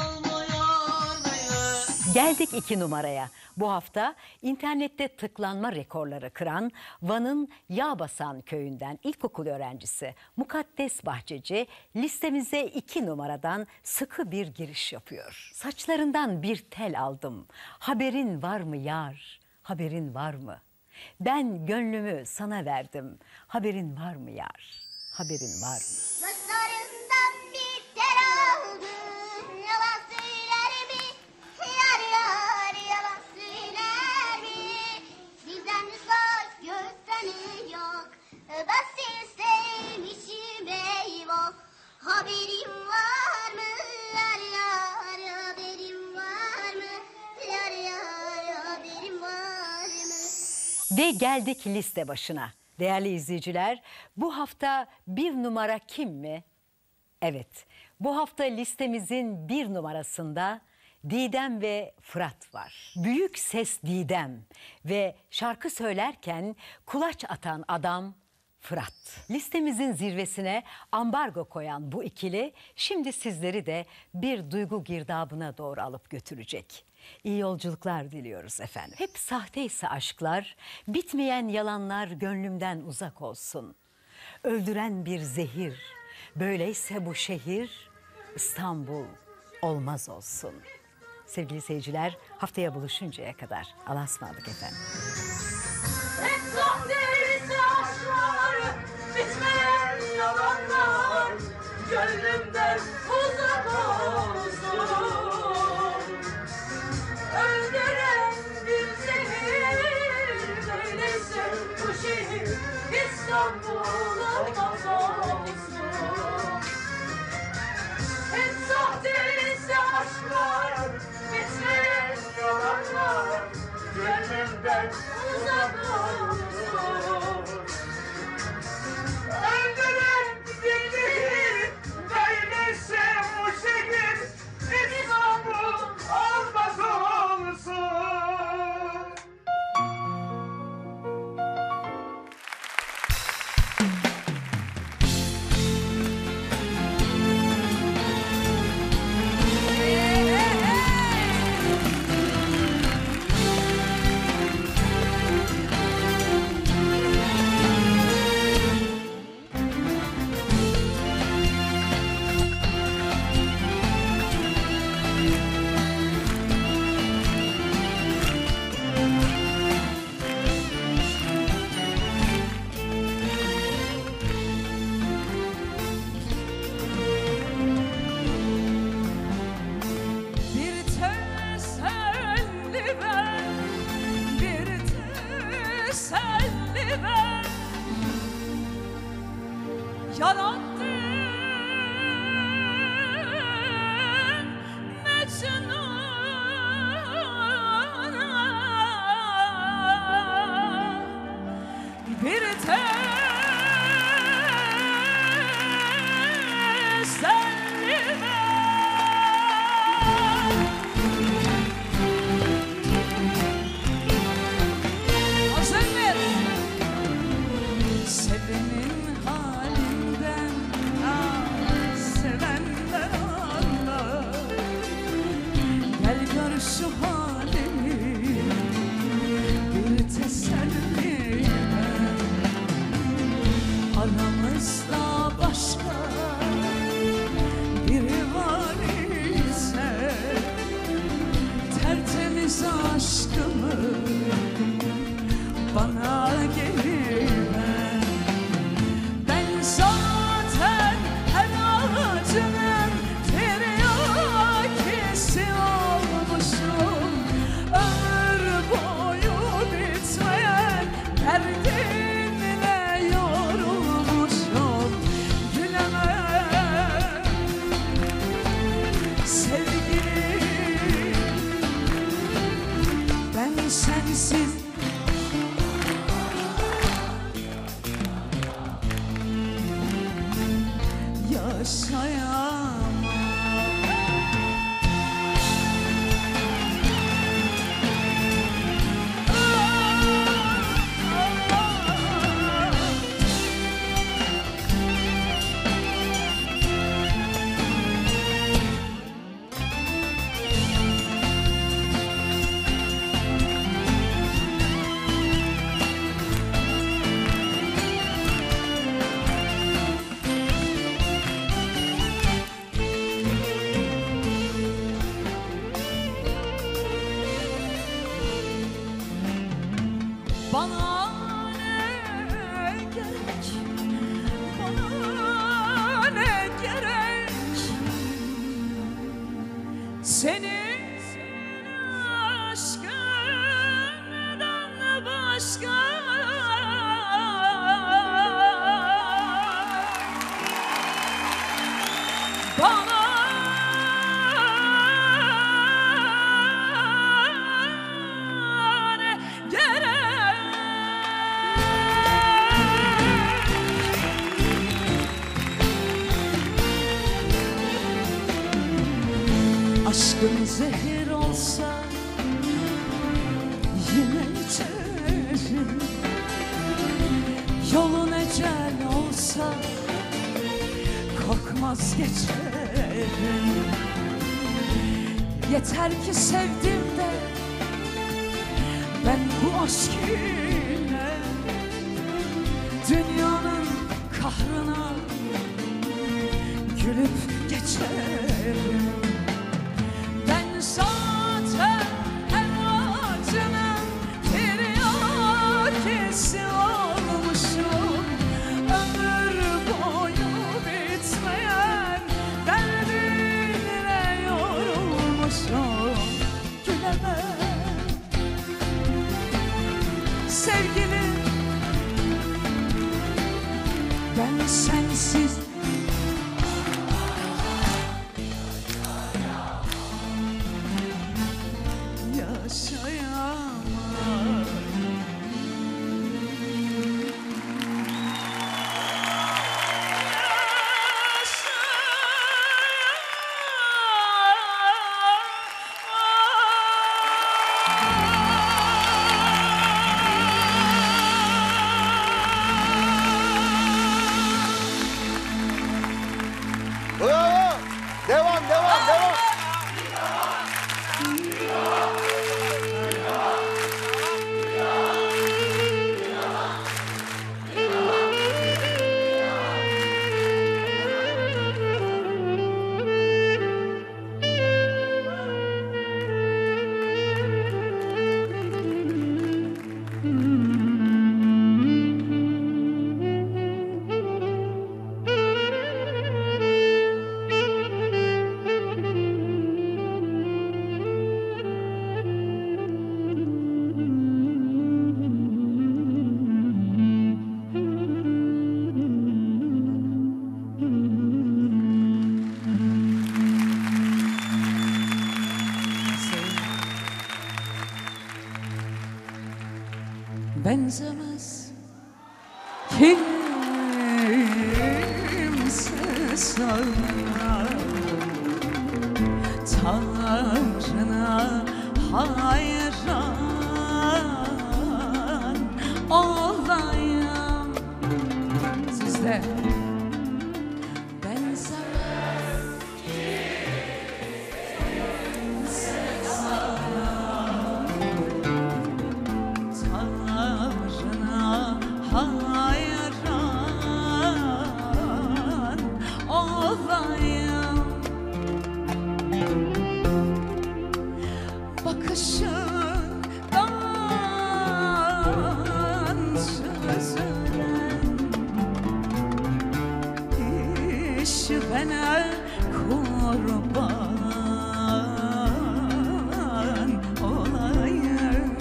dolmuyor böyle. Geldik iki numaraya. Bu hafta internette tıklanma rekorları kıran Van'ın Yağbasan köyünden ilkokul öğrencisi Mukaddes Bahçeci listemize iki numaradan sıkı bir giriş yapıyor. Saçlarından bir tel aldım. Haberin var mı yar? Haberin var mı? Ben gönlümü sana verdim. Haberin var mı yar? Haberin var mı? Saçlarından bir tel aldım, yalan söyler mi? Yar yar yalan söyler mi? Bizden saç gösteri yok, ben seni sevmişim eyvah. Haberin var mı? Yar yar haberin var mı? Yar yar haberin var mı? Ve geldik liste başına. Değerli izleyiciler, bu hafta bir numara kim mi? Evet, bu hafta listemizin bir numarasında Didem ve Fırat var. Büyük ses Didem ve şarkı söylerken kulaç atan adam Fırat. Listemizin zirvesine ambargo koyan bu ikili şimdi sizleri de bir duygu girdabına doğru alıp götürecek. İyi yolculuklar diliyoruz efendim. Hep sahteyse aşklar, bitmeyen yalanlar gönlümden uzak olsun. Öldüren bir zehir, böyleyse bu şehir İstanbul olmaz olsun. Sevgili seyirciler, haftaya buluşuncaya kadar Allah'a ısmarladık efendim. Hep sahteyse aşklar, bitmeyen yalanlar gönlümden uzak olsun. Öldüren bir zehir, böyleyse bu şehir İstanbul olmaz olsun. Hep sahteyse aşklar, bitmeyen yalanlar gönlümden uzak olsun. Öldürün geceyi, böyleyse o şehir İstanbul olmaz olsun. Bir teselli ver, bir teselli ver. Yarattın Mecnun'a. Bir teselli ver. Hazır mıyız? Sevenin halinden, ah, sevenden anla. Gel gör şu halimi, bir teselli ver. Aramızda başka biri var ise tertemiz aşkımı bana geliver. Ben zaten her ağacının tiryakisi olmuşum. Ömür boyu bitmeyen derdinle yorulmuşum. Gülemem sevgilim, ben sensiz yaşayamam. Bana ne gerek, bana ne gerek, senin aşkından başka. Bana ne gerek. Aşkın zehir olsa yine içerim. Yolun ecel olsa korkmaz geçerim. Yeter ki sevdim de ben bu aşk ile dünyanın kahrına gülüp geçerim. Ben zaten her ağacının tiryakisi olmuşum. Ömür boyu bitmeyen derdinle yorulmuşum. Gülemem sevgilim, ben sensiz yaşayamam. benzemez kimse sana, Tanrına hayran olayım. Sizde benzemez kimse sana, Tanrına hayran olayım. Bakışından sözüne işvene kurban olayım.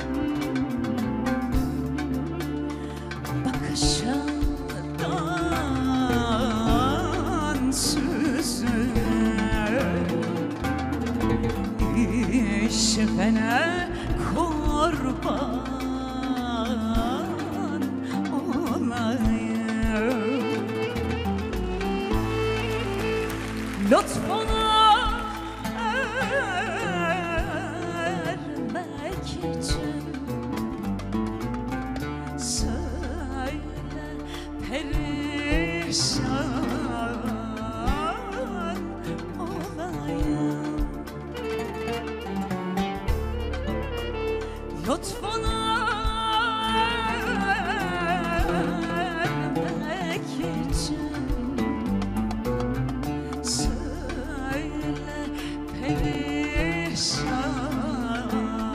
Bakışından sözüne işvene kurban olayım. Lütfuna ermek için söyle perişan olayım. Lütfuna ermek için söyle perişan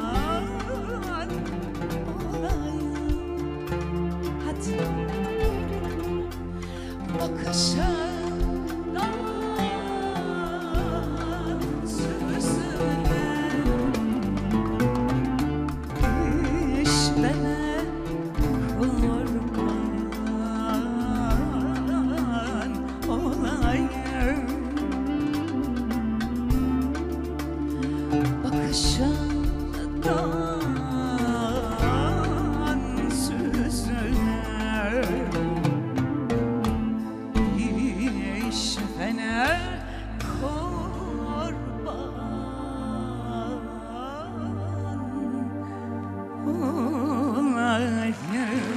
olayım. Hadi bakışından sözüne işvene kurban olayım. Bakışından sözüne işvene kurban olayım.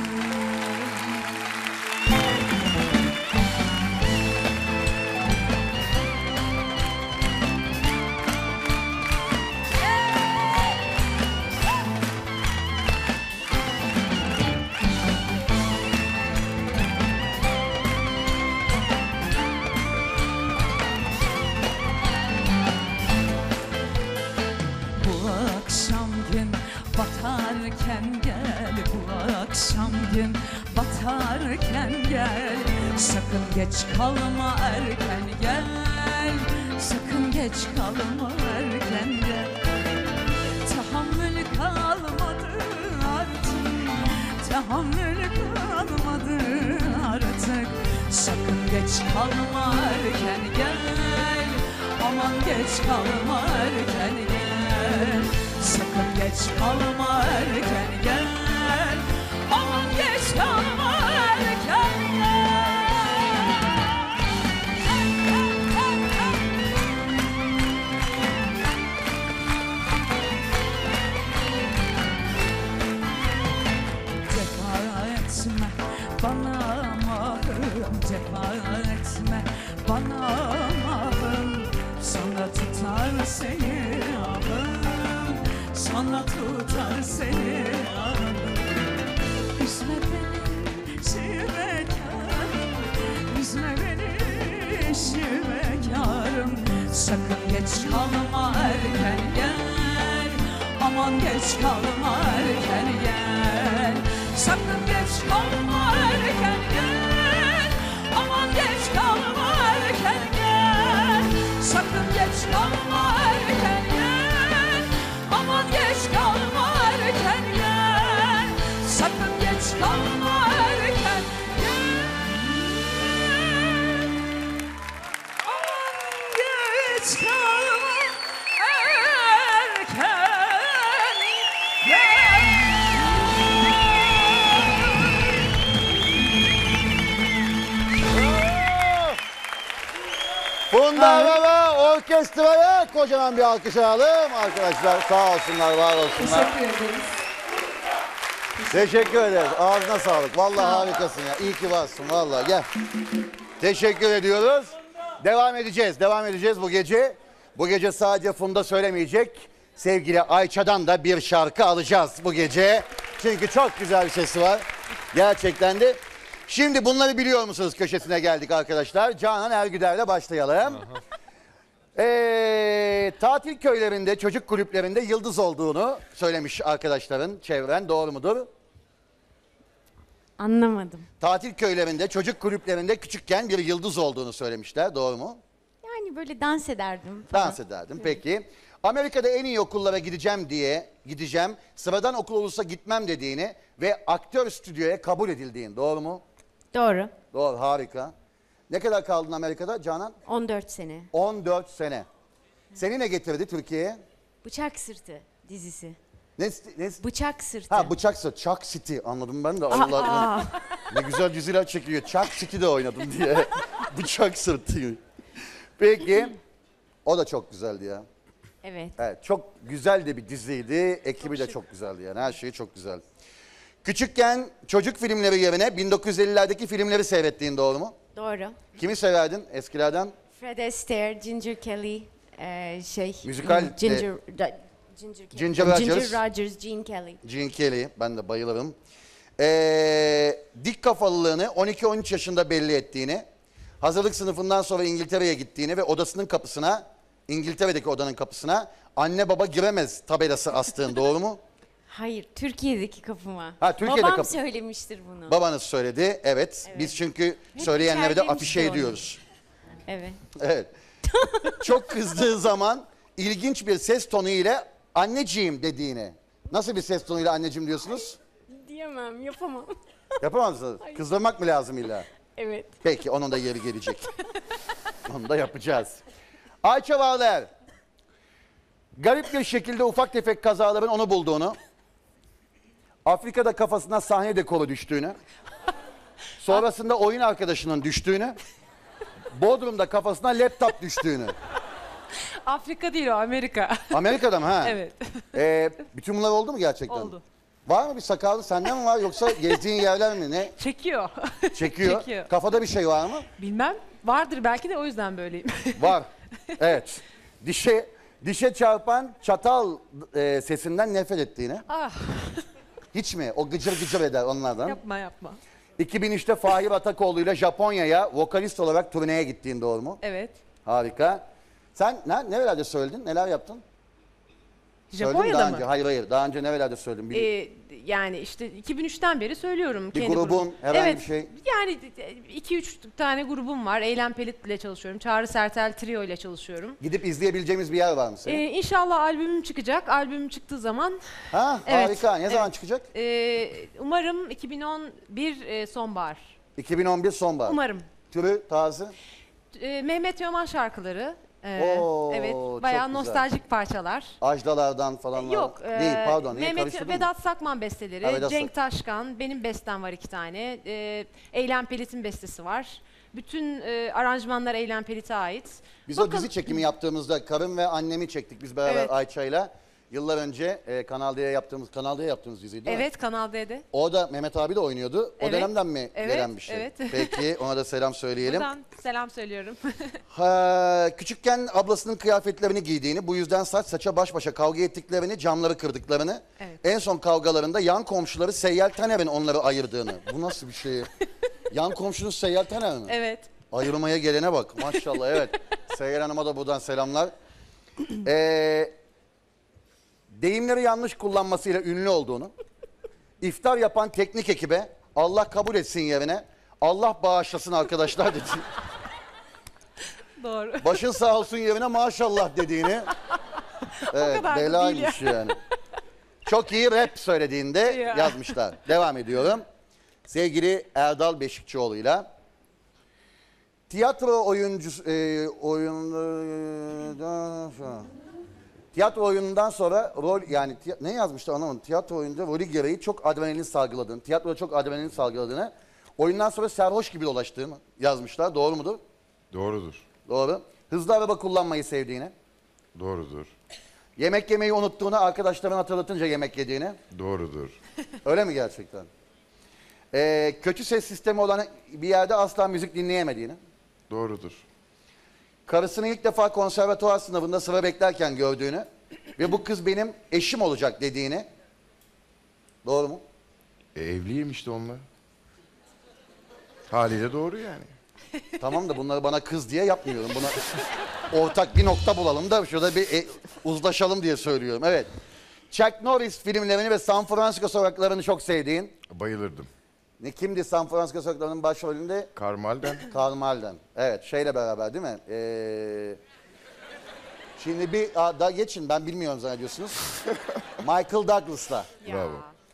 Bu akşam gün batarken gel, bu akşam gün batarken gel. Sakın geç kalma, erken gel, sakın geç kalma, erken gel. Tahammül kalmadı artık, tahammül kalmadı artık. Sakın geç kalma, erken gel, aman geç kalma, erken gel. Sakın geç kalma, erken gel, aman geç kalma, erken Cefa etme bana mahım, cefa etme bana mahım. Sana tutar seni ahım, sana tutar seni ahım. Üzme beni şivekarım, üzme beni şivekarım. Sakın geç kalma, erken gel, aman geç kalma, erken gel. Sakın geç kalma, erken gel, aman geç kalma, erken gel. Sakın geç kalma, erken gel, aman geç kalma, erken gel. Sakın geç kalma, erken gel, aman geç kalma, erken gel. Cinderella orkestraya kocaman bir alkış alalım arkadaşlar. Sağ olsunlar, var olsunlar. Teşekkür ederiz. Teşekkür ederiz. Ağzına sağlık. Vallahi harikasın ya. İyi ki varsın vallahi. Gel. Teşekkür ediyoruz. Devam edeceğiz. Devam edeceğiz bu gece. Bu gece sadece Funda söylemeyecek. Sevgili Ayça'dan da bir şarkı alacağız bu gece. Çünkü çok güzel bir sesi var. Gerçekten de. Şimdi bunları biliyor musunuz köşesine geldik arkadaşlar. Canan Ergüder'le başlayalım. Ee, tatil köylerinde, çocuk kulüplerinde yıldız olduğunu söylemiş arkadaşların, çevren. Doğru mudur? Anlamadım. Tatil köylerinde, çocuk kulüplerinde küçükken bir yıldız olduğunu söylemişler. Doğru mu? Yani böyle dans ederdim falan. Dans ederdim. Peki. Amerika'da en iyi okullara gideceğim diye, gideceğim, sıradan okul olursa gitmem dediğini ve aktör stüdyoya kabul edildiğini. Doğru mu? Doğru. Doğru, harika. Ne kadar kaldın Amerika'da Canan? on dört sene. on dört sene. Seni ne getirdi Türkiye'ye? Bıçak Sırtı dizisi. Ne, ne? Bıçak Sırtı. Ha, Bıçak Sırtı, Chuck City anladım ben de. Aa, Allah aa. ne güzel diziler çekiliyor. Chuck City'de oynadım diye. Bıçak Sırtı. Peki, o da çok güzeldi ya. Evet. Evet, çok güzel de bir diziydi. Ekibi de çok güzeldi yani. Her şeyi çok güzel. Küçükken çocuk filmleri yerine bin dokuz yüz ellilerdeki filmleri seyrettiğin doğru mu? Doğru. Kimi severdin eskilerden? Fred Astaire, Ginger Kelly, e, şey... Müzikal, Ginger, e, da, Ginger, Kelly. Ginger Rogers. Ginger Rogers, Gene Kelly. Gene Kelly, ben de bayılırım. Ee, dik kafalılığını on iki on üç yaşında belli ettiğini, hazırlık sınıfından sonra İngiltere'ye gittiğini ve odasının kapısına, İngiltere'deki odanın kapısına anne baba giremez tabelası astığın doğru mu? Hayır, Türkiye'deki kapıma. Ha, Türkiye'de Babam kapı- söylemiştir bunu. Babanız söyledi, evet. Evet. Biz çünkü Hep söyleyenleri de içerlemişti afişe onu. ediyoruz. Evet. Evet. Çok kızdığı zaman ilginç bir ses tonu ile anneciğim dediğini. Nasıl bir ses tonuyla anneciğim diyorsunuz? Diyemem, yapamam. Yapamaz mısınız? Kızdırmak mı lazım illa? Evet. Peki, onun da yeri gelecek. Onu da yapacağız. Ayça Varler. Garip bir şekilde ufak tefek kazaların onu bulduğunu, Afrika'da kafasına sahne dekoru düştüğünü, sonrasında oyun arkadaşının düştüğünü, Bodrum'da kafasına laptop düştüğünü. Afrika değil o, Amerika. Amerika'da mı ha? Evet. Ee, bütün bunlar oldu mu gerçekten? Oldu. Var mı bir sakallı sende mi var yoksa gezdiğin yerler mi ne? Çekiyor. Çekiyor. Çekiyor. Kafada bir şey var mı? Bilmem. Vardır belki de o yüzden böyleyim. Var. Evet. Dişe dişe çarpan çatal e, sesinden nefret ettiğini. Ah. Hiç mi? O gıcır gıcır eder onlardan. Yapma yapma. iki bin üçte Fahir Atakoğlu ile Japonya'ya vokalist olarak turneye gittiğin doğru mu? Evet. Harika. Sen ne, nerelerde söyledin? Neler yaptın? Söyledin mi Japonya'da daha mı? önce? Hayır hayır. Daha önce nerelerde söyledin? Bir, Ee, yani işte iki bin üçten beri söylüyorum. Bir kendi grubun, grubum. herhangi evet, bir şey. Yani iki üç tane grubum var. Eylem Pelit ile çalışıyorum. Çağrı Sertel Trio ile çalışıyorum. Gidip izleyebileceğimiz bir yer var mı senin? Ee, inşallah albümüm çıkacak. Albümüm çıktığı zaman... Ha, Evet, harika. Ne zaman evet. çıkacak? Ee, umarım iki bin on bir e, sonbahar. iki bin on bir sonbahar. Umarım. Türü, tarzı? Ee, Mehmet Yoman şarkıları. Ee, Oo, evet, çok bayağı güzel. nostaljik parçalar. Ajdalardan falan var. Yok. Değil, e, pardon. Niye Mehmet karıştırdın Vedat mı? Sakman besteleri, Ha, Vedat Cenk Sak- Taşkan, benim bestem var iki tane. E, Eylem Pelit'in bestesi var. Bütün e, aranjmanlar Eylem Pelit'e ait. Biz o dizi çekimi yaptığımızda Karım ve Annemi çektik biz beraber Evet. Ayça'yla. Yıllar önce e, Kanal D'ye yaptığımız, Kanal D'ye yaptığımız diziydi değil mi? Evet, Kanal D'de. O da Mehmet abi de oynuyordu. O Evet, dönemden mi evet, gelen bir şey? evet. Peki, ona da selam söyleyelim. Buradan selam söylüyorum. Ha, küçükken ablasının kıyafetlerini giydiğini, bu yüzden saç saça baş başa kavga ettiklerini, camları kırdıklarını, Evet. en son kavgalarında yan komşuları Seyyal Taner'in onları ayırdığını. Bu nasıl bir şey? Yan komşunuz Seyyal Taner mi? Evet. Ayırmaya gelene bak maşallah, evet. Seyyal Hanım'a da buradan selamlar. Ee, deyimleri yanlış kullanmasıyla ünlü olduğunu, iftar yapan teknik ekibe Allah kabul etsin yerine Allah bağışlasın arkadaşlar dedi. Doğru. Başın sağ olsun yerine maşallah dediğini. Evet, kadar da değil belaymış yani. Çok iyi rap söylediğinde Ya. yazmışlar. Devam ediyorum. Sevgili Erdal Beşikçioğlu'yla. Tiyatro oyuncusu, e, oyun, tiyatro oyunundan sonra rol, yani tiy- ne yazmıştı anlamadım. Tiyatro oyununda rolü gereği çok adrenalin salgıladığını, tiyatroda çok adrenalin salgıladığını, oyundan sonra sarhoş gibi dolaştığını yazmışlar. Doğru mudur? Doğrudur. Doğru. Hızlı araba kullanmayı sevdiğini. Doğrudur. Yemek yemeyi unuttuğunu, arkadaşların hatırlatınca yemek yediğini. Doğrudur. Öyle mi gerçekten? Ee, kötü ses sistemi olan bir yerde asla müzik dinleyemediğini. Doğrudur. Karısını ilk defa konservatuvar sınavında sıra beklerken gördüğünü ve bu kız benim eşim olacak dediğini. Doğru mu? E, evliyim işte onunla. Haliyle doğru yani. Tamam da bunları bana kız diye yapmıyorum. Buna ortak bir nokta bulalım da şurada bir e, uzlaşalım diye söylüyorum. Evet. Chuck Norris filmlerini ve San Francisco sokaklarını çok sevdiğin. Bayılırdım. Ne kimdi San Francisco sokaklarının başrolünde? Karl Malden. Karl Malden. Evet, şeyle beraber değil mi? Ee, şimdi bir aa, daha geçin, ben bilmiyorum zannediyorsunuz. Michael Douglas'la. Bravo.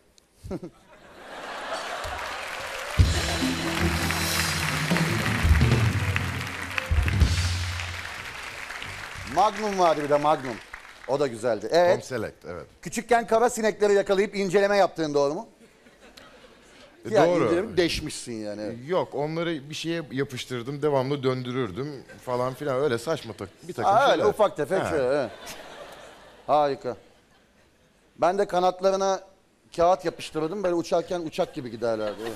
Magnum vardı bir de Magnum. O da güzeldi. Evet. Tom Selleck, evet. Küçükken kara sinekleri yakalayıp inceleme yaptığın doğru mu? E, Yani doğru. inceleme deşmişsin yani. Yok, onları bir şeye yapıştırdım, devamlı döndürürdüm falan filan. Öyle saçma tak bir takım Aa, şeyler. öyle ufak tefek Ha. şöyle. Evet. Harika. Ben de kanatlarına kağıt yapıştırırdım. Böyle uçarken uçak gibi giderlerdi. Evet.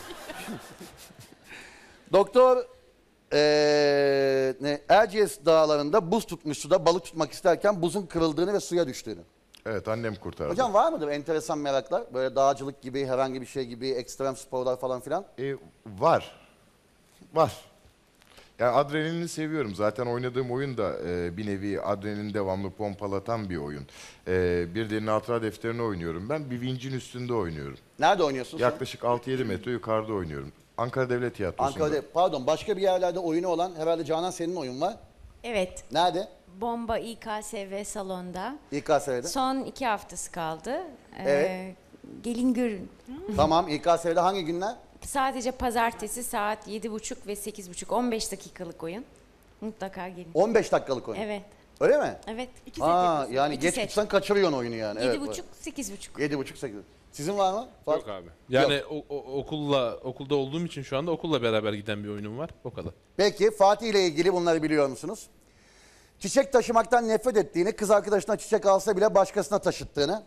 Doktor ee, ne, Erciyes dağlarında buz tutmuş suda balık tutmak isterken buzun kırıldığını ve suya düştüğünü. Evet, annem kurtardı. Hocam var mıdır enteresan meraklar? Böyle dağcılık gibi, herhangi bir şey gibi, ekstrem sporlar falan filan? E, var. Var. Yani adrenalini seviyorum. Zaten oynadığım oyun da e, bir nevi adrenalin devamlı pompalatan bir oyun. E, bir de hatıra defterini oynuyorum. Ben bir vincin üstünde oynuyorum. Nerede oynuyorsun sen? Yaklaşık altı yedi metre yukarıda oynuyorum. Ankara Devlet Tiyatrosu'nda. Ankara'da, pardon, başka bir yerlerde oyunu olan herhalde Canan senin oyun var. Evet. Nerede? Bomba İ K S V salonda. İ K S V'de. Son iki haftası kaldı. Ee, Evet. Gelin görün. Tamam, İ K S V'de hangi günler? Sadece pazartesi saat yedi buçuk ve sekiz buçuk. on beş dakikalık oyun. Mutlaka gelin. on beş dakikalık oyun. Evet. Öyle mi? Evet. İki Aa, set yani İki geç set. gitsen kaçırıyorsun oyunu yani. Yedi Evet, buçuk, evet. sekiz buçuk. Yedi buçuk, sekiz. Sizin var mı? Var. Yok abi. Yani Yok. o- o- okulla okulda olduğum için şu anda okulla beraber giden bir oyunum var. O kadar. Peki Fatih ile ilgili bunları biliyor musunuz? Çiçek taşımaktan nefret ettiğini, kız arkadaşına çiçek alsa bile başkasına taşıttığını.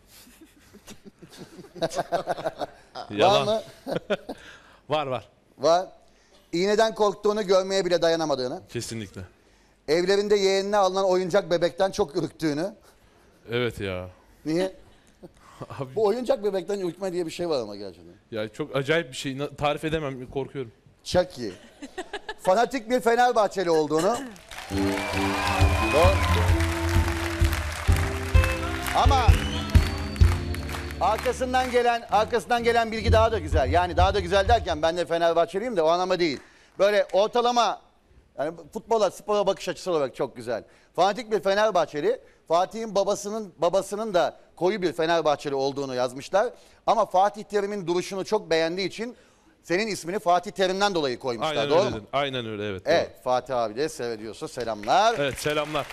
Yalan. Var mı? Var var. Var. İğneden korktuğunu, görmeye bile dayanamadığını. Kesinlikle. Evlerinde yeğenine alınan oyuncak bebekten çok ürktüğünü. Evet ya. Niye? Abi, Bu oyuncak bebekten ürkme diye bir şey var ama gerçekten. ya çok acayip bir şey. Na- Tarif edemem. Korkuyorum. Çok iyi. Fanatik bir Fenerbahçeli olduğunu. Doğru. Ama arkasından gelen arkasından gelen bilgi daha da güzel. Yani daha da güzel derken ben de Fenerbahçeliyim de o anlamda değil. Böyle ortalama, yani futbola, spora bakış açısı olarak çok güzel. Fanatik bir Fenerbahçeli, Fatih'in babasının babasının da koyu bir Fenerbahçeli olduğunu yazmışlar. Ama Fatih Terim'in duruşunu çok beğendiği için senin ismini Fatih Terim'den dolayı koymuşlar. Aynen Doğru öyle. mu? dedin. Aynen öyle evet. Evet, doğru. Fatih abi de seyrediyorsa selamlar. Evet selamlar.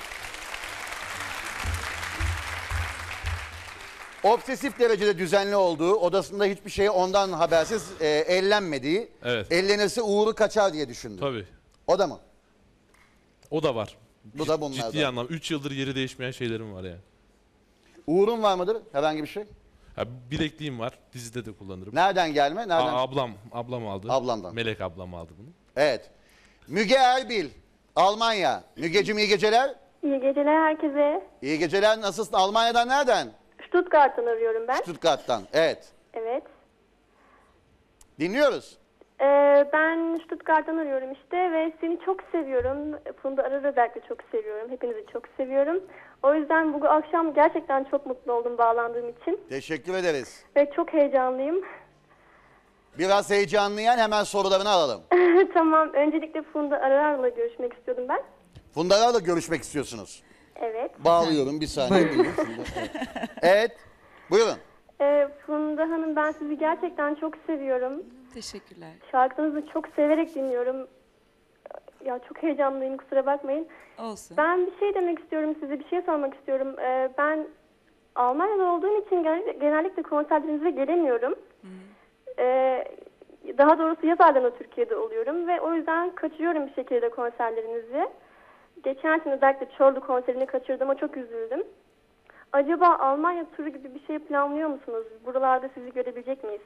Obsesif derecede düzenli olduğu, odasında hiçbir şeye ondan habersiz e, ellenmediği, Evet. ellenirse uğuru kaçar diye düşündü. Tabii. O da mı? O da var. Bu da bunlardan. Ciddi anlam. üç yıldır yeri değişmeyen şeylerim var yani. Uğurun var mıdır? Herhangi bir şey? Ha, bilekliğim var. Dizide de kullanırım. Nereden gelme? Nereden? Aa, ablam. Ablam aldı. Ablandan. Melek ablam aldı bunu. Evet. Müge Erbil, Almanya. Mügeciğim iyi geceler. İyi geceler herkese. İyi geceler. Nasılsın? Almanya'dan nereden? Stuttgart'tan arıyorum ben. Stuttgart'tan. Evet. Evet. Dinliyoruz. Ee, ben Stuttgart'tan arıyorum işte ve seni çok seviyorum. Funda Arar'ı özellikle çok seviyorum. Hepinizi çok seviyorum. O yüzden bu akşam gerçekten çok mutlu oldum bağlandığım için. Teşekkür ederiz. Ve çok heyecanlıyım. Biraz heyecanlayan hemen sorularını alalım. Tamam. Öncelikle Funda Arar'la görüşmek istiyordum ben. Funda'larla görüşmek istiyorsunuz. Evet. Bağlıyorum bir saniye. Buyurun. Evet. Evet. Buyurun. Ee, Funda Hanım ben sizi gerçekten çok seviyorum. Teşekkürler. Şarkınızı çok severek dinliyorum. Ya çok heyecanlıyım kusura bakmayın. Olsun. Ben bir şey demek istiyorum size, bir şey sormak istiyorum. Ee, ben Almanya'da olduğum için genellikle, genellikle konserlerinize gelemiyorum. Ee, daha doğrusu yaz aylarında Türkiye'de oluyorum ve o yüzden kaçırıyorum bir şekilde konserlerinizi. geçen sene özellikle Çorlu konserini kaçırdığıma çok üzüldüm. Acaba Almanya turu gibi bir şey planlıyor musunuz? Buralarda sizi görebilecek miyiz?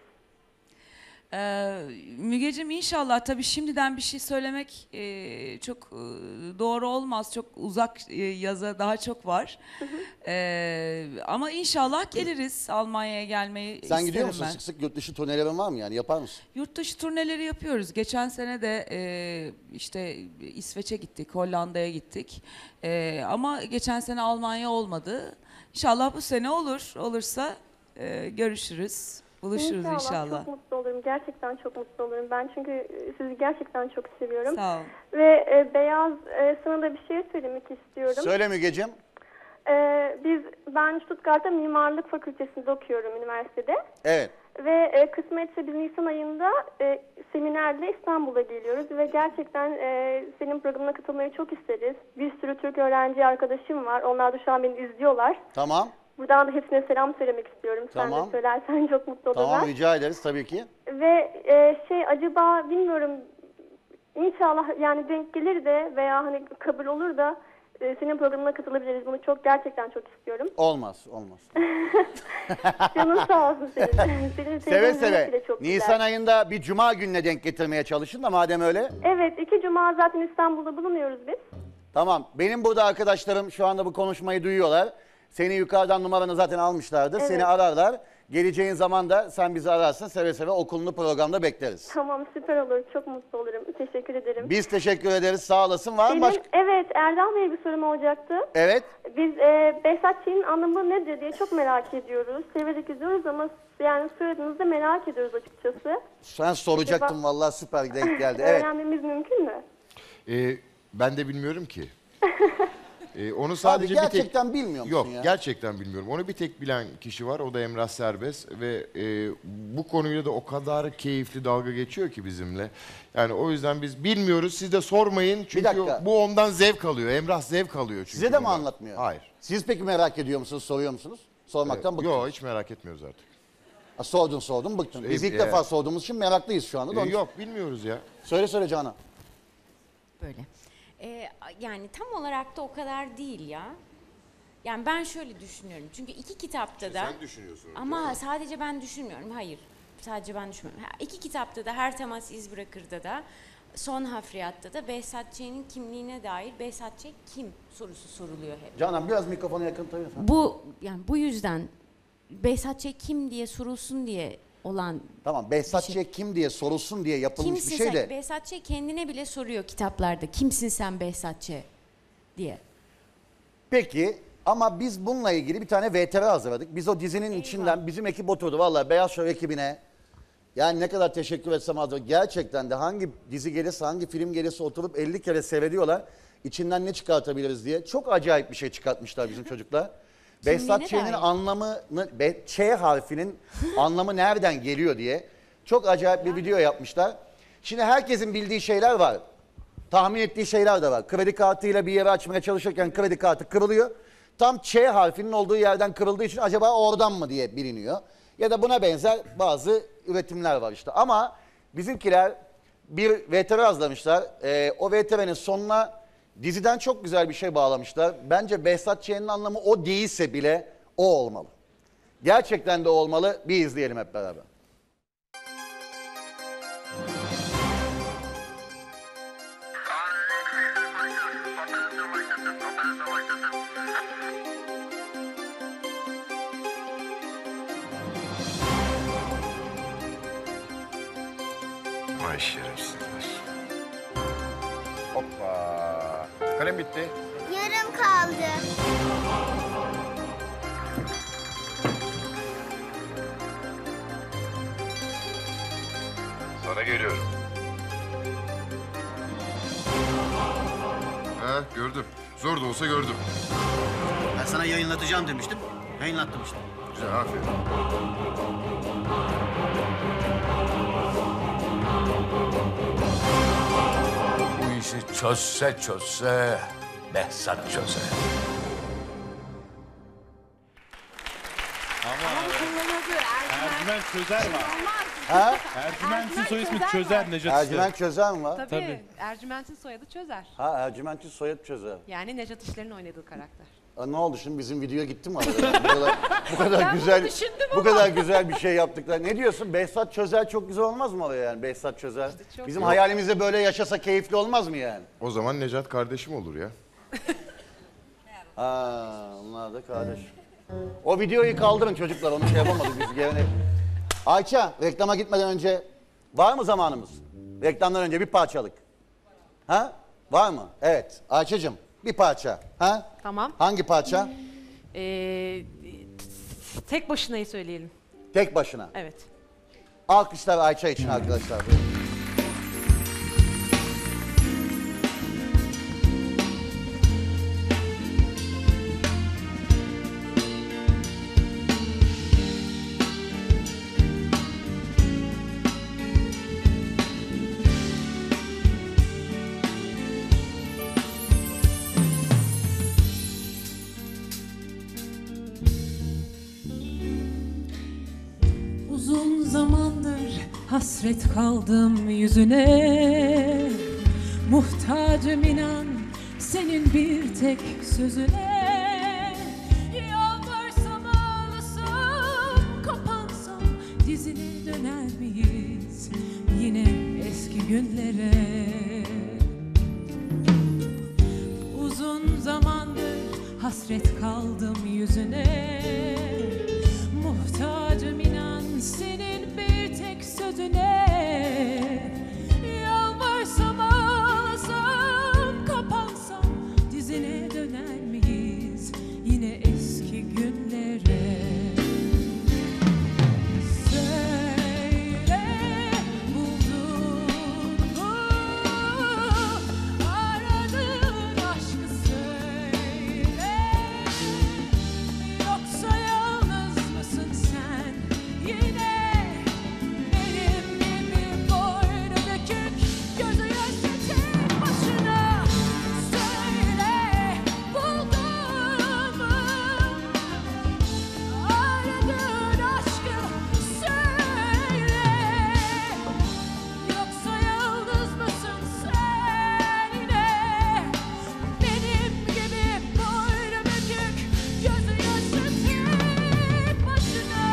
Ee, Mügeciğim inşallah, tabii şimdiden bir şey söylemek e, çok e, doğru olmaz. Çok uzak e, yaza daha çok var. Hı hı. Ee, ama inşallah geliriz, Almanya'ya gelmeyi Sen isterim gidiyor musun? ben. Sık sık yurt dışı turnelerin var mı yani? Yapar mısın? Yurt dışı turneleri yapıyoruz. Geçen sene de e, işte İsveç'e gittik, Hollanda'ya gittik. E, ama geçen sene Almanya olmadı. İnşallah bu sene olur. Olursa e, görüşürüz, buluşuruz inşallah. İnşallah. Çok mutlu olurum. Gerçekten çok mutlu olurum. Ben çünkü sizi gerçekten çok seviyorum. Sağ ol. Ve e, Beyaz, e, sana da bir şey söylemek istiyorum. Söyle Mügeciğim. E, biz, ben Stuttgart'ta Mimarlık Fakültesi'nde okuyorum üniversitede. Evet. Ve e, kısmetse biz Nisan ayında e, seminerle İstanbul'a geliyoruz ve gerçekten e, senin programına katılmayı çok isteriz. Bir sürü Türk öğrenci arkadaşım var. Onlar da şu an beni izliyorlar. Tamam. Buradan da hepsine selam söylemek istiyorum. Tamam. Sen de söylersen çok mutlu olurlar. Tamam, rica ederiz tabii ki. Ve e, şey acaba bilmiyorum, inşallah yani denk gelir de veya hani kabul olur da e, senin programına katılabiliriz. Bunu çok gerçekten çok istiyorum. Olmaz, olmaz. Canın sağ olsun senin. senin Seve sevdiğin yemek seve. bile çok güzel. Nisan ayında bir cuma gününe denk getirmeye çalışın da madem öyle. Evet, iki cuma zaten İstanbul'da bulunuyoruz biz. Tamam. Benim burada arkadaşlarım şu anda bu konuşmayı duyuyorlar. Seni yukarıdan numaranı zaten almışlardır. Evet. Seni ararlar. Geleceğin zaman da sen bizi ararsın. Seve seve okulunu programda bekleriz. Tamam, süper olur. Çok mutlu olurum. Teşekkür ederim. Biz teşekkür ederiz. Sağ olasın. Var mı Benim, başka? evet, Erdal Bey'e bir sorum olacaktı. Evet. Biz e, Behzat Ç'nin anlamı nedir diye çok merak ediyoruz. Severek izliyoruz ama yani soyadınızı da merak ediyoruz açıkçası. Sen soracaktın Acaba- vallahi süper denk geldi. Evet. Öğrenmemiz mümkün mü? Ee, ben de bilmiyorum ki. Ee, onu sadece Abi bir tek... gerçekten bilmiyor musun Yok, ya? gerçekten bilmiyorum. Onu bir tek bilen kişi var, o da Emrah Serbest ve e, bu konuyla da o kadar keyifli dalga geçiyor ki bizimle. Yani o yüzden biz bilmiyoruz, siz de sormayın çünkü dakika. bu ondan zevk alıyor. Emrah zevk alıyor çünkü. Size de mi bundan. anlatmıyor? Hayır. Siz peki merak ediyor musunuz? Soruyor musunuz? Sormaktan bıktınız. Yok, hiç merak etmiyoruz artık. Ha, sordun sordun bıktın. Biz E, ilk e, defa sorduğumuz için meraklıyız şu anda. da E, onun için- yok, bilmiyoruz ya. Söyle söyle Canan. Böyle. Ee, yani tam olarak da o kadar değil ya. Yani ben şöyle düşünüyorum. Çünkü iki kitapta da... Sen düşünüyorsun. Ama sadece ben düşünmüyorum. Hayır. Sadece ben düşünmüyorum. Ha, İki kitapta da Her Temas İz Bırakır'da da Son Hafriyat'ta da Behzat Ç'nin kimliğine dair Behzat Ç. kim sorusu soruluyor hep. Canan biraz mikrofona yakın tabii. Bu yani bu yüzden Behzat Ç. kim diye sorulsun diye olan Tamam, Behzat Ç. kim diye sorulsun diye yapılmış kimsin bir şey sen? de. Behzat Ç. kendine bile soruyor kitaplarda. Kimsin sen Behzat Ç. diye. Peki ama biz bununla ilgili bir tane V T R hazırladık. Biz o dizinin içinden bizim ekip oturdu. Vallahi Beyaz Show ekibine yani ne kadar teşekkür etsem azdır. Gerçekten de hangi dizi gelirse, hangi film gelirse oturup elli kere seyrediyorlar. İçinden ne çıkartabiliriz diye. Çok acayip bir şey çıkartmışlar bizim çocuklar. Behzat Ç'nin dair? anlamını, Be- Ç harfinin anlamı nereden geliyor diye çok acayip bir video yapmışlar. Şimdi herkesin bildiği şeyler var. Tahmin ettiği şeyler de var. Kredi kartıyla bir yere açmaya çalışırken kredi kartı kırılıyor. Tam Ç harfinin olduğu yerden kırıldığı için acaba oradan mı diye biliniyor. Ya da buna benzer bazı üretimler var işte. Ama bizimkiler bir V T R hazırlamışlar. Ee, o V T R'nin sonuna diziden çok güzel bir şey bağlamışlar. Bence Behzat Ç'nin anlamı o değilse bile o olmalı. Gerçekten de olmalı. Bir izleyelim hep beraber. Vay şerefsizler. Hoppa. Kalem bitti. Yarım kaldı. Sana geliyorum. Ha, gördüm. Zor da olsa gördüm. Ben sana yayınlatacağım demiştim. Yayınlattım işte. Güzel, aferin. Bu işi çözse çözse Behzat çözer. Ama bu kullanıldı. Ercüment Çözer var. Ha? Ercüment'in soy ismi Çözer Çözer var. Necat işte. Ercüment Çözer mi var? Tabii. Tabii. Ercüment'in soyadı Çözer. Ha Ercüment'in soyadı Çözer. Yani Necat İşler'in oynadığı karakter. Aa, ne oldu şimdi bizim video gitti mi arada? Bu kadar, bu kadar Ben bunu güzel düşündüm bu ama. kadar güzel bir şey yaptıklar. Ne diyorsun? Behzat Çözer çok güzel olmaz mı oraya yani? Behzat Çözer. çok Bizim Yok. hayalimizde böyle yaşasa keyifli olmaz mı yani? O zaman Necat kardeşim olur ya. Ha, onlar da kardeş. O videoyu kaldırın çocuklar, onu şey yapamadık biz. Yani... Ayça, reklama gitmeden önce var mı zamanımız? Reklamdan önce bir parçalık. Ha? Var mı? Evet. Ayça'cığım bir parça. Ha? Tamam. Hangi parça? Ee, tek başınayı söyleyelim. Tek başına. Evet. Alkışlar Ayça için arkadaşlar. Buyurun. Uzun zamandır hasret kaldım yüzüne, muhtacım inan senin bir tek sözüne. Yalvarsam ağlasam, kapansam dizine döner miyiz yine eski günlere? Uzun zamandır hasret kaldım yüzüne, muhtacım inan senin bir tek sözüne. Yalvarsam ağlasam, kapansam dizine döner miyiz yine eski günlere? Söyle, buldun mu aradığın aşkı söyle, yoksa yalnız mısın sen yine? Benim gibi boynu bükük, gözü yaşlı tek başına. Söyle, buldun mu aradığın aşkı söyle, yoksa yalnız mısın sen yine? Benim gibi boynu bükük, gözü yaşlı tek başına.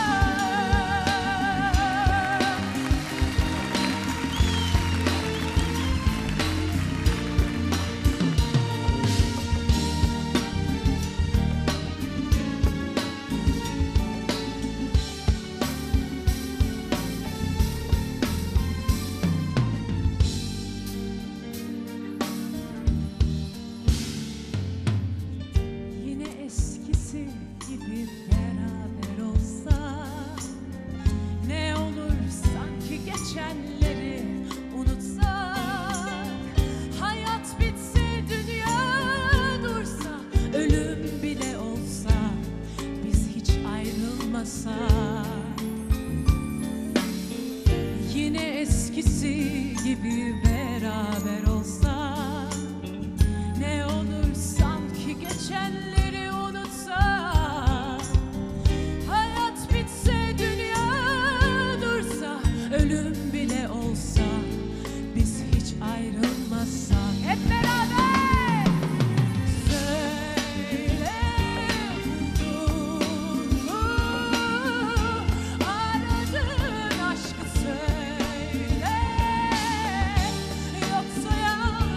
Yine eskisi gibi beraber olsak, ne olur sanki geçenleri unutsak. Hayat bitse, dünya dursa, ölüm bile olsa, biz hiç ayrılmasak. Yine eskisi gibi beraber olsak, ne olur sanki geçenleri unutsak. Hayat bitse, dünya dursa, ölüm bile olsa, biz hiç ayrılmasak. Hep beraber söyle, buldun mu aradığın aşkı söyle, yoksa yalnız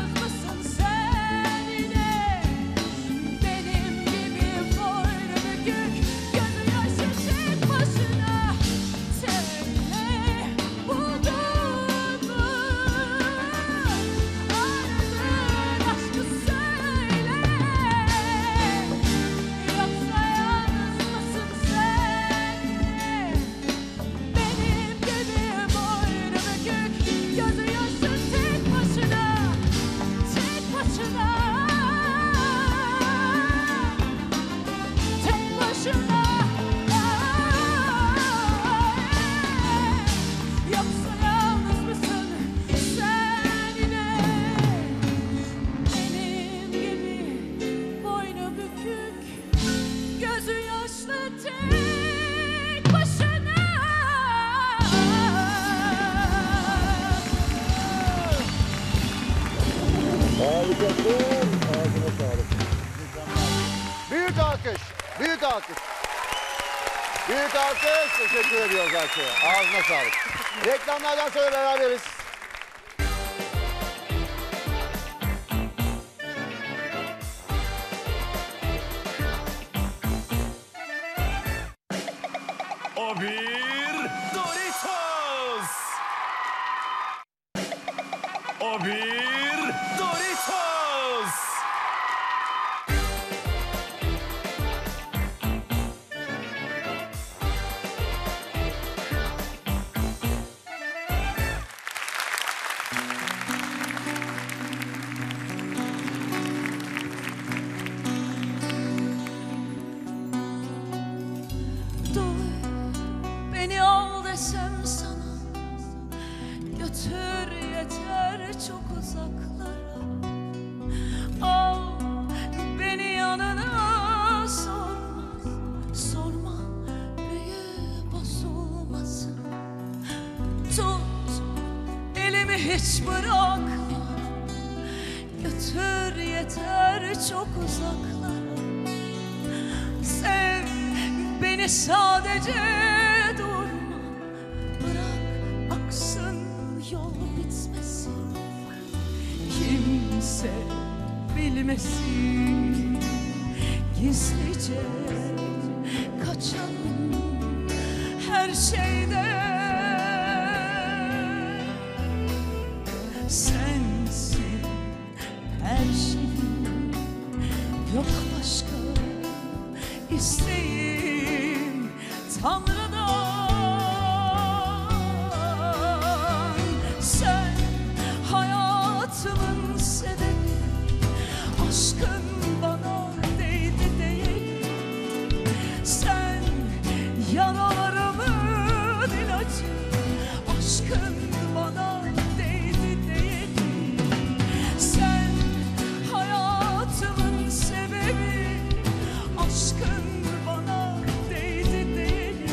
Teşekkür. Ağzına sağlık. Büyük alkış. Büyük alkış. Büyük alkış. Teşekkür ediyoruz Ayça'ya. Ağzına sağlık. Reklamlardan sonra beraberiz. O bir Doritos. O bir Doritos. Beni al desem sana, götür yeter çok uzaklara. Al beni yanına, sorma, sorma büyü bozulmasın. Tut elimi hiç bırakma, götür yeter çok uzaklara. Sev beni sadece, durma, bırak aksın yol bitmesin. Kimse bilmesin, gizlice kaçalım her şeyden. Sensin her şeyim, yok başka isteğim Tanrı'dan. Sen hayatımın sebebi, aşkın bana değdi değil. Sen yaralarımın ilacı, aşkın bana değdi değil. Sen hayatımın sebebi, aşkın bana değdi değil.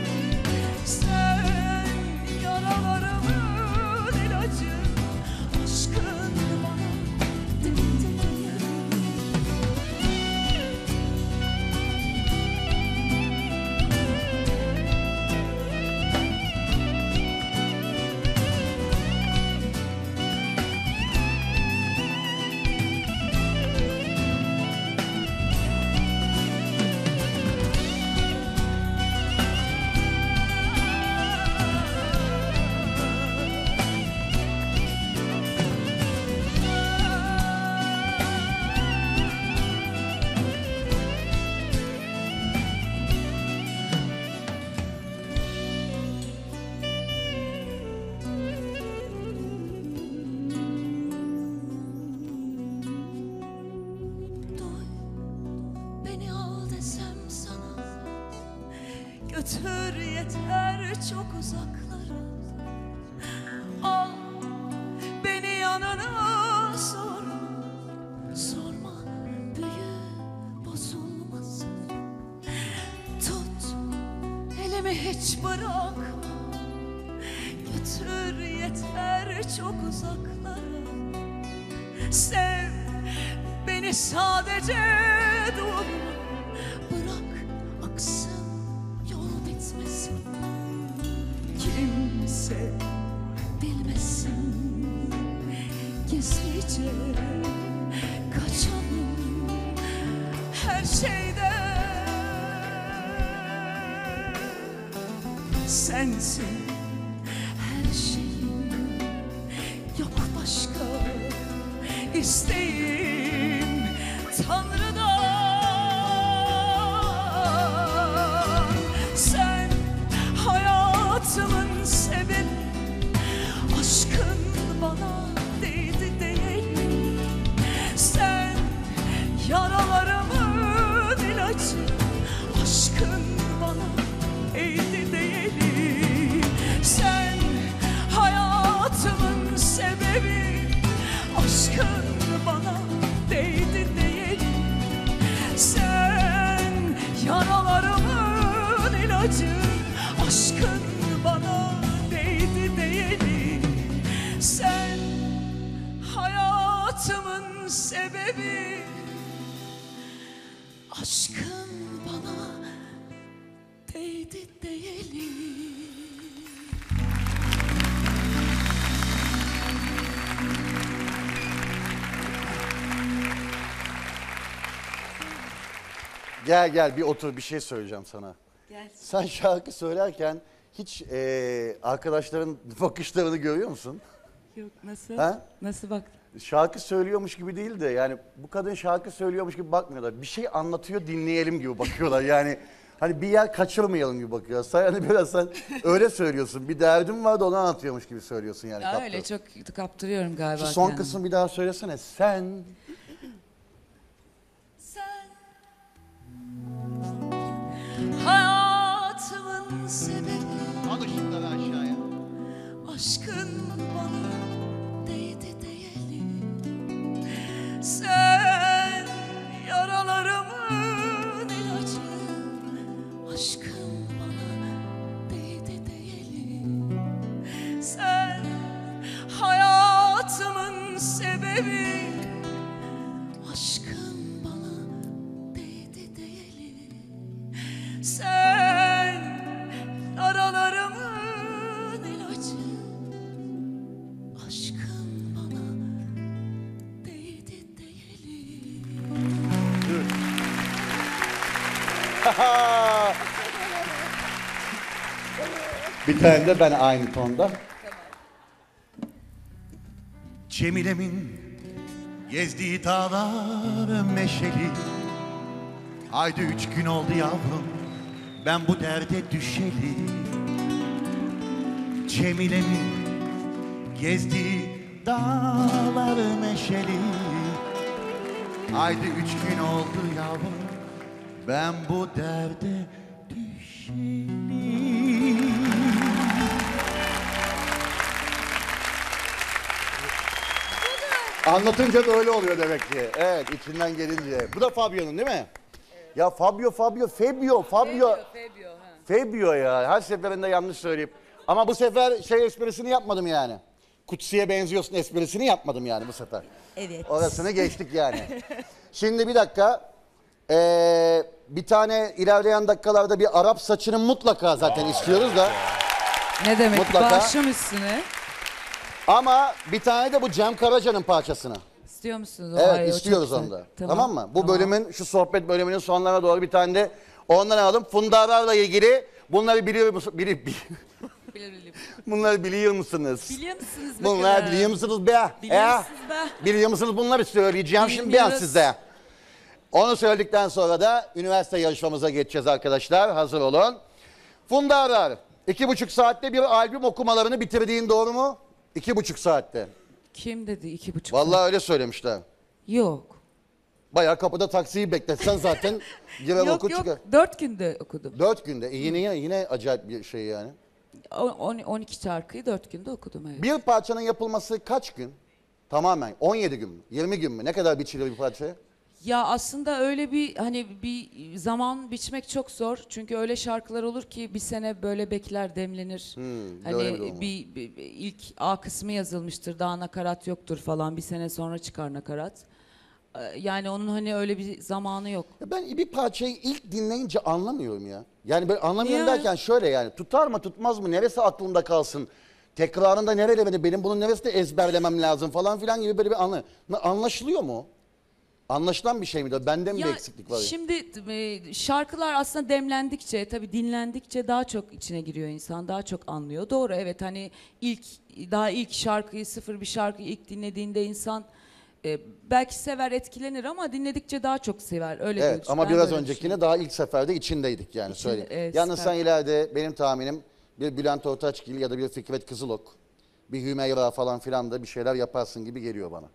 Sen yaralarımın ilacı, aşkın bana değdi değil. Beni al desem sana, götür yeter çok uzaklara. Al beni yanına, sorma, sorma büyü bozulmasın. Tut elimi hiç bırakma, götür yeter çok uzaklara. Sev beni sadece, durma, bırak aksın yol bitmesin. Kimse bilmesin, gizlice kaçalım her şeyden. Sensin her şeyim, yok başka isteğim Tanrı'dan. Sen hayatımın sebebi, aşkın bana değdi değil. Sen yaralarımın ilacı, aşkın bana değdi değil. Sen hayatımın sebebi, aşkın bana değdi değil. Sen yaralarımın ilacı, aşkın bana değdi değil. Sen hayatımın sebebi aşkın bana değdi değeli. Gel gel bir otur, bir şey söyleyeceğim sana. Gel. Sen şarkı söylerken hiç eee, arkadaşların bakışlarını görüyor musun? Yok, nasıl? Ha? Nasıl bak? Şarkı söylüyormuş gibi değil de yani bu kadın şarkı söylüyormuş gibi bakmıyorlar. Bir şey anlatıyor, dinleyelim gibi bakıyorlar. Yani hani bir yer kaçırmayalım gibi bakıyorlar. Sen hani biraz sen öyle söylüyorsun. Bir derdin var da onu anlatıyormuş gibi söylüyorsun yani. Ya kaptır. öyle çok kaptırıyorum galiba Şu son kendimi. kısmı bir daha söylesene. Sen Hayatımın sebebi al ışıkları aşağıya. aşkın bana değdi değeli. Sen yaralarımın ilacı, aşkın bana değdi değeli. Sen hayatımın sebebi, aşkın bana değdi değeli. Sen yaralarımın ilacı, aşkın bana değdi değeli. Bir tane de ben aynı tonda. Cemile'min gezdiği dağlar meşeli. Haydi üç gün oldu yavrum ben bu derde düşeli. Cemile'min gezdiği dağlar meşeli. Haydi üç gün oldu yavrum ben bu derde düşeli. Anlatınca da öyle oluyor demek ki. Evet, içinden gelince. Bu da Fabio'nun değil mi? Ya Fabio, Fabio, Fabio, Fabio. Fabio, ha. Fabio ya. Her seferinde yanlış söyleyip. Ama bu sefer şey esprisini yapmadım yani. Kutsi'ye benziyorsun esprisini yapmadım yani bu sefer. Evet. Orasını geçtik yani. Şimdi bir dakika. Ee, bir tane ilerleyen dakikalarda bir Arap saçını mutlaka zaten istiyoruz da. Ne demek? Mutlaka. Başım üstüne. Ama bir tane de bu Cem Karaca'nın parçasını. İstiyor musunuz? Evet, Ay, o çok istiyoruz güzel. onu da. Tamam, Tamam, mı? Bu tamam. bölümün, şu sohbet bölümünün sonlarına doğru bir tane de ondan alalım. Fundarlarla ilgili bunları biliyor musun? Bili, bi- bunları biliyor musunuz? Biliyor musunuz? Bunlar bakalım? biliyor musunuz be? Biliyor He? musunuz be? Biliyor musunuz? Bunları söyleyeceğim şimdi ben Bilmiyoruz. size. Onu söyledikten sonra da üniversite yarışmamıza geçeceğiz arkadaşlar. Hazır olun. Funda Arar, iki buçuk saatte bir albüm okumalarını bitirdiğin doğru mu? İki buçuk saatte. Kim dedi iki buçuk? Vallahi öyle söylemişler. Yok. Bayağı kapıda taksiyi bekletsen zaten girer Yok oku yok, çıkar. dört günde okudum. Dört günde. E yine, yine acayip bir şey yani. O- on- on iki şarkıyı dört günde okudum, evet. Bir parçanın yapılması kaç gün? Tamamen on yedi gün mü? yirmi gün mü? Ne kadar biçilir bir parçaya? Ya aslında öyle bir hani bir zaman biçmek çok zor. Çünkü öyle şarkılar olur ki bir sene böyle bekler, demlenir. Hmm, hani öyle bir durum var. bir, bir- bir- ilk A kısmı yazılmıştır, daha nakarat yoktur falan. Bir sene sonra çıkar nakarat. Ee, Yani onun hani öyle bir zamanı yok. Ya ben bir parçayı ilk dinleyince anlamıyorum ya. Yani ben anlamıyorum Niye? derken şöyle yani tutar mı tutmaz mı? Neresi aklımda kalsın? Tekrarında nerede benim bunun neresinde ezberlemem lazım falan filan gibi böyle bir anı. Anlaşılıyor mu? Anlaşılan bir şey mi de bende mi bir eksiklik var? ya? Şimdi e, şarkılar aslında demlendikçe, tabii dinlendikçe daha çok içine giriyor insan, daha çok anlıyor. Doğru, evet, hani ilk daha ilk şarkıyı, sıfır bir şarkıyı ilk dinlediğinde insan e, belki sever, etkilenir ama dinledikçe daha çok sever. Öyle diye Evet düşün- ama ben biraz böyle öncekine düşünüyorum. daha ilk seferde içindeydik yani İçinde, söyleyeyim. evet, Yalnız süper. sen ileride benim tahminim bir Bülent Ortaçgil ya da bir Fikret Kızılok, bir Hümeyra falan filan da bir şeyler yaparsın gibi geliyor bana.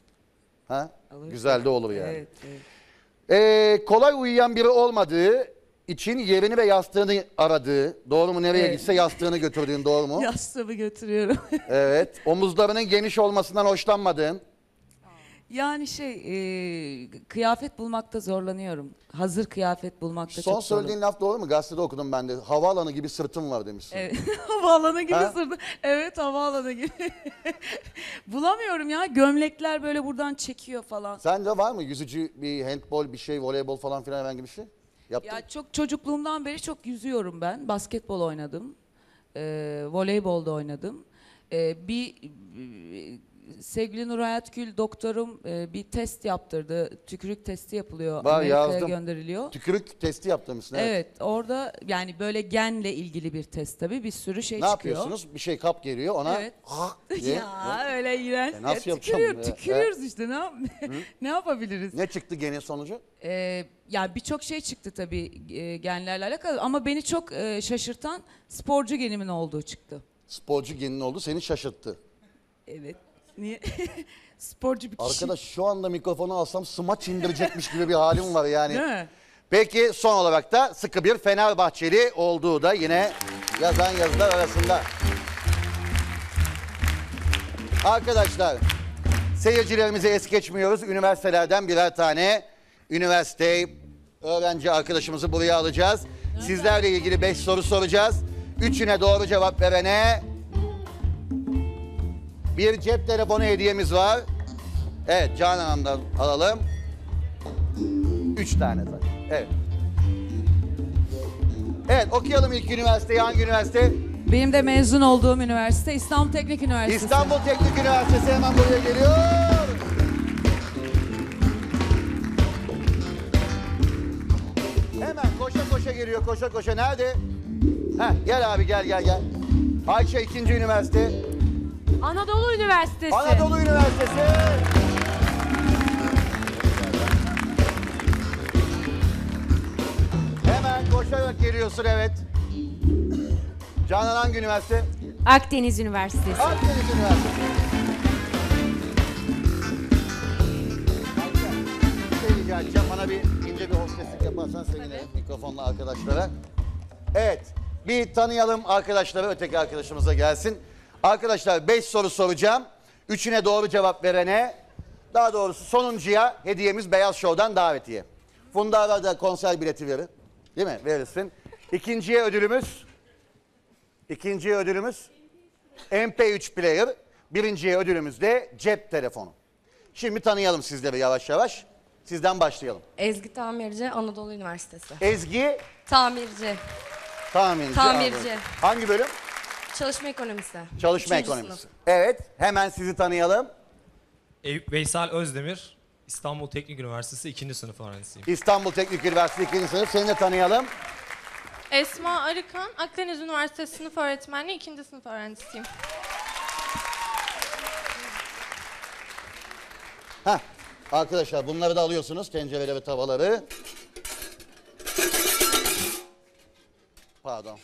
Ha? Olur. Güzel de olur yani. Evet, evet. Ee, kolay uyuyan biri olmadığı için yerini ve yastığını aradığı, doğru mu? Nereye Evet. gitse yastığını götürdüğün, doğru mu? Yastığımı götürüyorum. Evet. Omuzlarının geniş olmasından hoşlanmadığın. Yani şey, e, kıyafet bulmakta zorlanıyorum. Hazır kıyafet bulmakta Son çok zorlanıyorum. söylediğin laf doğru mu? Gazetede okudum ben de. Havaalanı gibi sırtım var demişsin. Evet, havaalanı gibi Ha? sırtı. Evet, havaalanı gibi. Bulamıyorum ya. Gömlekler böyle buradan çekiyor falan. Sende var mı yüzücü bir handbol bir şey, voleybol falan filan herhangi bir şey? Yaptın mı? Ya çok çocukluğumdan beri çok yüzüyorum ben. Basketbol oynadım. Ee, voleybolda oynadım. Ee, bir e, sevgili Nur Hayat Gül doktorum e, bir test yaptırdı. Tükürük testi yapılıyor. Var, Amerika'ya yazdım. gönderiliyor. Tükürük testi yaptırmışsın. Evet. Evet, orada yani böyle genle ilgili bir test tabii, bir sürü şey Ne çıkıyor. yapıyorsunuz? Bir şey kap geliyor ona. Evet. "Ah" diye. Ya öyle iğrenç. E, nasıl Ya, yapacağım? tükürüyor, E, tükürüyoruz işte, ne yap ne yapabiliriz? Ne çıktı gene sonucu? Ee, ya birçok şey çıktı tabii e, genlerle alakalı ama beni çok e, şaşırtan sporcu genimin olduğu çıktı. Sporcu genin oldu seni şaşırttı. Evet. Niye? Sporcu bir kişi. Arkadaş şu anda mikrofonu alsam smaç indirecekmiş gibi bir halim var yani. Değil mi? Peki son olarak da sıkı bir Fenerbahçeli olduğu da yine yazan yazılar arasında. Arkadaşlar seyircilerimizi es geçmiyoruz. Üniversitelerden birer tane üniversite öğrenci arkadaşımızı buraya alacağız. Sizlerle ilgili beş soru soracağız. Üçüne doğru cevap verene bir cep telefonu hediyemiz var. Evet, Canan Hanım'dan alalım. Üç tane zaten. Evet. Evet, okuyalım ilk üniversiteyi. Hangi üniversite? Benim de mezun olduğum üniversite İstanbul Teknik Üniversitesi. İstanbul Teknik Üniversitesi hemen buraya geliyor. Hemen koşa koşa geliyor, koşa koşa. Nerede? Heh, gel abi, gel gel gel. Ayşe ikinci üniversite. Anadolu Üniversitesi. Anadolu Üniversitesi. Hemen koşarak geliyorsun, evet. Canan hangi üniversite? Akdeniz Üniversitesi. Akdeniz Üniversitesi. Bir şey rica edeceğim, bana bir ince bir hosteslik yaparsan sevinirim mikrofonla arkadaşlara. Evet, bir tanıyalım arkadaşları, öteki arkadaşımıza gelsin. Arkadaşlar beş soru soracağım. Üçüne doğru cevap verene, daha doğrusu sonuncuya hediyemiz Beyaz Show'dan davetiye. Funda arada konser bileti verir. Değil mi? Verirsin. İkinciye ödülümüz, ikinciye ödülümüz M P üç player. Birinciye ödülümüz de cep telefonu. Şimdi tanıyalım sizleri yavaş yavaş. Sizden başlayalım. Ezgi Tamirci, Anadolu Üniversitesi. Ezgi Tamirci, Tamirci. Tamirci. Anadolu. Hangi bölüm? Çalışma Ekonomisi. Çalışma Üçüncü ekonomisi. sınıf. Evet, hemen sizi tanıyalım. Eyüp Veysel Özdemir, İstanbul Teknik Üniversitesi ikinci sınıf öğrencisiyim. İstanbul Teknik Üniversitesi ikinci sınıf. Seni de tanıyalım. Esma Arıkan, Akdeniz Üniversitesi sınıf öğretmenliği ikinci sınıf öğrencisiyim. Heh, arkadaşlar bunları da alıyorsunuz, tencereleri ve tavaları. Pardon.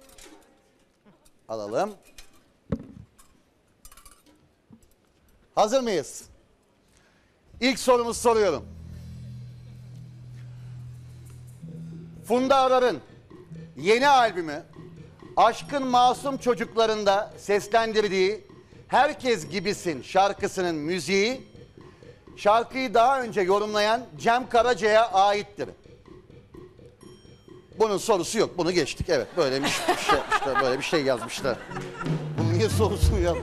Alalım. Hazır mıyız? İlk sorumuzu soruyorum. Funda Arar'ın yeni albümü Aşkın Masum Çocuklarında seslendirdiği Herkes Gibisin şarkısının müziği şarkıyı daha önce yorumlayan Cem Karaca'ya aittir. Bunun sorusu yok. Bunu geçtik. Evet, böyle bir şey, işte böyle bir şey yazmışlar. Bunun niye sorusunu yaz?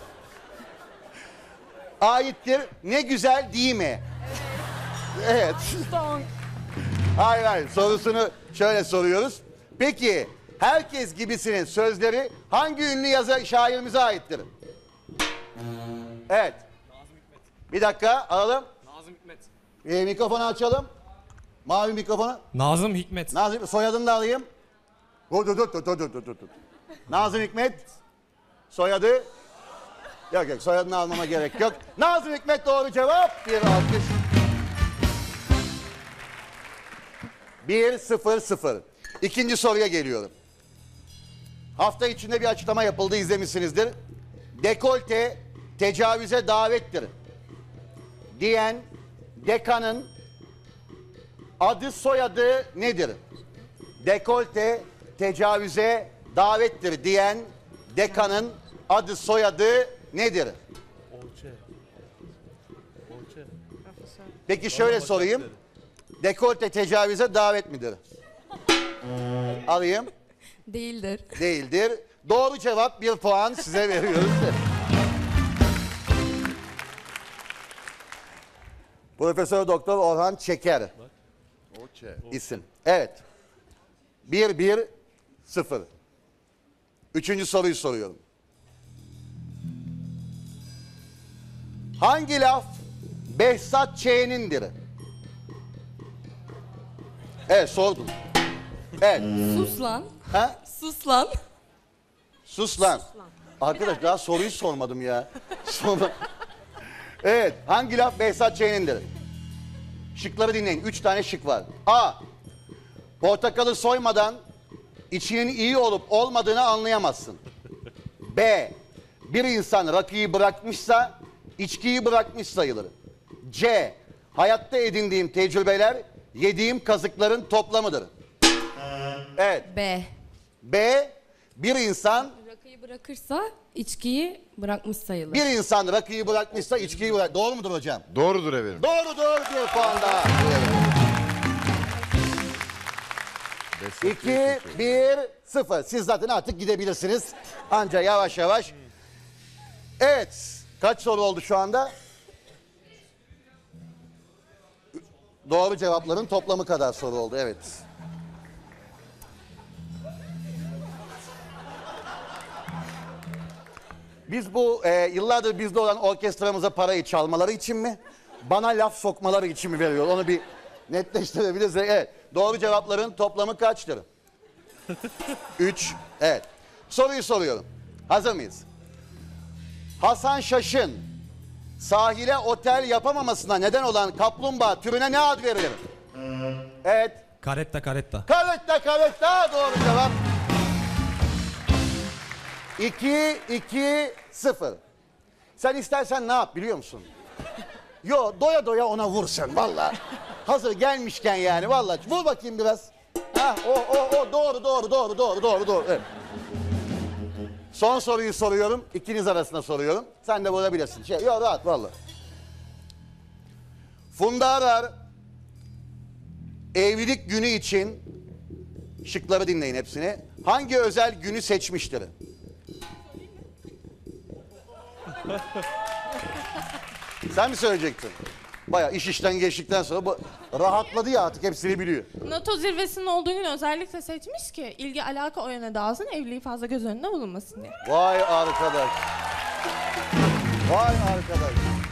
Aittir. Ne güzel değil mi? Evet. Hayır hayır. Sorusunu şöyle soruyoruz. Peki Herkes Gibisinin sözleri hangi ünlü yazar şairimize aittir? Evet. Bir dakika alalım. Nazım Hikmet. Ee, mikrofonu açalım. Mavi mikrofonu. Nazım Hikmet. Nazım, soyadını da alayım. Dur dur dur dur dur dur dur. Nazım Hikmet. Soyadı. Yok yok, soyadını almama gerek yok. Nazım Hikmet doğru cevap. Bir alkış. Bir sıfır sıfır. İkinci soruya geliyorum. Hafta içinde bir açıklama yapıldı, izlemişsinizdir. Dekolte tecavüze davettir diyen dekanın adı soyadı nedir? Dekolte tecavüze davettir diyen dekanın adı soyadı nedir? Orçe. Orçe. Peki şöyle sorayım. Dekolte tecavüze davet midir? Alayım. Değildir. Değildir. Doğru cevap, bir puan size veriyoruz. Profesör Doktor Orhan Çeker. İsim. Evet. Bir, bir, sıfır. Üçüncü soruyu soruyorum. Hangi laf Behzat Ç'nindir? Evet, sordum. Evet. Sus lan. Ha? Sus lan. Sus lan. Arkadaş daha soruyu sormadım ya. Sorma. Evet. Hangi laf Behzat Ç'nindir? Şıkları dinleyin. Üç tane şık var. A. Portakalı soymadan içinin iyi olup olmadığını anlayamazsın. B. Bir insan rakıyı bırakmışsa içkiyi bırakmış sayılır. C. Hayatta edindiğim tecrübeler yediğim kazıkların toplamıdır. Evet. B. B. Bir insan Rakıyı bırakırsa içkiyi bırakmış sayılır. bir insan rakıyı bırakmışsa içkiyi bırak. Doğru mudur hocam? Doğrudur efendim. Doğrudur. Bir puan daha. İki, bir, sıfır. Siz zaten artık gidebilirsiniz. Anca yavaş yavaş. Evet. Kaç soru oldu şu anda? Doğru cevapların toplamı kadar soru oldu. Evet. Biz bu e, yıllardır bizde olan orkestramıza parayı çalmaları için mi? Bana laf sokmaları için mi veriyor? Onu bir netleştirebilirsek. Evet. Doğru cevapların toplamı kaçtır? Üç. Evet. Soruyu soruyorum. Hazır mıyız? Hasan Şaş'ın sahile otel yapamamasına neden olan kaplumbağa türüne ne ad verilir? Evet. Karetta karetta. Karetta karetta doğru cevap. İki, iki, sıfır. Sen istersen ne yap biliyor musun? Yo doya doya ona vur sen valla. Hazır gelmişken yani valla vur bakayım biraz. Ha o o o doğru doğru doğru doğru doğru doğru. Evet. Son soruyu soruyorum. İkiniz arasında soruyorum. Sen de vurabilirsin. Şey, yo rahat valla. Funda Arar evlilik günü için şıkları dinleyin hepsini. Hangi özel günü seçmiştir? Sen mi söyleyecektin? Bayağı iş işten geçtikten sonra bu rahatladı ya artık hepsini biliyor. NATO zirvesinin olduğu gün özellikle seçmiş ki ilgi alaka o yöne dağılsın, evliliği fazla göz önünde bulunmasın diye. Vay arkadaş. Vay arkadaş.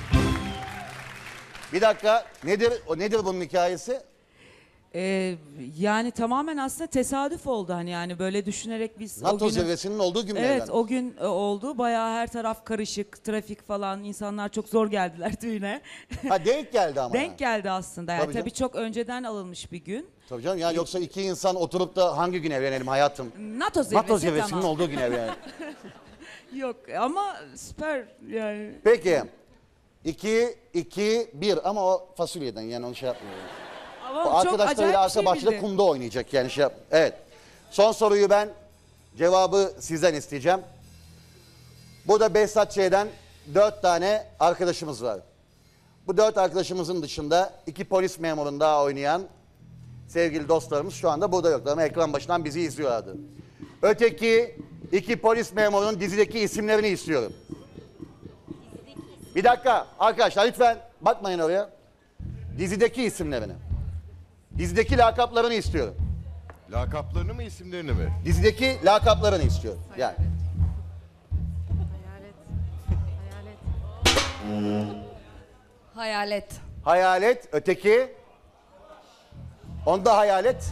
Bir dakika nedir o nedir bunun hikayesi? Ee, yani tamamen aslında tesadüf oldu hani yani böyle düşünerek biz o NATO günü... zirvesinin olduğu gün mü Evet evlendin? o gün e, oldu. Bayağı her taraf karışık, trafik falan. İnsanlar çok zor geldiler düğüne. Ha denk geldi ama. Denk geldi aslında. Yani Tabii tabii, canım. çok önceden alınmış bir gün. Tabii canım ya yoksa iki insan oturup da hangi gün evlenelim hayatım? NATO zirvesi, NATO zirvesinin tamam. olduğu gün evlenelim. Yok ama süper yani. Peki. iki, iki, bir ama o fasulyeden yani onu şey yapmıyor. Ama O çok arkadaşlarıyla acayip bir arka şey bahçede bildi. kumda oynayacak yani şey yap. Evet. Son soruyu ben cevabı sizden isteyeceğim. Burada Behzat Ç'den dört tane arkadaşımız var. Bu dört arkadaşımızın dışında iki polis memurunu daha oynayan sevgili dostlarımız şu anda burada yoklar ama ekran başından bizi izliyorlardı. Öteki iki polis memurunun dizideki isimlerini istiyorum. Bir dakika arkadaşlar lütfen bakmayın oraya. Dizideki isimlerini. Dizideki lakaplarını istiyorum. Lakaplarını mı isimlerini mi? Dizideki lakaplarını istiyorum. Yani. Hayalet. Hayalet, öteki. Onda hayalet.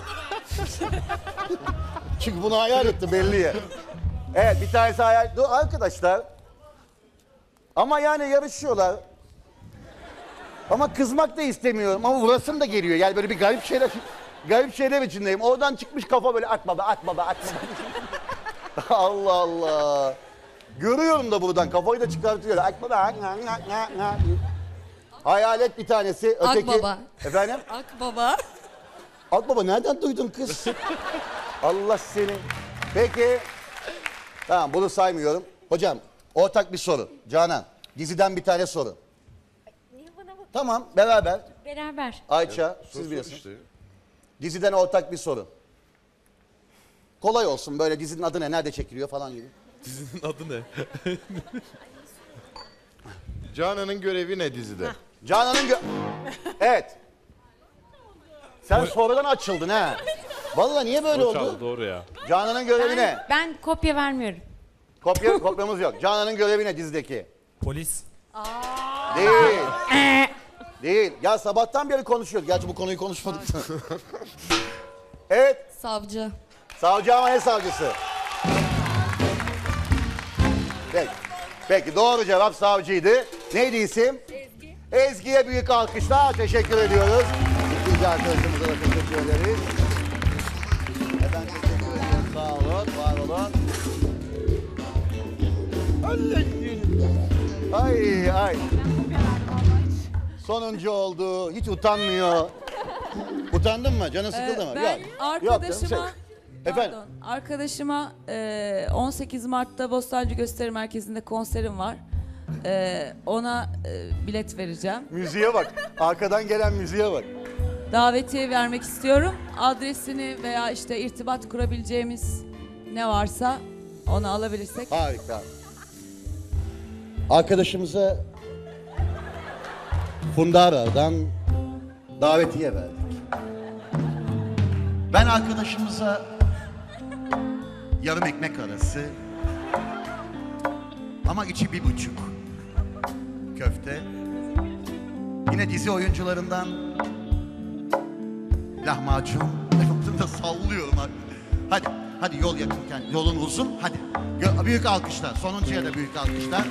Çünkü bunu hayal etti belli ya. Evet bir tanesi hayal. Dur arkadaşlar. Ama yani yarışıyorlar. Ama kızmak da istemiyorum ama vurasım da geliyor. Yani böyle bir garip şeyler garip şeyler içindeyim. Oradan çıkmış kafa böyle at baba at baba at baba. Allah Allah. Görüyorum da buradan kafayı da çıkartıyor. At baba at, at, at, at. Hayalet bir tanesi. Öteki... Akbaba. Efendim? Akbaba. Akbaba nereden duydun kız? Allah seni. Peki. Tamam bunu saymıyorum. Hocam ortak bir soru. Canan diziden bir tane soru. Niye bana bakıyorsun? Tamam, beraber. Beraber. Ayça, siz biliyorsunuz. Diziden ortak bir soru. Kolay olsun, böyle dizinin adı ne, nerede çekiliyor falan gibi. Dizinin adı ne? Canan'ın görevi ne dizide? Canan'ın gö... Evet. Sen sonradan açıldın ha. Vallahi niye böyle O oldu? çaldı, doğru ya. Canan'ın görevi Ben, ne? ben kopya vermiyorum. Kopya, kopyamız yok. Canan'ın görevi ne dizideki? Polis. Değil. Değil. Ya sabahtan beri konuşuyoruz. Gerçi bu konuyu konuşmadık. Evet. Savcı. Savcı ama ne savcısı? Peki. Peki doğru cevap savcıydı. Neydi isim? Ezgi. Ezgi'ye büyük alkışlar. Teşekkür ediyoruz. İkinci arkadaşımıza da teşekkür ederiz. Efendim teşekkür ediyoruz. Sağ olun, var olun. Ay ay. Sonuncu oldu. Hiç utanmıyor. Utandın mı? Canın sıkıldı Ee, mı? ben Yok. arkadaşıma, Yok canım, şey- Efendim? Pardon, arkadaşıma e, on sekiz Mart'ta Bostancı Gösteri Merkezi'nde konserim var. E, ona e, bilet vereceğim. Müziğe bak. Arkadan gelen müziğe bak. Davetiye vermek istiyorum. Adresini veya işte irtibat kurabileceğimiz ne varsa onu alabilirsek. Harika. Arkadaşımıza Fundara'dan davetiye verdik. Ben arkadaşımıza yarım ekmek arası ama içi bir buçuk köfte. Yine dizi oyuncularından lahmacun. Yaptığımda sallıyorum artık. Hadi, hadi yol yakınken yolun uzun. Hadi. Gö- Büyük alkışlar. Sonuncuya da büyük alkışlar.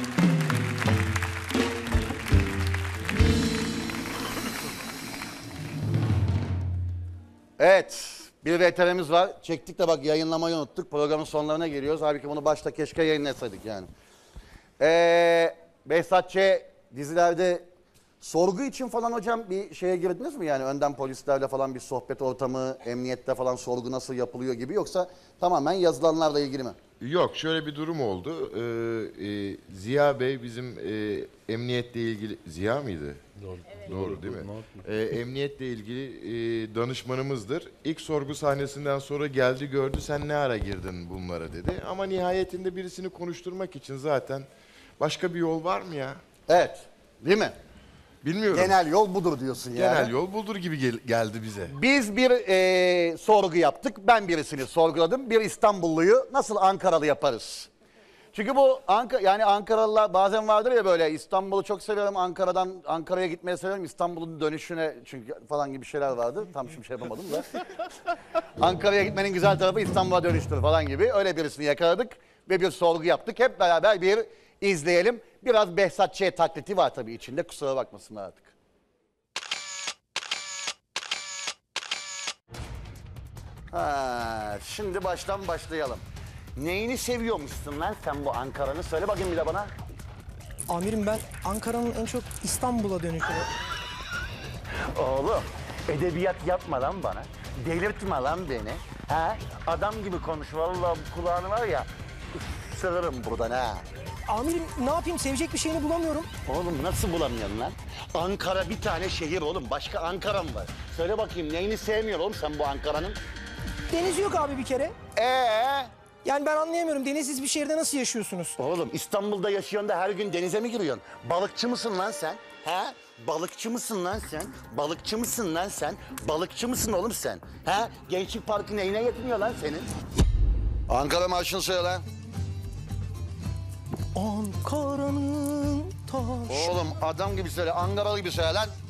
Evet. Bir V T R'miz var. Çektik de bak yayınlamayı unuttuk. Programın sonlarına geliyoruz. Halbuki bunu başta keşke yayınlasaydık yani. Ee, Behzat Ç. dizilerde sorgu için falan hocam bir şeye girdiniz mi? Yani önden polislerle falan bir sohbet ortamı, emniyette falan sorgu nasıl yapılıyor gibi, yoksa tamamen yazılanlarla ilgili mi? Yok, şöyle bir durum oldu. Ee, e, Ziya Bey bizim e, emniyetle ilgili... Ziya mıydı? Doğru. Doğru değil mi? Ee, emniyetle ilgili e, danışmanımızdır. İlk sorgu sahnesinden sonra geldi gördü, sen ne ara girdin bunlara dedi. Ama nihayetinde birisini konuşturmak için zaten başka bir yol var mı ya? Evet. Değil mi? Bilmiyorum. Genel yol budur diyorsun yani. Genel yol budur gibi gel- geldi bize. Biz bir e, sorgu yaptık. Ben birisini sorguladım. Bir İstanbulluyu nasıl Ankaralı yaparız? Çünkü bu Ankara, yani Ankaralılar bazen vardır ya böyle, İstanbul'u çok seviyorum, Ankara'dan Ankara'ya gitmeyi seviyorum, İstanbul'un dönüşüne çünkü falan gibi şeyler vardı. Tam şimdi şey yapamadım da. Ankara'ya gitmenin güzel tarafı İstanbul'a dönüştür falan gibi. Öyle birisini yakaladık ve bir sorgu yaptık. Hep beraber bir izleyelim. Biraz Behzat Ç. taklidi var tabii içinde, kusura bakmasınlar artık. Ha, şimdi baştan başlayalım. Neyini seviyormuşsun lan sen bu Ankara'nın? Söyle bakayım bir de bana. Amirim ben Ankara'nın en çok İstanbul'a dönüşünü... Oğlum edebiyat yapma lan bana. Delirtme lan beni. Ha? Adam gibi konuş, vallahi kulağını var ya. Üf, sığırım buradan ha. Amirim ne yapayım, sevecek bir şeyini bulamıyorum. Oğlum nasıl bulamıyorsun lan? Ankara bir tane şehir oğlum. Başka Ankara mı var? Söyle bakayım neyini sevmiyor oğlum sen bu Ankara'nın? Deniz yok abi bir kere. Ee? Yani ben anlayamıyorum, denizsiz bir şehirde nasıl yaşıyorsunuz? Oğlum İstanbul'da yaşıyorsun da her gün denize mi giriyorsun? Balıkçı mısın lan sen? Ha? Balıkçı mısın lan sen? Balıkçı mısın lan sen? Balıkçı mısın oğlum sen? Ha? Gençlik Parkı neyine yetmiyor lan senin? Ankara marşını söyle lan. Ankara'nın taşı... Oğlum adam gibi söyle, Ankaralı gibi söyle lan.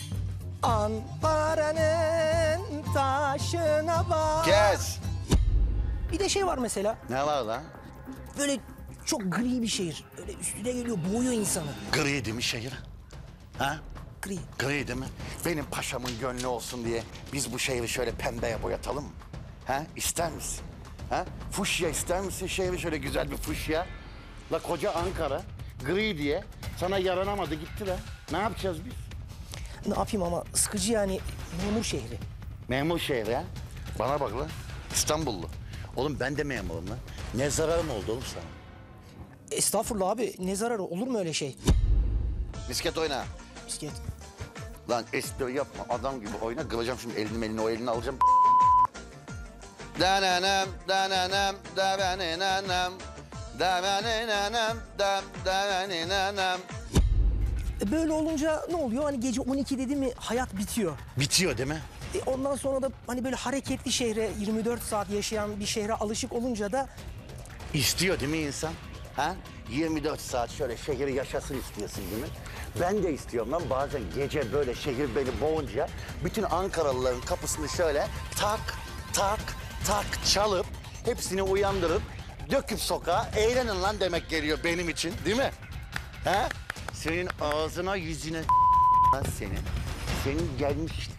Ankara'nın taşına bak. Kes. Bir de şey var mesela, Ne var lan? böyle çok gri bir şehir. Öyle üstüne geliyor, boğuyor insanı. Gri değil mi şehir? Ha? Gri. Gri değil mi? Benim paşamın gönlü olsun diye biz bu şehri şöyle pembeye boyatalım mı? Ha? İster misin? Ha? Fuşya ister misin? Şehri şöyle güzel bir fuşya. La koca Ankara gri diye sana yaranamadı gitti la. Ne yapacağız biz? Ne yapayım ama sıkıcı yani, memur şehri. Memur şehri ha? Bana bak lan. İstanbullu. Oğlum ben de memurum lan. Ne zararım oldu oğlum sana? Estağfurullah abi, ne zararı, olur mu öyle şey? Misket oyna. Misket. Lan espri yapma, adam gibi oyna. Kıracağım şimdi elini elini, o elini alacağım. Dananam, dananam, davanenanam, davanenanam, dam, davanenanam. E, Böyle olunca ne oluyor? Hani gece on iki dedi mi hayat bitiyor. Bitiyor değil mi? E, ondan sonra da hani böyle hareketli şehre, yirmi dört saat yaşayan bir şehre alışık olunca da İstiyor değil mi insan? Ha? yirmi dört saat şöyle şehri yaşasın istiyorsun değil mi? Ben de istiyorum lan, bazen gece böyle şehir beni boğunca bütün Ankaralıların kapısını şöyle tak tak tak çalıp hepsini uyandırıp döküp sokağa eğlenin lan demek geliyor benim için değil mi? Ha? Senin ağzına yüzüne lan senin. Senin gelmiş.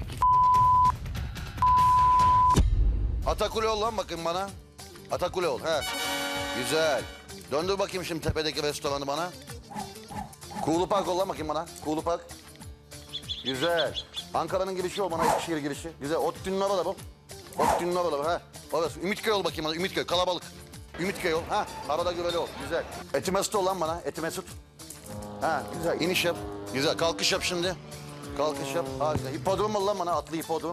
Atakule ol lan bakayım bana. Atakule ol. Ha. Güzel. Döndür bakayım şimdi tepedeki restoranı bana. Kuğulu Park ol lan bakayım bana. Kuğulu Park. Güzel. Ankara'nın girişi ol bana, Eskişehir girişi. Güzel. Ottu'nun orada bu. Ottu'nun orada bu. Ha. Orası. Ümitköy ol bakayım bana. Ümitköy. Kalabalık. Ümitköy ol. Ha. Arada güveli ol. Güzel. Etimesut ol lan bana. Etimesut. Ha. Güzel. İniş yap. Güzel. Kalkış yap şimdi. Kalkış yap. Harika. Hipodrom ol lan bana. Atlı hipodrom.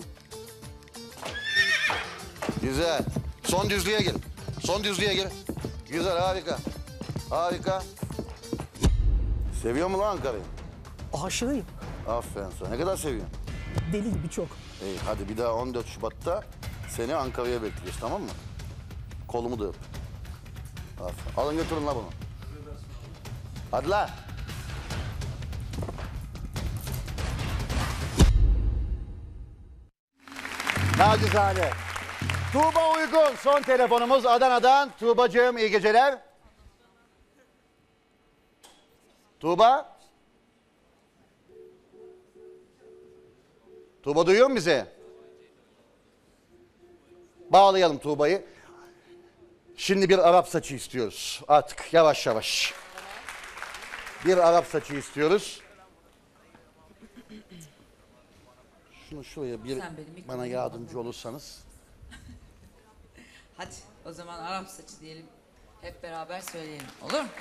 Güzel. Son düzlüğe gel. Son düzlüğe gel. Güzel, harika. Harika. Seviyor mu lan Ankara'yı? aşığıyım. Aferin sana. Ne kadar seviyorsun? Deli gibi çok. İyi, hadi bir daha on dört Şubat'ta seni Ankara'ya bekliyoruz, tamam mı? Kolumu da öp. Aferin. Alın götürün la bunu. Hadi la. Nacizane. Tuğba Uygun son telefonumuz Adana'dan. Tuğbacığım iyi geceler. Tuğba. Tuğba duyuyor mu bizi? Bağlayalım Tuğba'yı. Şimdi bir Arap saçı istiyoruz. Artık yavaş yavaş. Bir Arap saçı istiyoruz. Şunu şuraya bir bana yardımcı olursanız. Hadi o zaman Arap saçı diyelim. Hep beraber söyleyelim. Olur mu?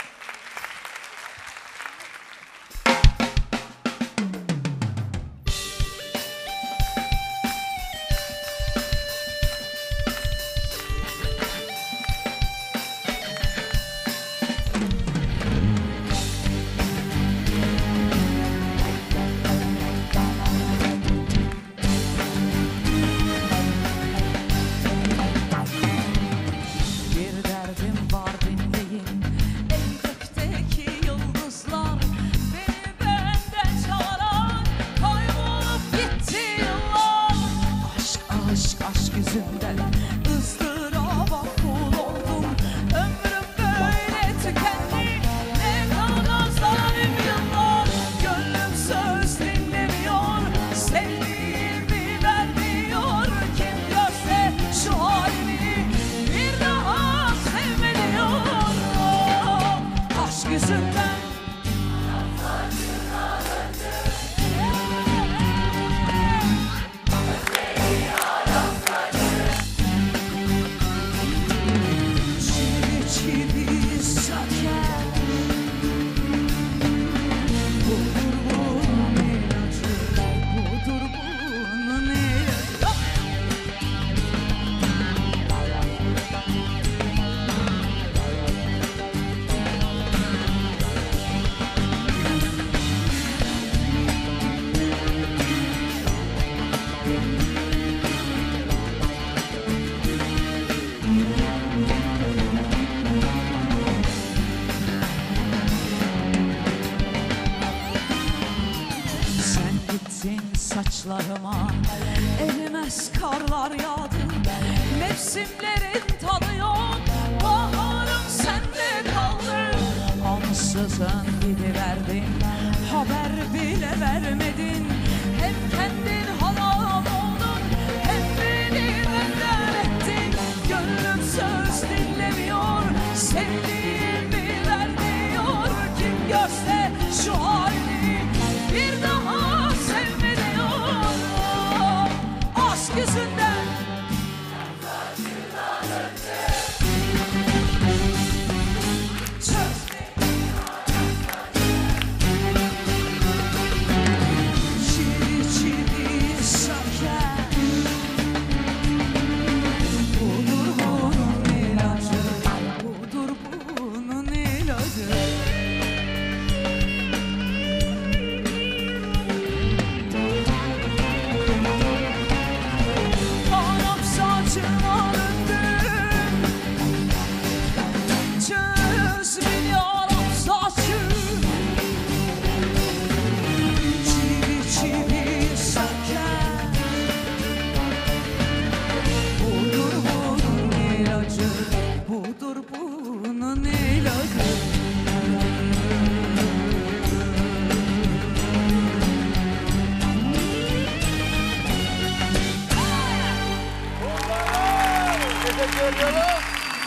saçlarıma erimez karlar yağdı. Mevsimlerin tadı yok, baharım sende kaldı. Ansızın gidiverdin, haber bile vermedin. Hem kendin halam oldun, hem beni benden ettin. Gönlüm söz dinlemiyor, sevdiğimi vermiyor. Kim görse şu halini bir daha sevme diyor. Aşk yüzünden çiğ Onun evladı. Teşekkür ediyorum.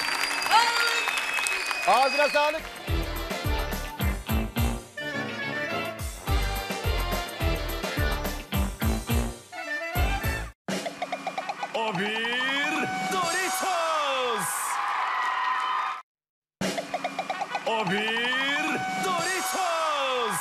Ağzına sağlık. O bir Doritos. O bir Doritos.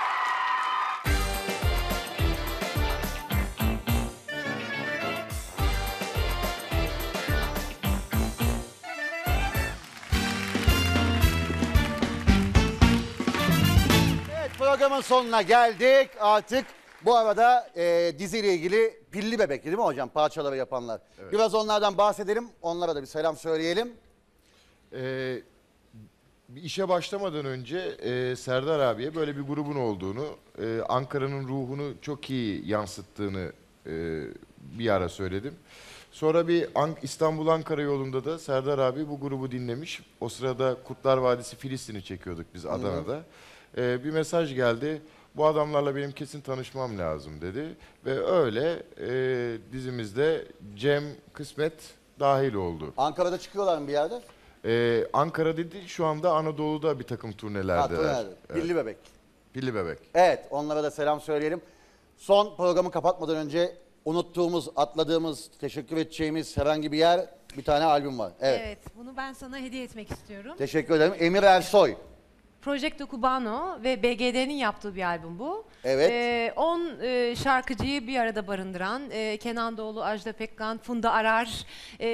Evet, programın sonuna geldik artık. Bu arada e, diziyle ilgili Pilli Bebek değil mi hocam? Parçaları yapanlar. Evet. Biraz onlardan bahsedelim. Onlara da bir selam söyleyelim. Ee, bir işe başlamadan önce e, Serdar abiye böyle bir grubun olduğunu, e, Ankara'nın ruhunu çok iyi yansıttığını e, bir ara söyledim. Sonra bir An- İstanbul-Ankara yolunda da Serdar abi bu grubu dinlemiş. O sırada Kurtlar Vadisi Filistin'i çekiyorduk biz Adana'da. E, bir mesaj geldi. Bu adamlarla benim kesin tanışmam lazım dedi. Ve öyle e, dizimizde Cem Kısmet dahil oldu. Ankara'da çıkıyorlar mı bir yerde? Ee, Ankara dedi, şu anda Anadolu'da bir takım turnelerdeler. Ha, turnelerde. Evet. Pilli Bebek. Pilli Bebek. Evet, onlara da selam söyleyelim. Son programı kapatmadan önce unuttuğumuz, atladığımız, teşekkür edeceğimiz herhangi bir yer, bir tane albüm var. Evet. Evet, bunu ben sana hediye etmek istiyorum. Teşekkür ederim. Emir Ersoy. Project Cubano ve B G D'nin yaptığı bir albüm bu. Evet. on e, şarkıcıyı bir arada barındıran e, Kenan Doğulu, Ajda Pekkan, Funda Arar e,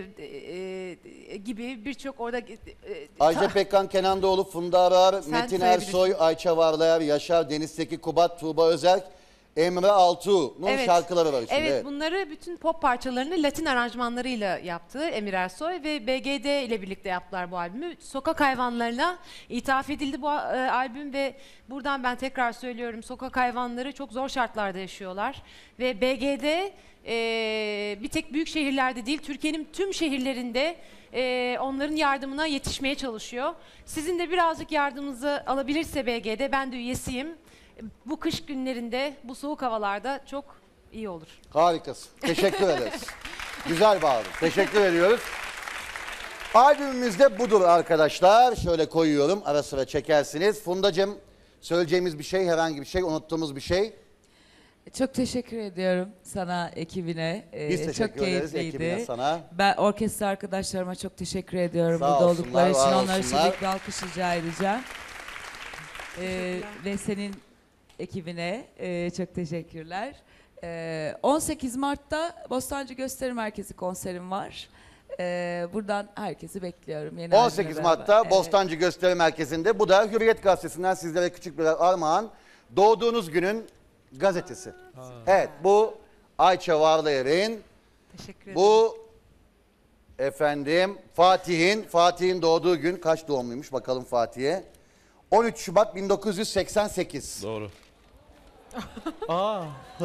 e, gibi birçok orada... E, Ajda Pekkan, Kenan Doğulu, Funda Arar, Sen Metin sayabilirsin. Ersoy, Ayça Varlayer, Yaşar Deniz Seki, Kubat, Tuğba Özerk, Emre Altuğ'un şarkıları var içinde. Evet, bunları bütün pop parçalarını Latin aranjmanlarıyla yaptı Emir Ersoy ve B G D ile birlikte yaptılar bu albümü. Sokak hayvanlarına ithaf edildi bu e, albüm ve buradan ben tekrar söylüyorum, sokak hayvanları çok zor şartlarda yaşıyorlar ve B G D e, bir tek büyük şehirlerde değil, Türkiye'nin tüm şehirlerinde e, onların yardımına yetişmeye çalışıyor. Sizin de birazcık yardımınızı alabilirse B G D, ben de üyesiyim. Bu kış günlerinde, bu soğuk havalarda çok iyi olur. Harikasın. Teşekkür ederiz. Güzel bağlı. Teşekkür ediyoruz. Albümümüz de budur arkadaşlar. Şöyle koyuyorum. Ara sıra çekersiniz. Fundacığım, söyleyeceğimiz bir şey, herhangi bir şey, unuttuğumuz bir şey. Çok teşekkür ediyorum sana, ekibine. Ee, Biz teşekkür çok ederiz keyifliydi. ekibine, sana. Ben orkestra arkadaşlarıma çok teşekkür ediyorum Sağ burada olsunlar, oldukları için. var Onlara için olsunlar. büyük bir alkış rica edeceğim. Ee, ve senin ekibine e, çok teşekkürler. Ee, on sekiz Mart'ta Bostancı Gösteri Merkezi konserim var. Ee, buradan herkesi bekliyorum. Yeni on sekiz albümle Mart'ta beraber. Evet. Bostancı Gösteri Merkezi'nde. Bu da Hürriyet Gazetesi'nden sizlere küçük bir armağan. Doğduğunuz günün gazetesi. Evet, bu Ayça Varlayer'in, Teşekkür ederim. bu efendim Fatih'in, Fatih'in doğduğu gün kaç doğumluymuş bakalım Fatih'e. on üç Şubat bin dokuz yüz seksen sekiz. Doğru. Aa.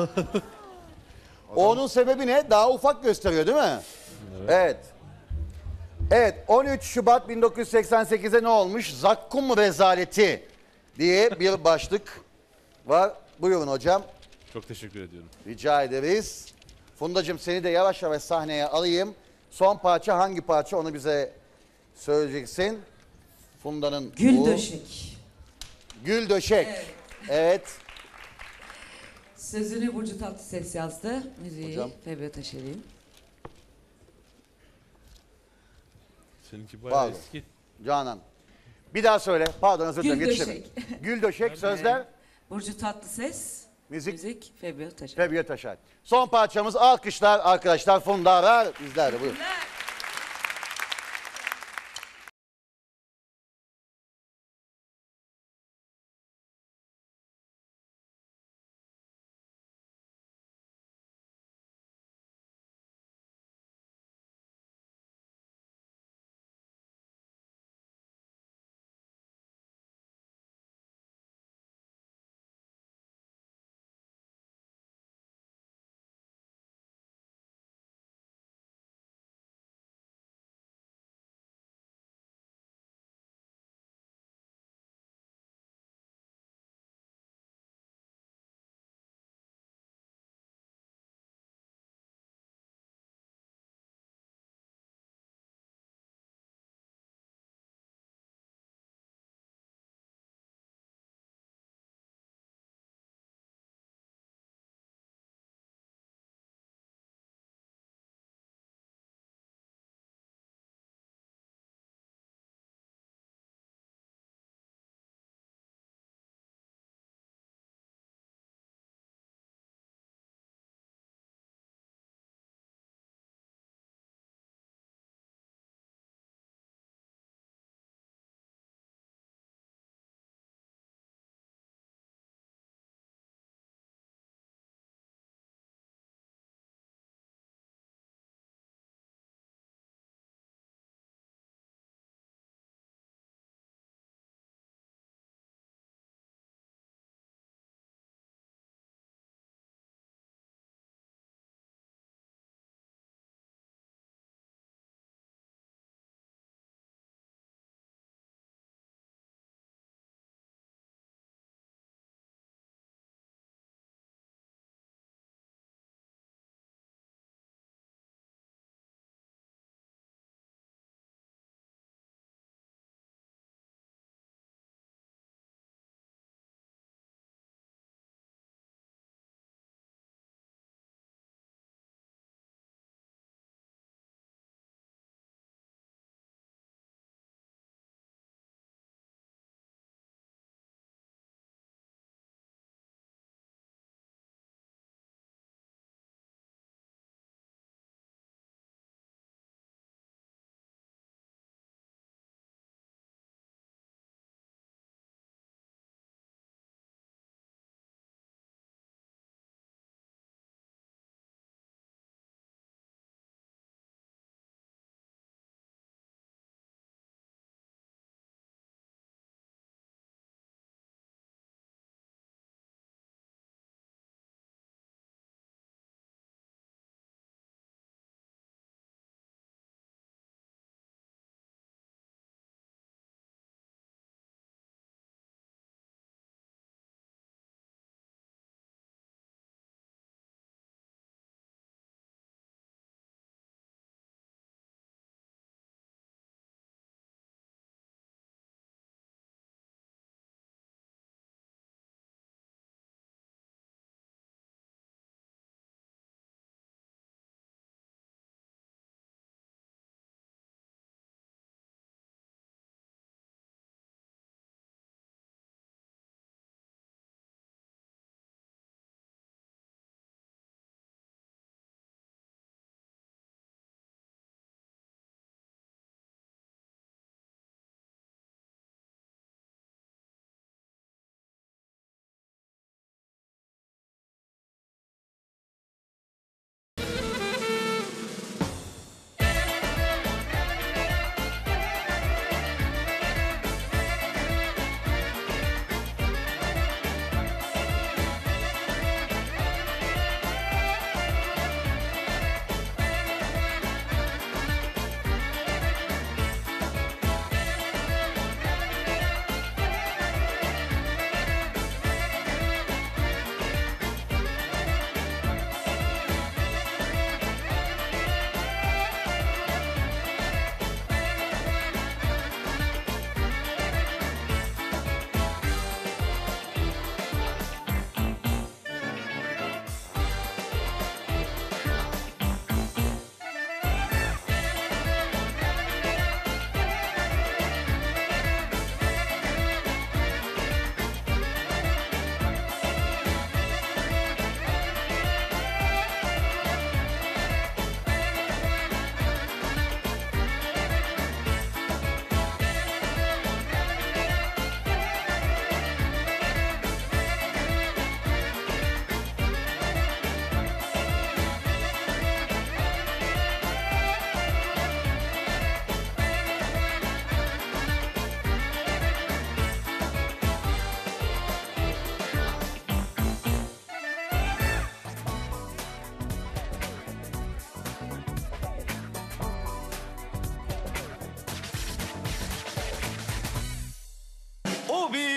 Onun sebebi ne? Daha ufak gösteriyor değil mi? Evet. Evet, on üç Şubat bin dokuz yüz seksen sekiz'e ne olmuş? Zakkum rezaleti diye bir başlık var. Buyurun hocam. Çok teşekkür ediyorum. Rica ederiz. Fundacığım, seni de yavaş yavaş sahneye alayım. Son parça hangi parça, onu bize söyleyeceksin. Funda'nın Gül bu. Döşek. Gül Döşek. Evet. Evet. Sözünü Burcu Tatlıses yazdı. Müziği Hocam. Febio Taşer'in. Seninki bayağı Pardon. eski. Canan. Bir daha söyle. Pardon, özür dilerim. Gül yetişemedim. Döşek. Gül Döşek, sözler. Burcu Tatlıses. Müzik. Müzik Febio Taşer. Febio Taşer. Son parçamız alkışlar arkadaşlar. Funda Arar bizler de buyurun.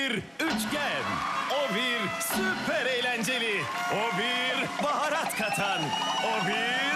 bir üçgen. O bir süper eğlenceli. O bir baharat katan. O bir